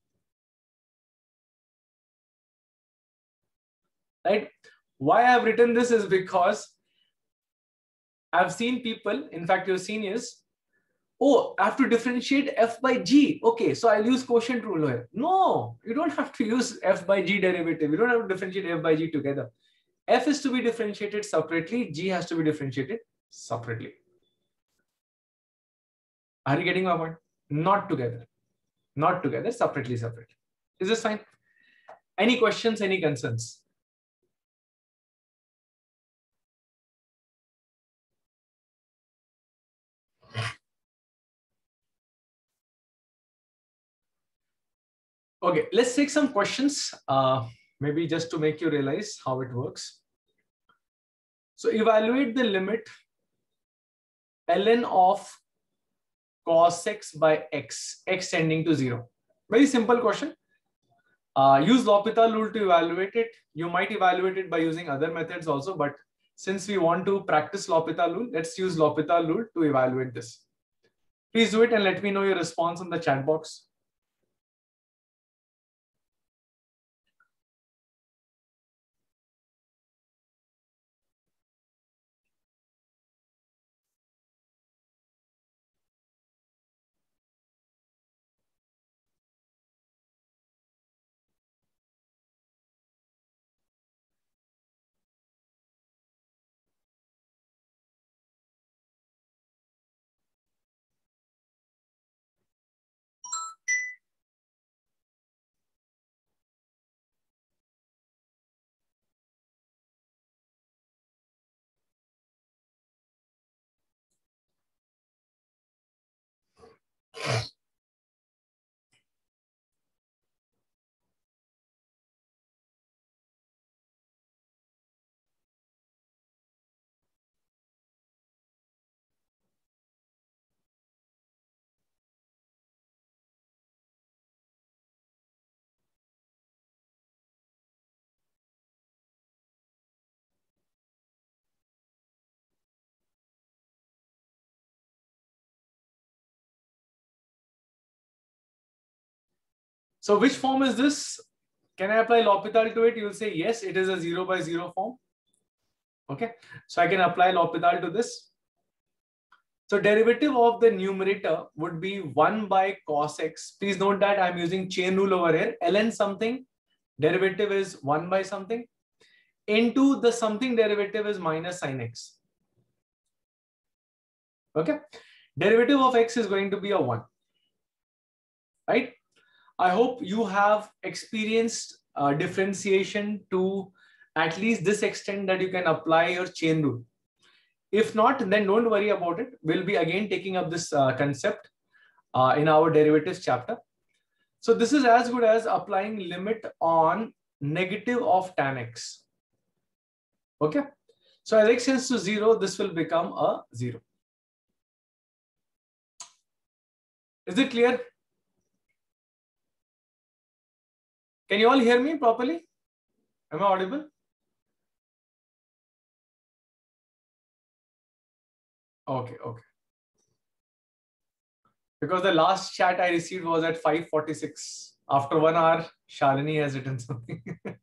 Right? Why I have written this is because I've seen people, in fact, your seniors, oh, I have to differentiate f by g. Okay, so I'll use quotient rule here. No, you don't have to use f by g derivative. You don't have to differentiate f by g together. F is to be differentiated separately. G has to be differentiated separately. Are you getting my point? Not together. Not together, separately, separately. Is this fine? Any questions, any concerns? Okay, let's take some questions, uh, maybe just to make you realize how it works. So evaluate the limit ln of cos x by x, x tending to zero. Very simple question. Uh, use L'Hopital rule to evaluate it. You might evaluate it by using other methods also, but since we want to practice L'Hopital rule, let's use L'Hopital rule to evaluate this. Please do it and let me know your response in the chat box. So which form is this? Can I apply L'Hopital to it? You'll say yes, it is a zero by zero form. Okay, so I can apply L'Hopital to this. So derivative of the numerator would be one by cos x. Please note that I'm using chain rule over here. Ln something, derivative is one by something, into the something derivative is minus sin x. Okay, derivative of x is going to be a one, right? I hope you have experienced uh, differentiation to at least this extent that you can apply your chain rule. If not, then don't worry about it. We'll be again taking up this uh, concept uh, in our derivatives chapter. So this is as good as applying limit on negative of tan x. Okay. So as x tends to zero, this will become a zero. Is it clear? Can you all hear me properly? Am I audible? Okay, okay. Because the last chat I received was at five forty-six. After one hour, Shalini has written something.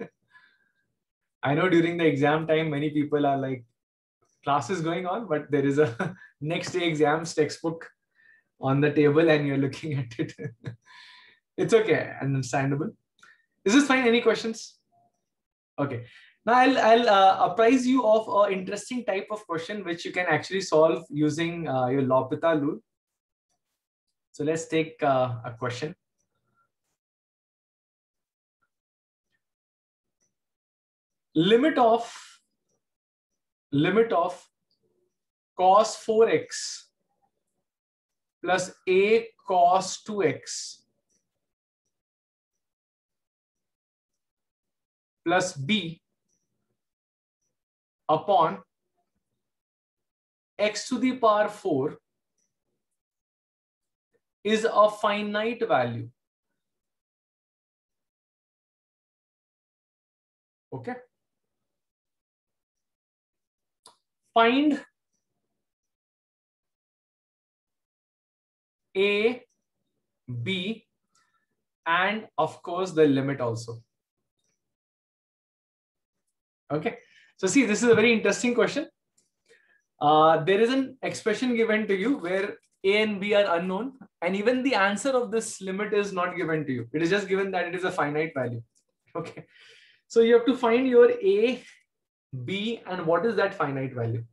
I know during the exam time, many people are like, class is going on, but there is a next day exams textbook on the table and you're looking at it. It's okay, understandable. Is this fine? Any questions? Okay. Now I'll, I'll uh, apprise you of an interesting type of question which you can actually solve using uh, your L'Hopital rule. So let's take uh, a question. Limit of limit of cos four x plus a cos two x plus b upon x to the power four is a finite value. Okay. Find a, b, and of course the limit also. Okay. So see, this is a very interesting question. Uh, there is an expression given to you where a and b are unknown, and even the answer of this limit is not given to you. It is just given that it is a finite value. Okay. So you have to find your a, b, and what is that finite value?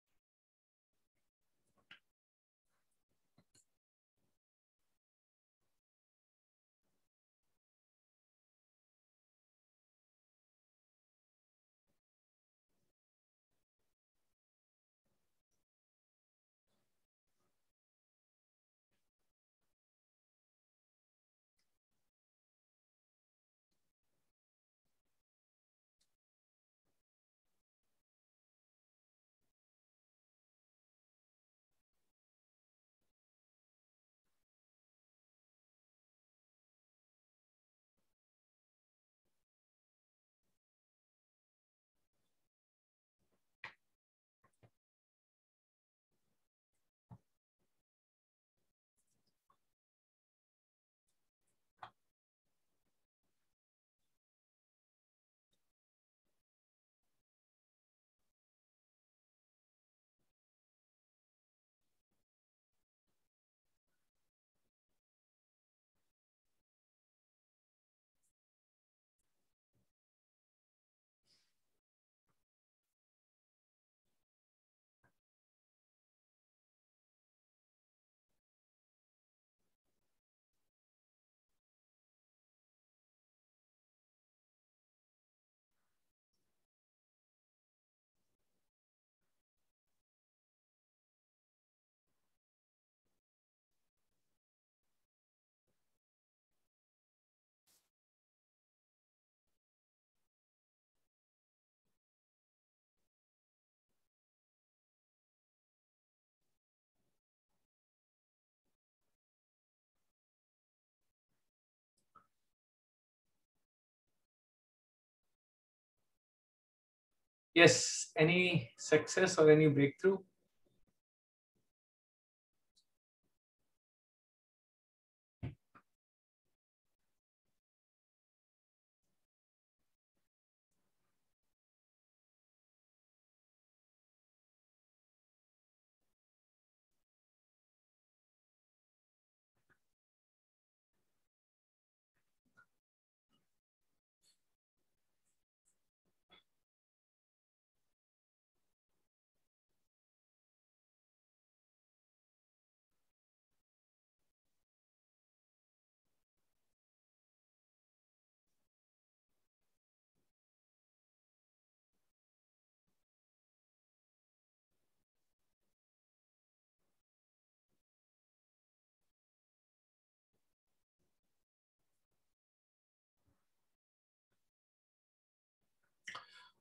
Yes, any success or any breakthrough?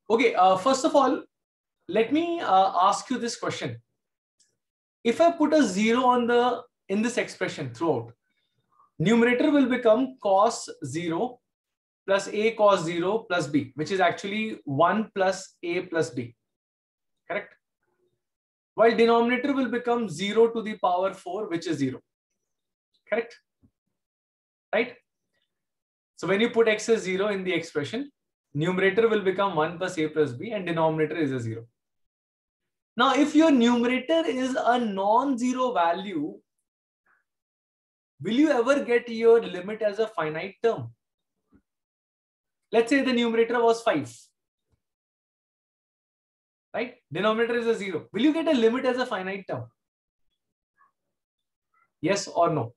Okay, uh, first of all, let me uh, ask you this question. If I put a zero on the in this expression throughout, numerator will become cos zero plus a cos zero plus b, which is actually one plus a plus b, correct? While denominator will become zero to the power four, which is zero, correct? Right? So when you put x as zero in the expression, numerator will become one plus a plus b and denominator is a zero. Now, if your numerator is a non-zero value, will you ever get your limit as a finite term? Let's say the numerator was five, right? Denominator is a zero. Will you get a limit as a finite term? Yes or no?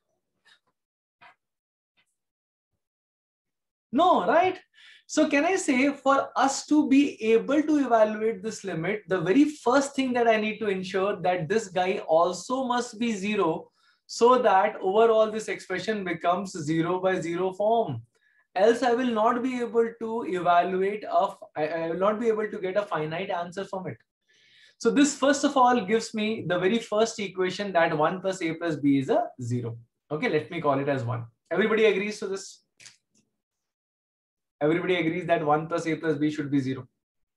No, right? So can I say for us to be able to evaluate this limit, the very first thing that I need to ensure that this guy also must be zero so that overall this expression becomes zero by zero form. Else I will not be able to evaluate, of, I, I will not be able to get a finite answer from it. So this first of all gives me the very first equation that one plus a plus b is a zero. Okay, let me call it as one. Everybody agrees to this? Everybody agrees that one plus a plus b should be zero.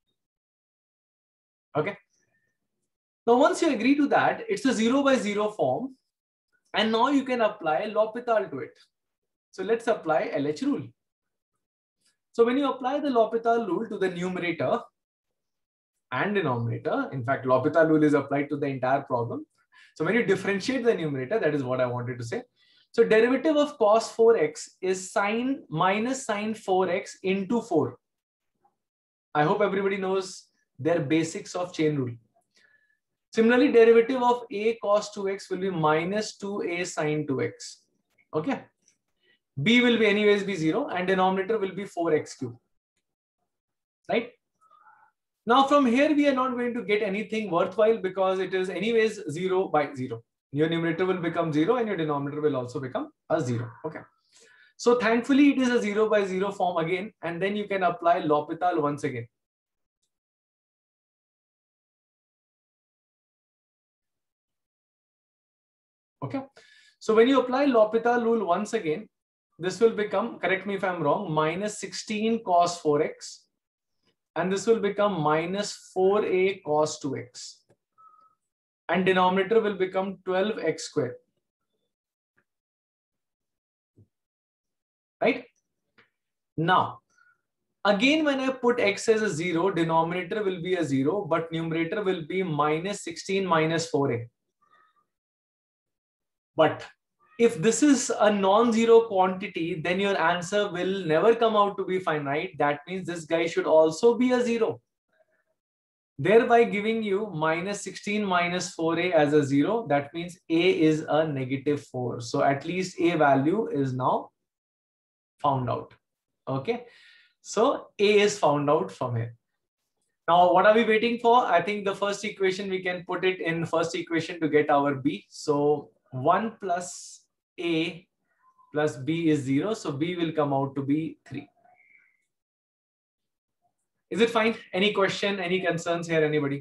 Okay. Now, once you agree to that, it's a zero by zero form. And now you can apply L'Hopital to it. So let's apply L H rule. So when you apply the L'Hopital rule to the numerator and denominator, in fact, L'Hopital rule is applied to the entire problem. So when you differentiate the numerator, that is what I wanted to say. So derivative of cos four x is sine minus sine four x into four. I hope everybody knows their basics of chain rule. Similarly, derivative of a cos two x will be minus two a sine two x. Okay. B will be anyways be zero and denominator will be four x cubed. Right? Now from here, we are not going to get anything worthwhile because it is anyways zero by zero. Your numerator will become zero and your denominator will also become a zero. Okay. So thankfully it is a zero by zero form again, and then you can apply L'Hopital once again. Okay. So when you apply L'Hopital rule once again, this will become, correct me if I'm wrong, minus sixteen cos four x. And this will become minus four a cos two x. And denominator will become twelve x squared. Right? Now, again, when I put x as a zero, denominator will be a zero, but numerator will be minus sixteen minus four a. But if this is a non-zero quantity, then your answer will never come out to be finite. That means this guy should also be a zero, thereby giving you minus sixteen minus four a as a zero. That means a is a negative four. So at least a value is now found out. Okay. So a is found out from here. Now, what are we waiting for? I think the first equation, we can put it in first equation to get our b. So one plus a plus b is zero. So b will come out to be three. Is it fine? Any question, any concerns here, anybody?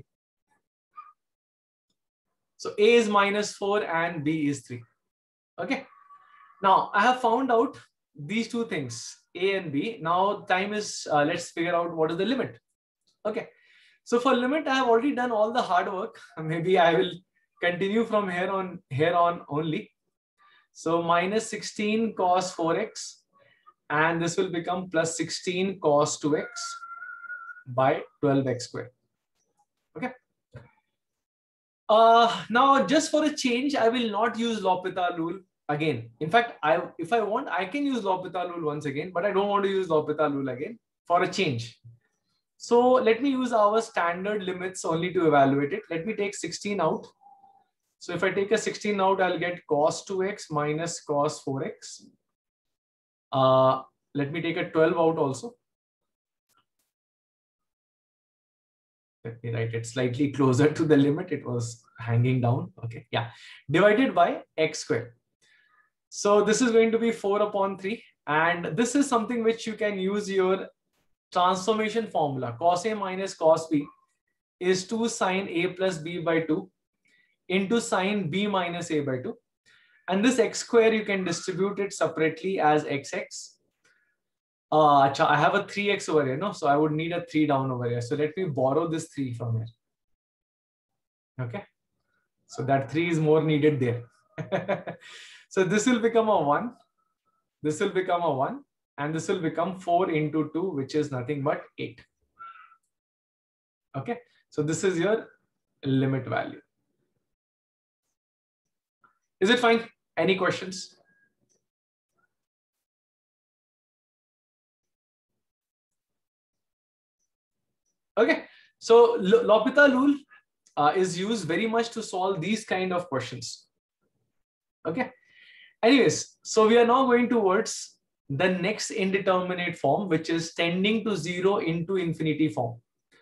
So a is minus four and b is three. Okay. Now I have found out these two things, a and b. Now time is, uh, let's figure out what is the limit. Okay. So for limit, I have already done all the hard work. Maybe I will continue from here on, here on only. So minus sixteen cos four x, and this will become plus sixteen cos two x by twelve x squared. Okay. Uh, now, just for a change, I will not use L'Hopital rule again. In fact, I if I want, I can use L'Hopital rule once again, but I don't want to use L'Hopital rule again for a change. So let me use our standard limits only to evaluate it. Let me take sixteen out. So if I take a sixteen out, I'll get cos two x minus cos four x. Uh, let me take a twelve out also. Let me write it slightly closer to the limit. It was hanging down. Okay, yeah. Divided by x squared. So this is going to be four upon three. And this is something which you can use your transformation formula, cos A minus cos B is two sine A plus B by two into sine B minus A by two. And this x square, you can distribute it separately as xx. Uh, I have a three x over here, no? So I would need a three down over here. So let me borrow this three from here. Okay. So that three is more needed there. So this will become a one. This will become a one. And this will become four into two, which is nothing but eight. Okay. So this is your limit value. Is it fine? Any questions? Okay. So L'Hopital rule uh, is used very much to solve these kind of questions. Okay. Anyways, so we are now going towards the next indeterminate form, which is tending to zero into infinity form.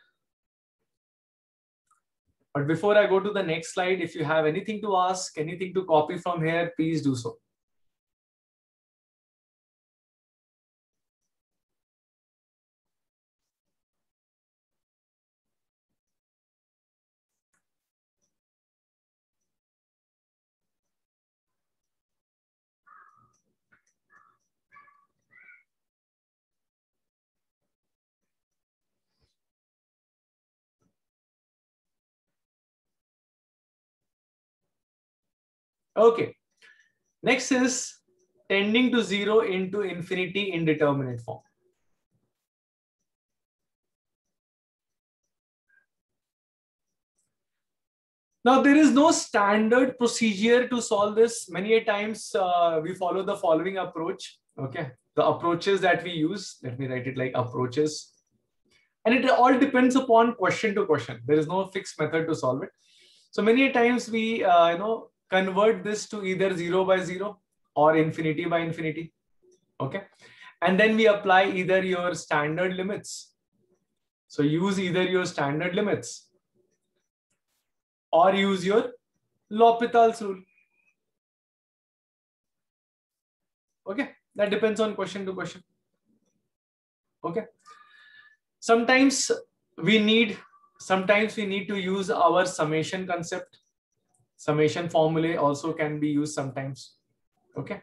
But before I go to the next slide, if you have anything to ask, anything to copy from here, please do so. Okay. Next is tending to zero into infinity indeterminate form. Now, there is no standard procedure to solve this. Many a times uh, we follow the following approach. Okay. The approaches that we use, let me write it like approaches. And it all depends upon question to question. There is no fixed method to solve it. So many a times we, uh, you know, convert this to either zero by zero or infinity by infinity. Okay. And then we apply either your standard limits. So use either your standard limits or use your L'Hopital's rule. Okay. That depends on question to question. Okay. Sometimes we need, sometimes we need to use our summation concept. Summation formulae also can be used sometimes. Okay.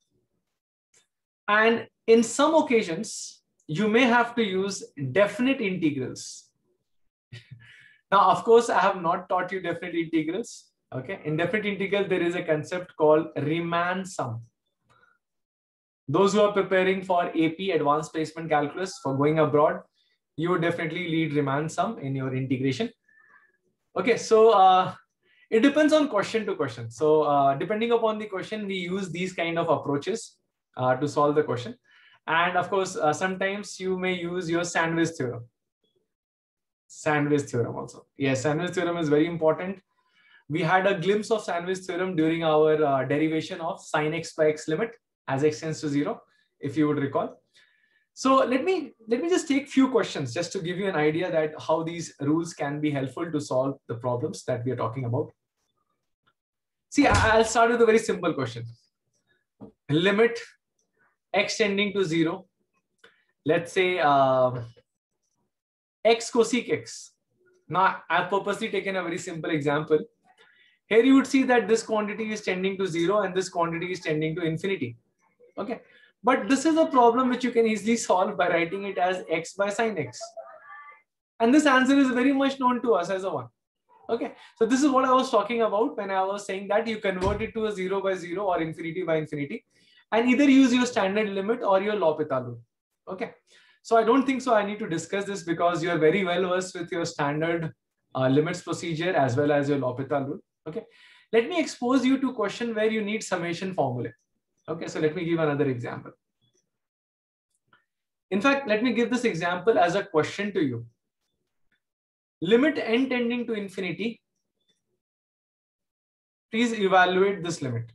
And in some occasions, you may have to use definite integrals. Now, of course, I have not taught you definite integrals. Okay. In definite integral, there is a concept called Riemann sum. Those who are preparing for A P, Advanced Placement Calculus, for going abroad, you would definitely need Riemann sum in your integration. Okay. So, uh, it depends on question to question. So uh, depending upon the question, we use these kind of approaches uh, to solve the question. And of course, uh, sometimes you may use your Sandwich theorem. Sandwich theorem also. Yes, Sandwich theorem is very important. We had a glimpse of Sandwich theorem during our uh, derivation of sin x by x limit as x tends to zero, if you would recall. So let me, let me just take few questions just to give you an idea that how these rules can be helpful to solve the problems that we are talking about. See, I'll start with a very simple question. Limit x tending to zero. Let's say uh, x cosec x. Now, I've purposely taken a very simple example. Here you would see that this quantity is tending to zero and this quantity is tending to infinity. Okay. But this is a problem which you can easily solve by writing it as x by sine x. And this answer is very much known to us as a one. Okay. So this is what I was talking about when I was saying that you convert it to a zero by zero or infinity by infinity and either use your standard limit or your L'Hopital rule. Okay. So I don't think so I need to discuss this because you are very well versed with your standard uh, limits procedure as well as your L'Hopital rule. Okay. Let me expose you to a question where you need summation formula. Okay, so let me give another example. In fact, let me give this example as a question to you. Limit n tending to infinity. Please evaluate this limit.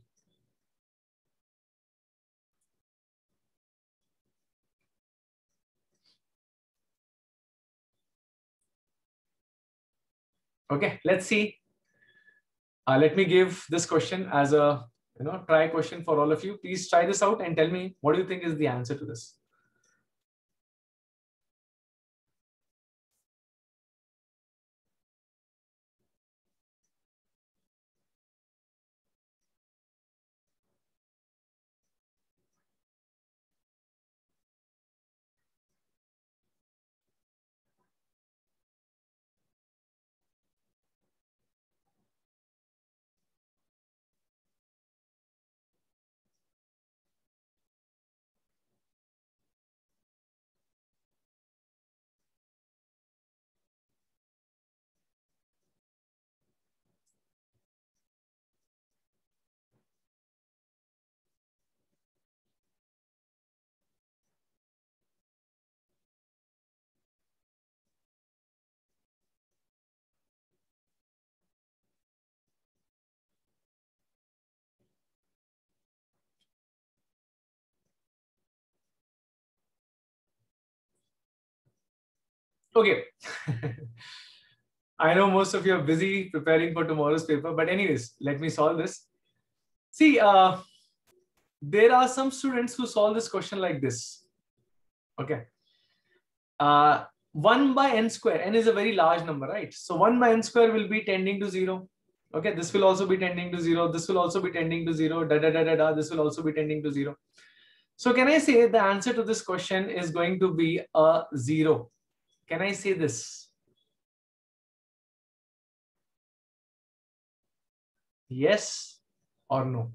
Okay, let's see. Uh, let me give this question as a you know try question for all of you. Please try this out and tell me what do you think is the answer to this. Okay. I know most of you are busy preparing for tomorrow's paper, but anyways, let me solve this. See, uh, there are some students who solve this question like this. Okay. Uh, one by n square, n is a very large number, right? So one by n square will be tending to zero. Okay, this will also be tending to zero. This will also be tending to zero. Da, da, da, da, da. This will also be tending to zero. So can I say the answer to this question is going to be a zero? Can I say this? Yes or no?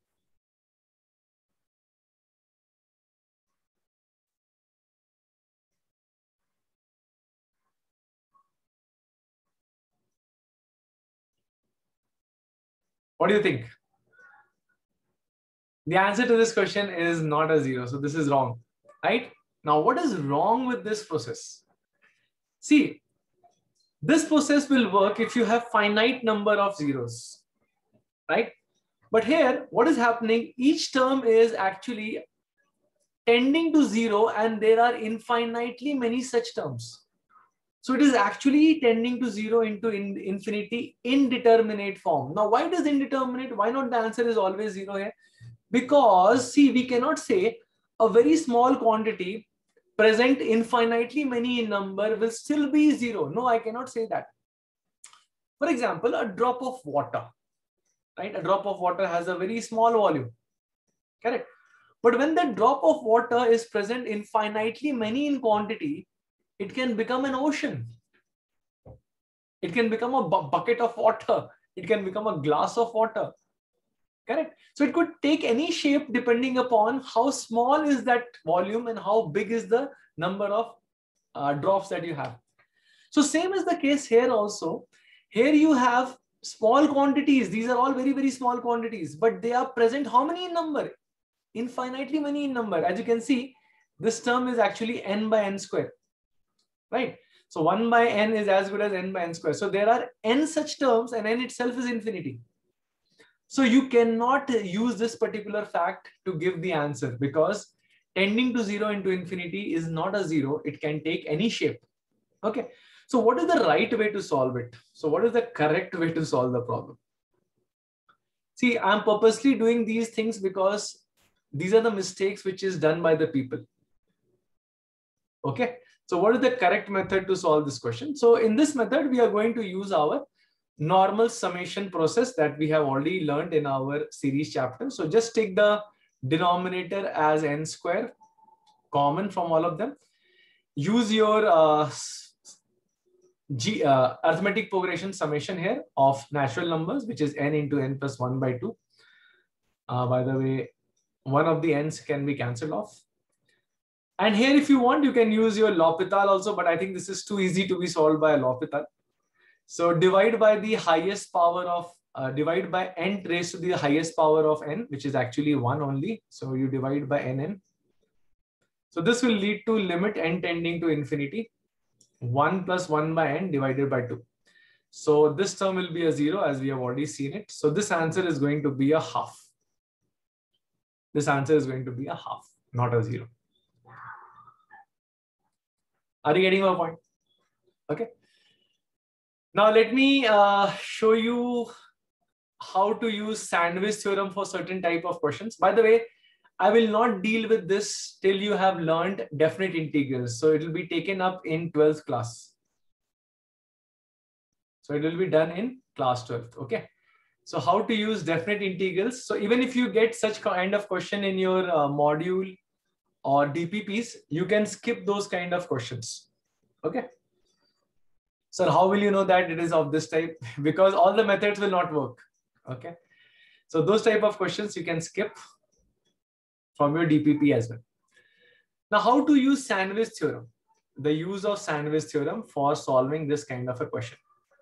What do you think? The answer to this question is not a zero. So this is wrong, right? Now, what is wrong with this process? See, this process will work if you have finite number of zeros, right? But here, what is happening? Each term is actually tending to zero and there are infinitely many such terms. So it is actually tending to zero into in infinity indeterminate form. Now, why does indeterminate? Why not the answer is always zero here? Because see, we cannot say a very small quantity present infinitely many in number will still be zero. No, I cannot say that. For example, a drop of water, right? A drop of water has a very small volume, correct? But when the drop of water is present infinitely many in quantity, it can become an ocean. It can become a bu bucket of water. It can become a glass of water. Correct. So it could take any shape depending upon how small is that volume and how big is the number of uh, drops that you have. So same is the case here also. Here you have small quantities. These are all very, very small quantities, but they are present how many in number? Infinitely many in number. As you can see, this term is actually n by n square, right? So one by n is as good as n by n square. So there are n such terms and n itself is infinity. So you cannot use this particular fact to give the answer because tending to zero into infinity is not a zero. It can take any shape. Okay. So what is the right way to solve it? So what is the correct way to solve the problem? See, I'm purposely doing these things because these are the mistakes which is done by the people. Okay. So what is the correct method to solve this question? So in this method, we are going to use our normal summation process that we have already learned in our series chapter. So just take the denominator as n square, common from all of them. Use your uh, G, uh, arithmetic progression summation here of natural numbers, which is n into n plus one by two. Uh, by the way, one of the n's can be cancelled off. And here, if you want, you can use your L'Hopital also, but I think this is too easy to be solved by a L'Hopital. So divide by the highest power of, uh, divide by n raised to the highest power of n, which is actually one only. So you divide by nn. So this will lead to limit n tending to infinity, one plus one by n divided by two. So this term will be a zero as we have already seen it. So this answer is going to be a half. This answer is going to be a half, not a zero. Are you getting my point? Okay. Now let me uh, show you how to use sandwich theorem for certain type of questions. By the way, I will not deal with this till you have learned definite integrals. So it will be taken up in twelfth class. So it will be done in class twelfth. Okay. So how to use definite integrals. So even if you get such kind of question in your uh, module or D P Ps, you can skip those kind of questions. Okay. So how will you know that it is of this type? Because all the methods will not work. Okay. So those type of questions you can skip from your D P P as well. Now, how to use sandwich theorem? The use of sandwich theorem for solving this kind of a question.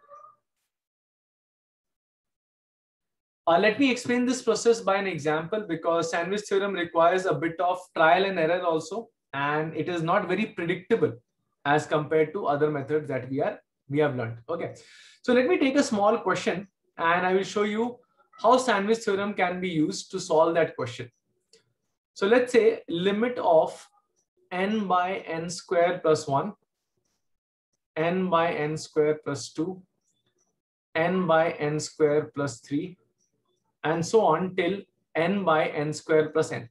Uh, let me explain this process by an example because sandwich theorem requires a bit of trial and error also, and it is not very predictable as compared to other methods that we are we have learned. Okay, so let me take a small question and I will show you how sandwich theorem can be used to solve that question. So let's say limit of n by n square plus one n by n square plus two, n by n square plus three, and so on till n by n square plus n.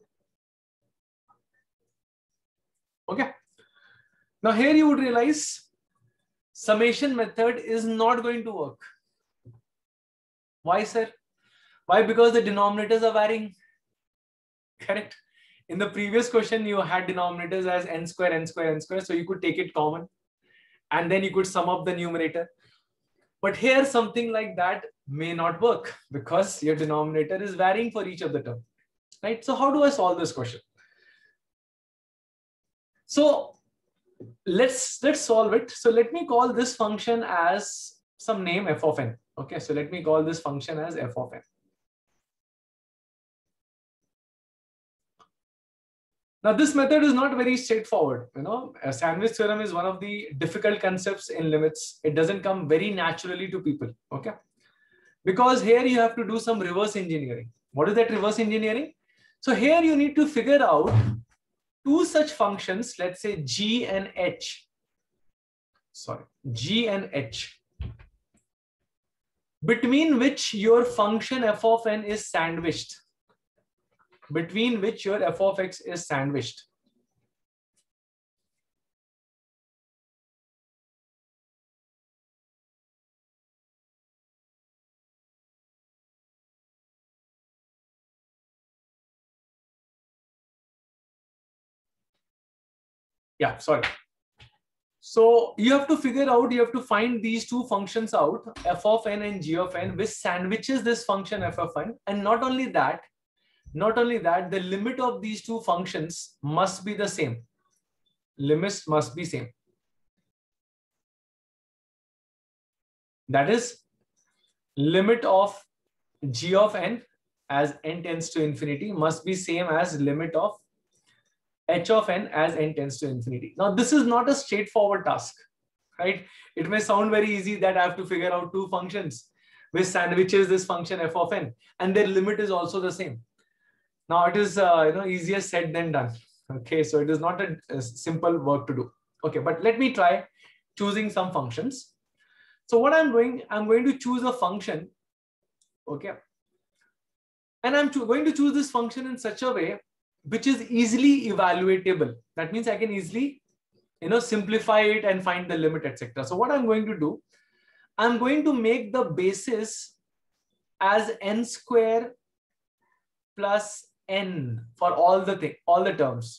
Okay. Now here you would realize summation method is not going to work. Why, sir? Why? Because the denominators are varying. Correct. In the previous question, you had denominators as n square, n square, n square. So you could take it common and then you could sum up the numerator. But here something like that may not work because your denominator is varying for each of the term. Right? So how do I solve this question? So let's let's solve it. So let me call this function as some name f of n. Okay, so let me call this function as f of n. Now this method is not very straightforward. You know, a sandwich theorem is one of the difficult concepts in limits. It doesn't come very naturally to people. Okay, because here you have to do some reverse engineering. What is that reverse engineering? So here you need to figure out two such functions, let's say g and h, sorry, g and h, between which your function f of n is sandwiched, between which your f of x is sandwiched. Yeah, sorry. So you have to figure out, you have to find these two functions out, f of n and g of n, which sandwiches this function f of n. And not only that, not only that, the limit of these two functions must be the same. Limits must be same. That is, limit of g of n as n tends to infinity must be same as limit of h of n as n tends to infinity. Now, this is not a straightforward task, right? It may sound very easy that I have to figure out two functions which sandwiches this function f of n, and their limit is also the same. Now, it is uh, you know easier said than done. Okay, so it is not a, a simple work to do. Okay, but let me try choosing some functions. So what I'm doing, I'm going to choose a function. Okay, and I'm going to choose this function in such a way which is easily evaluatable. That means I can easily, you know, simplify it and find the limit, et cetera. So what I'm going to do, I'm going to make the basis as n square plus n for all the thing, all the terms.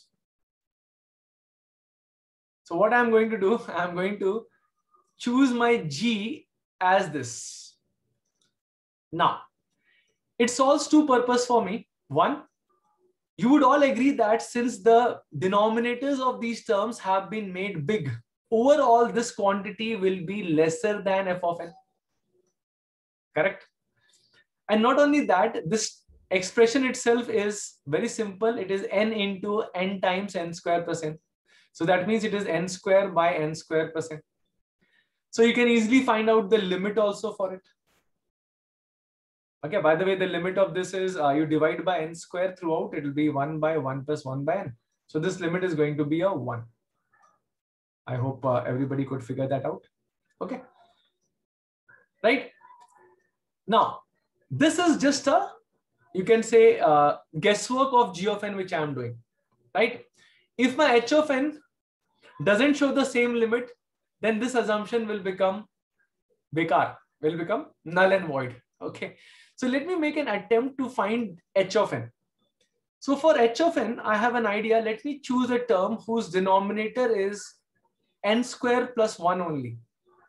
So what I'm going to do, I'm going to choose my g as this. Now, it solves two purposes for me. One, you would all agree that since the denominators of these terms have been made big, overall this quantity will be lesser than f of n. Correct? And not only that, this expression itself is very simple. It is n into n times n square plus n. So that means it is n square by n square plus n. So you can easily find out the limit also for it. Okay, by the way, the limit of this is uh, you divide by n square throughout, it will be one by one plus one by n. So this limit is going to be a one. I hope uh, everybody could figure that out. Okay. Right. Now, this is just a, you can say, uh, guesswork of g of n, which I am doing. Right. If my h of n doesn't show the same limit, then this assumption will become bekar, will become null and void. Okay. So let me make an attempt to find h of n. So for h of n, I have an idea. Let me choose a term whose denominator is n square plus one only.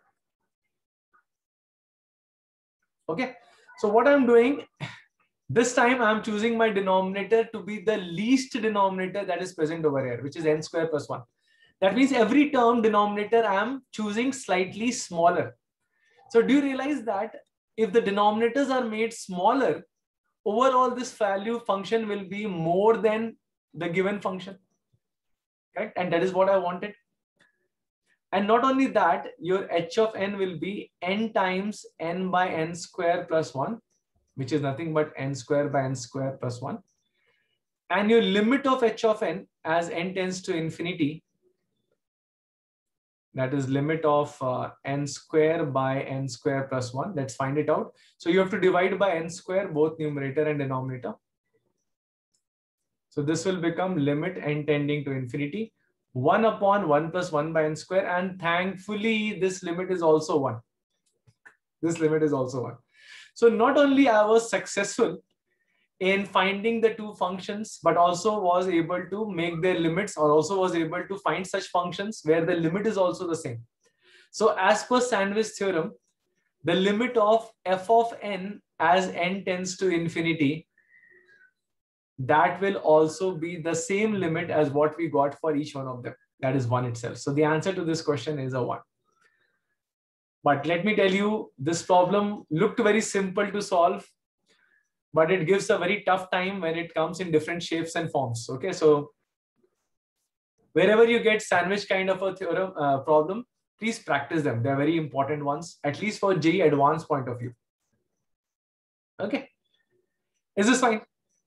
Okay. So what I'm doing, this time I'm choosing my denominator to be the least denominator that is present over here, which is n square plus one. That means every term denominator I'm choosing slightly smaller. So do you realize that if the denominators are made smaller, overall this value function will be more than the given function, correct? And that is what I wanted. And not only that, your h of n will be n times n by n square plus one, which is nothing but n square by n square plus one. And your limit of h of n as n tends to infinity That is limit of uh, n square by n square plus one. Let's find it out. So you have to divide by n square, both numerator and denominator. So this will become limit n tending to infinity, one upon one plus one by n square. And thankfully, this limit is also one. This limit is also one. So not only I was successful in finding the two functions, but also was able to make their limits, or also was able to find such functions where the limit is also the same. So as per Sandwich theorem, the limit of f of n as n tends to infinity, that will also be the same limit as what we got for each one of them. That is one itself. So the answer to this question is a one. But let me tell you, this problem looked very simple to solve, but it gives a very tough time when it comes in different shapes and forms. Okay, so wherever you get sandwich kind of a theorem uh, problem, please practice them. They're very important ones, at least for J E E advanced point of view. Okay, is this fine?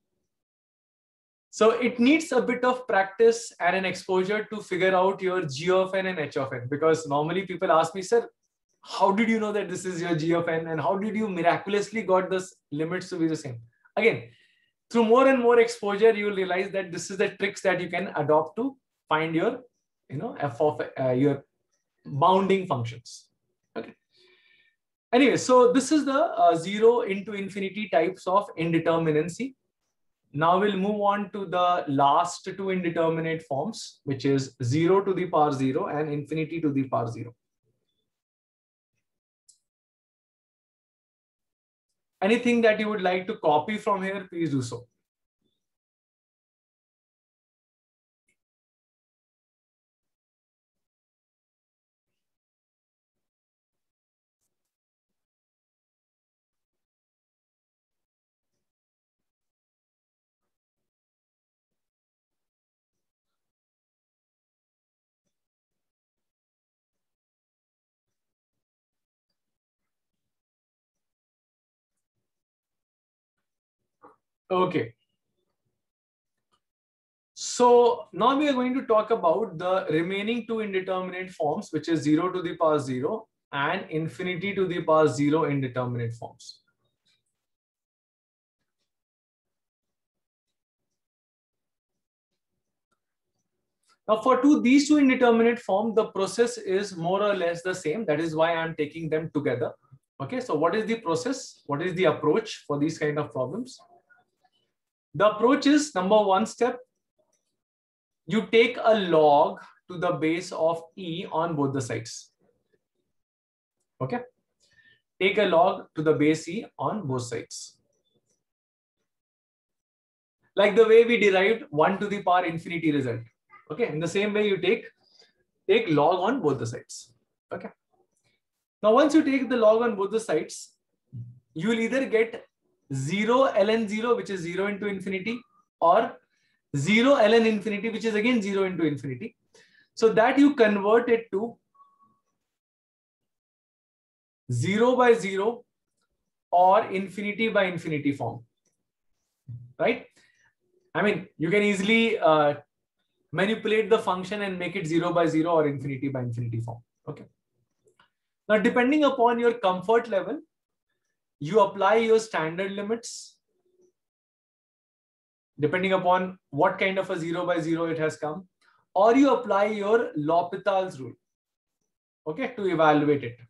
So it needs a bit of practice and an exposure to figure out your G of n and H of n, because normally people ask me, sir, how did you know that this is your G of n, and how did you miraculously got this limits to be the same? Again, through more and more exposure, you will realize that this is the tricks that you can adopt to find your, you know, f of uh, your bounding functions. Okay. Anyway, so this is the uh, zero into infinity types of indeterminacy. Now we'll move on to the last two indeterminate forms, which is zero to the power zero and infinity to the power zero. Anything that you would like to copy from here, please do so. Okay. So now we are going to talk about the remaining two indeterminate forms, which is zero to the power zero and infinity to the power zero indeterminate forms. Now for two, these two indeterminate forms, the process is more or less the same. That is why I'm taking them together. Okay, so what is the process? What is the approach for these kind of problems? The approach is, number one step, you take a log to the base of e on both the sides. Okay, take a log to the base e on both sides. Like the way we derived one to the power infinity result. Okay, in the same way you take, take log on both the sides. Okay. Now once you take the log on both the sides, you will either get zero ln zero, which is zero into infinity, or zero ln infinity, which is again zero into infinity. So that you convert it to zero by zero or infinity by infinity form, right? I mean, you can easily uh, manipulate the function and make it zero by zero or infinity by infinity form. Okay. Now, depending upon your comfort level, you apply your standard limits. Depending upon what kind of a zero by zero it has come, or you apply your L'Hopital's rule, okay, to evaluate it.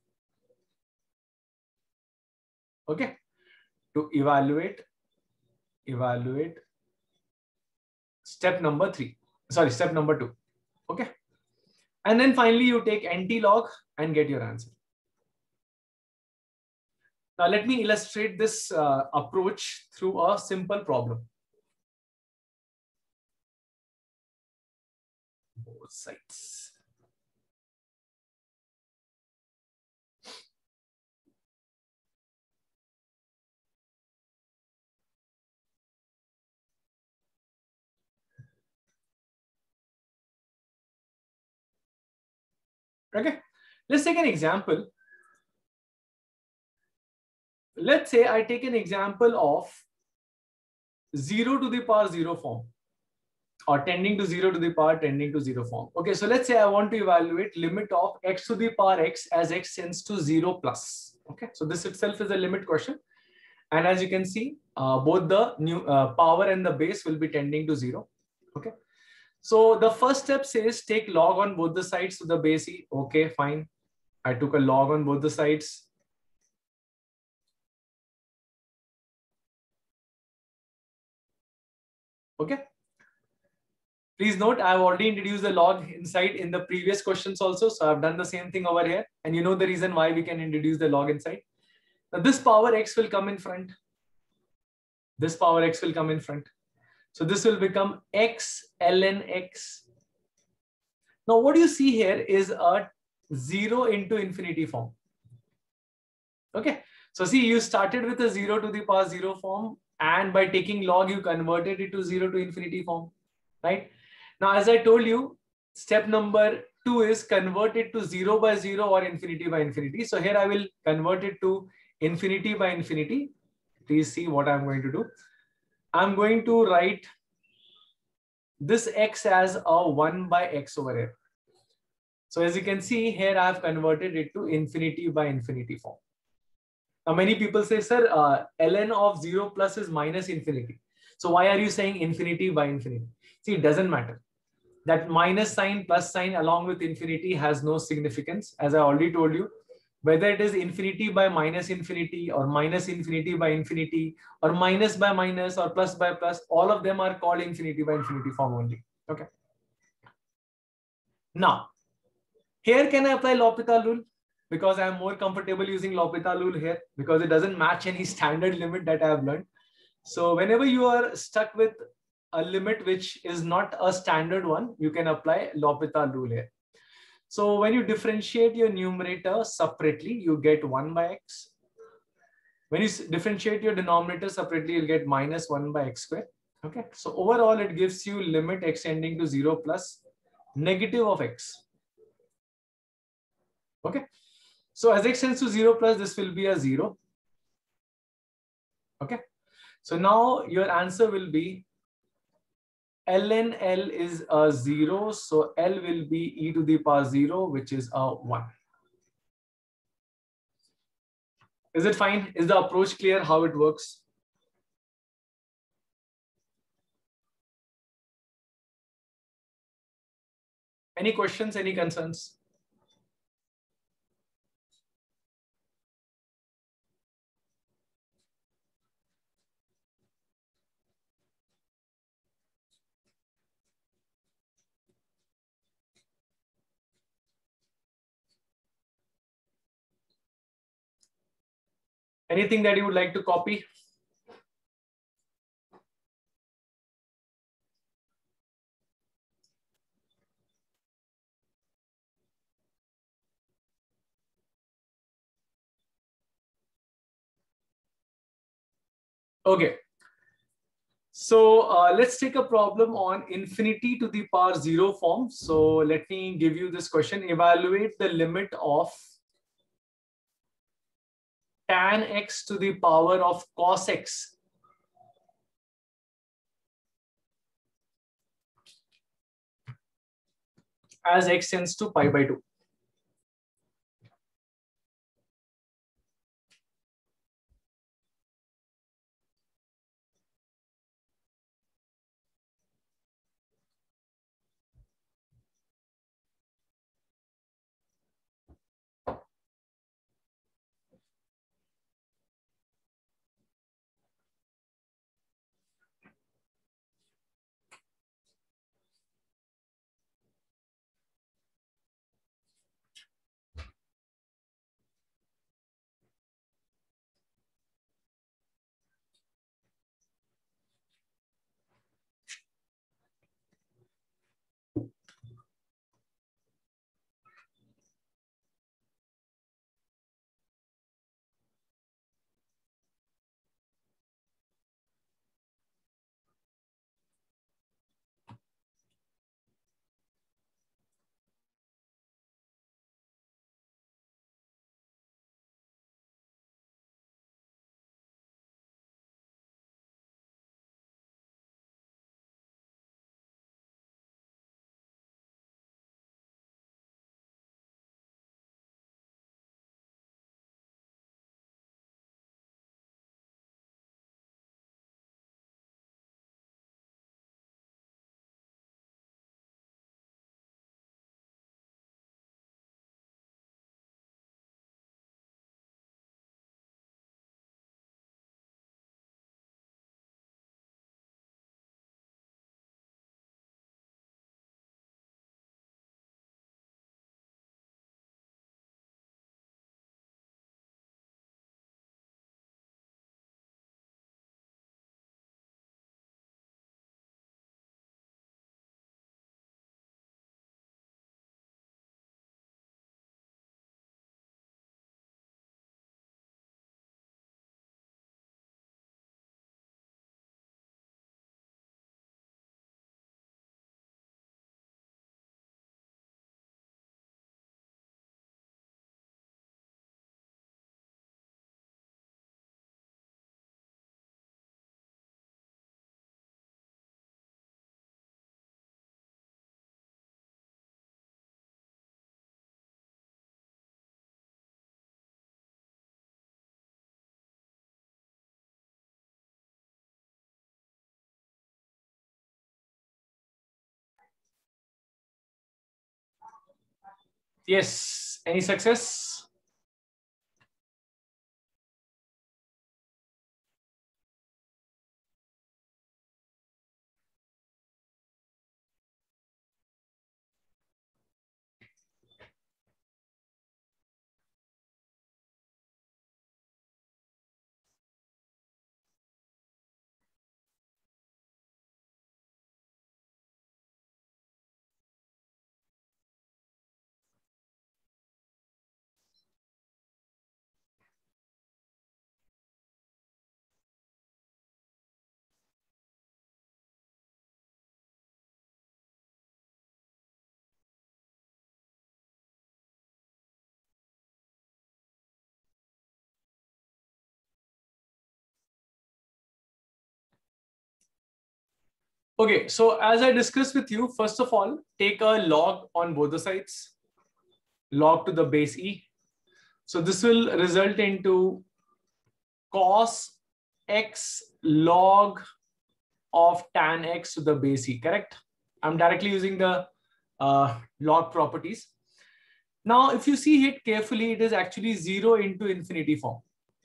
Okay, to evaluate, evaluate step number three, sorry, step number two. Okay, and then finally you take anti-log and get your answer. Now let me illustrate this uh, approach through a simple problem. Both sides. Okay, let's take an example. Let's say I take an example of zero to the power zero form. or tending to zero to the power tending to zero form. Okay, so let's say I want to evaluate limit of x to the power x as x tends to zero plus. Okay, so this itself is a limit question. And as you can see, uh, both the new uh, power and the base will be tending to zero. Okay, so the first step says take log on both the sides to the base e. Okay, fine. I took a log on both the sides. Okay. Please note, I've already introduced the log inside in the previous questions also. So I've done the same thing over here. And you know the reason why we can introduce the log inside. Now this power x will come in front. This power x will come in front. So this will become x ln x. Now what you see here is a zero into infinity form. Okay. So see, you started with a zero to the power zero form. And by taking log, you converted it to zero to infinity form. Right? Now, as I told you, step number two is convert it to zero by zero or infinity by infinity. So here I will convert it to infinity by infinity. Please see what I'm going to do. I'm going to write this x as a one by x over here. So as you can see here, I've converted it to infinity by infinity form. Now, many people say, sir, uh, ln of zero plus is minus infinity. So why are you saying infinity by infinity? See, it doesn't matter. That minus sign plus sign along with infinity has no significance. As I already told you, whether it is infinity by minus infinity or minus infinity by infinity or minus by minus or plus by plus, all of them are called infinity by infinity form only. Okay. Now, here can I apply L'Hopital rule? Because I am more comfortable using L'Hopital rule here because it doesn't match any standard limit that I have learned. So whenever you are stuck with a limit which is not a standard one, you can apply L'Hopital rule here. So when you differentiate your numerator separately, you get one by x. When you differentiate your denominator separately, you'll get minus one by x squared. Okay. So overall, it gives you limit x tending to zero plus negative of x. Okay. So as x tends to zero plus, this will be a zero. Okay. So now your answer will be ln L is a zero. So L will be e to the power zero, which is a one. Is it fine? Is the approach clear how it works? Any questions, any concerns? Anything that you would like to copy? Okay. So uh, let's take a problem on infinity to the power zero form. So let me give you this question. Evaluate the limit of tan x to the power of cos x as x tends to pi by two. Yes. Any success? Okay, so as I discussed with you, first of all, take a log on both the sides, log to the base e. So this will result into cos x log of tan x to the base e, correct? I'm directly using the uh, log properties. Now, if you see it carefully, it is actually zero into infinity form.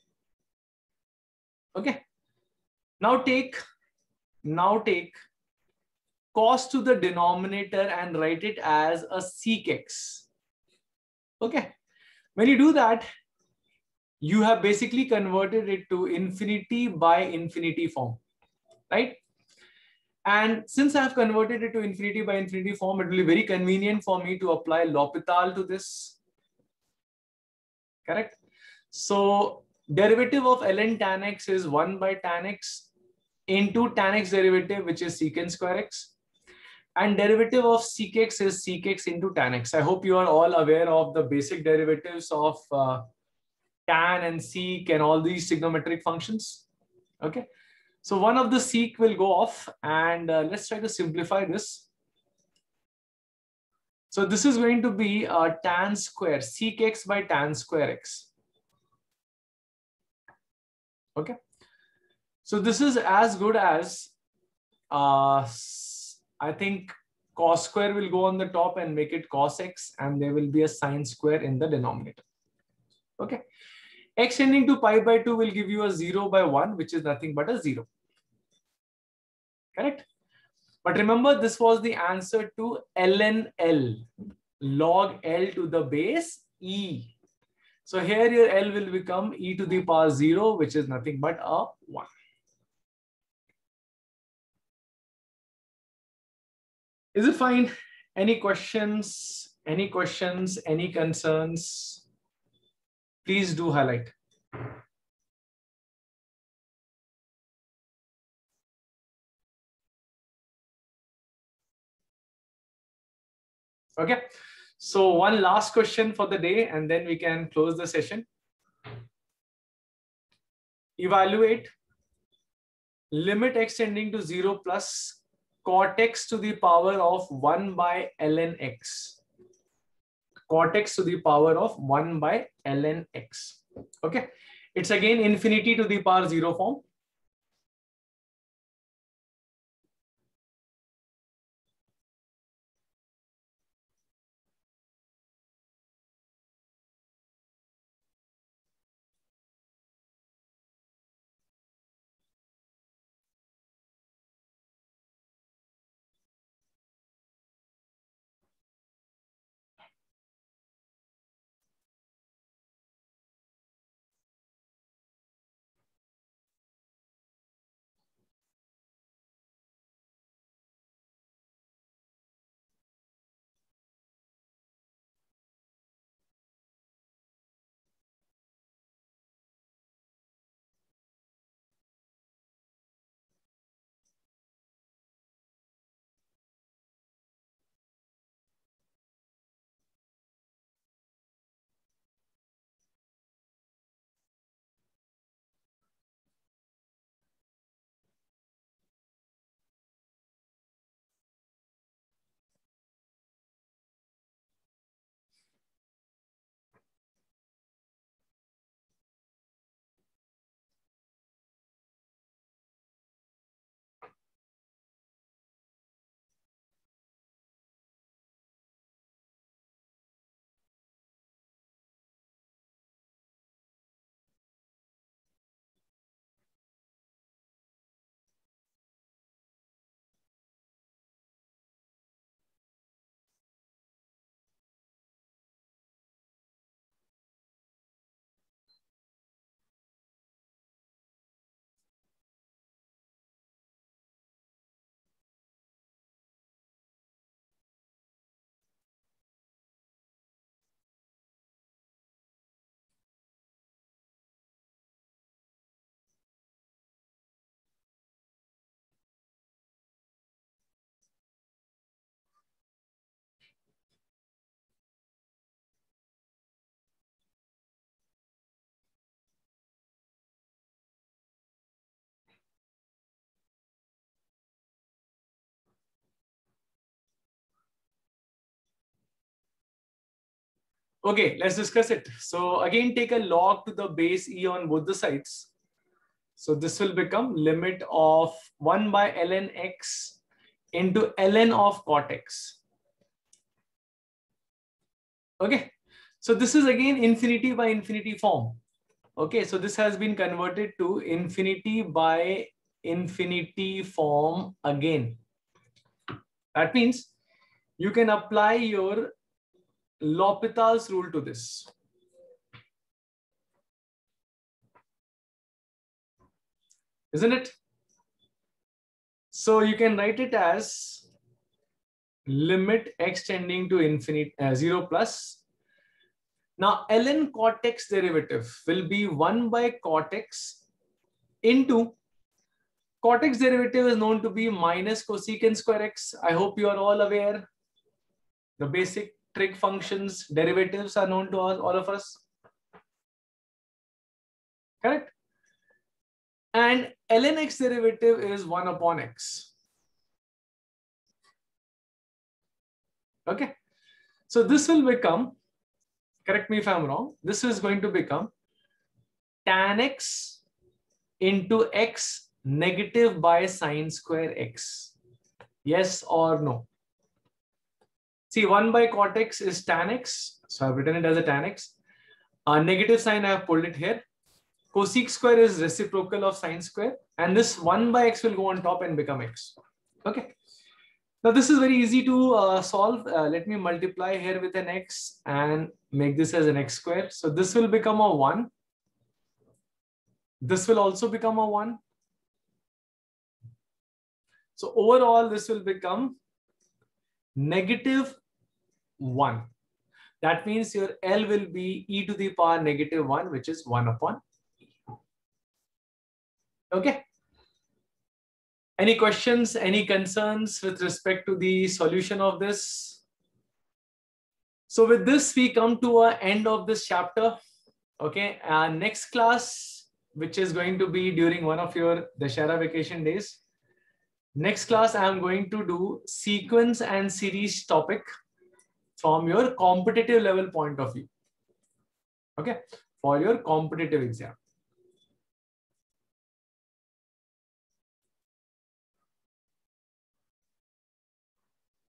Okay. Now take, now take cos to the denominator and write it as a sec x. Okay. When you do that, you have basically converted it to infinity by infinity form, right? And since I have converted it to infinity by infinity form, it will be very convenient for me to apply L'Hopital to this, correct? So derivative of ln tan x is one by tan x into tan x derivative, which is secant square x. And derivative of sec x is sec x into tan x. I hope you are all aware of the basic derivatives of uh, tan and sec and all these trigonometric functions. Okay. So one of the sec will go off, and uh, let's try to simplify this. So this is going to be uh, tan square, sec x by tan square x. Okay. So this is as good as, uh, I think cos square will go on the top and make it cos x, and there will be a sine square in the denominator. Okay. X tending to pi by two will give you a zero by one, which is nothing but a zero. Correct? But remember, this was the answer to ln L, log L to the base E. So here your L will become e to the power zero, which is nothing but a one. Is it fine? Any questions? Any questions? Any concerns? Please do highlight. Okay. So one last question for the day, and then we can close the session. Evaluate limit x tending to zero plus cot x to the power of one by ln x. Cot x to the power of one by ln x. Okay. It's again infinity to the power zero form. Okay, let's discuss it. So again, take a log to the base e on both the sides. So this will become limit of one by ln x into ln of cot x. Okay, so this is again infinity by infinity form. Okay, so this has been converted to infinity by infinity form again. That means you can apply your L'Hopital's rule to this. Isn't it? So you can write it as limit x tending to infinity uh, zero plus. Now ln cot x derivative will be one by cot x into cot x derivative is known to be minus cosecant square x. I hope you are all aware. The basic trig functions derivatives are known to all, all of us. Correct? And ln x derivative is one upon x. Okay. So this will become, correct me if I'm wrong, this is going to become tan x into x negative by sine square x. Yes or no? See, one by cot x is tan x. So I've written it as a tan x. Uh, negative sign, I have pulled it here. Cosec square is reciprocal of sine square. And this one by x will go on top and become x. Okay. Now this is very easy to uh, solve. Uh, let me multiply here with an x and make this as an x square. So this will become a one. This will also become a one. So overall, this will become negative one. That means your L will be e to the power negative one, which is one upon e. Okay. Any questions, any concerns with respect to the solution of this? So with this, we come to an end of this chapter. Okay. Uh, next class, which is going to be during one of your Dashera vacation days. Next class, I am going to do sequence and series topic from your competitive level point of view. Okay. For your competitive exam.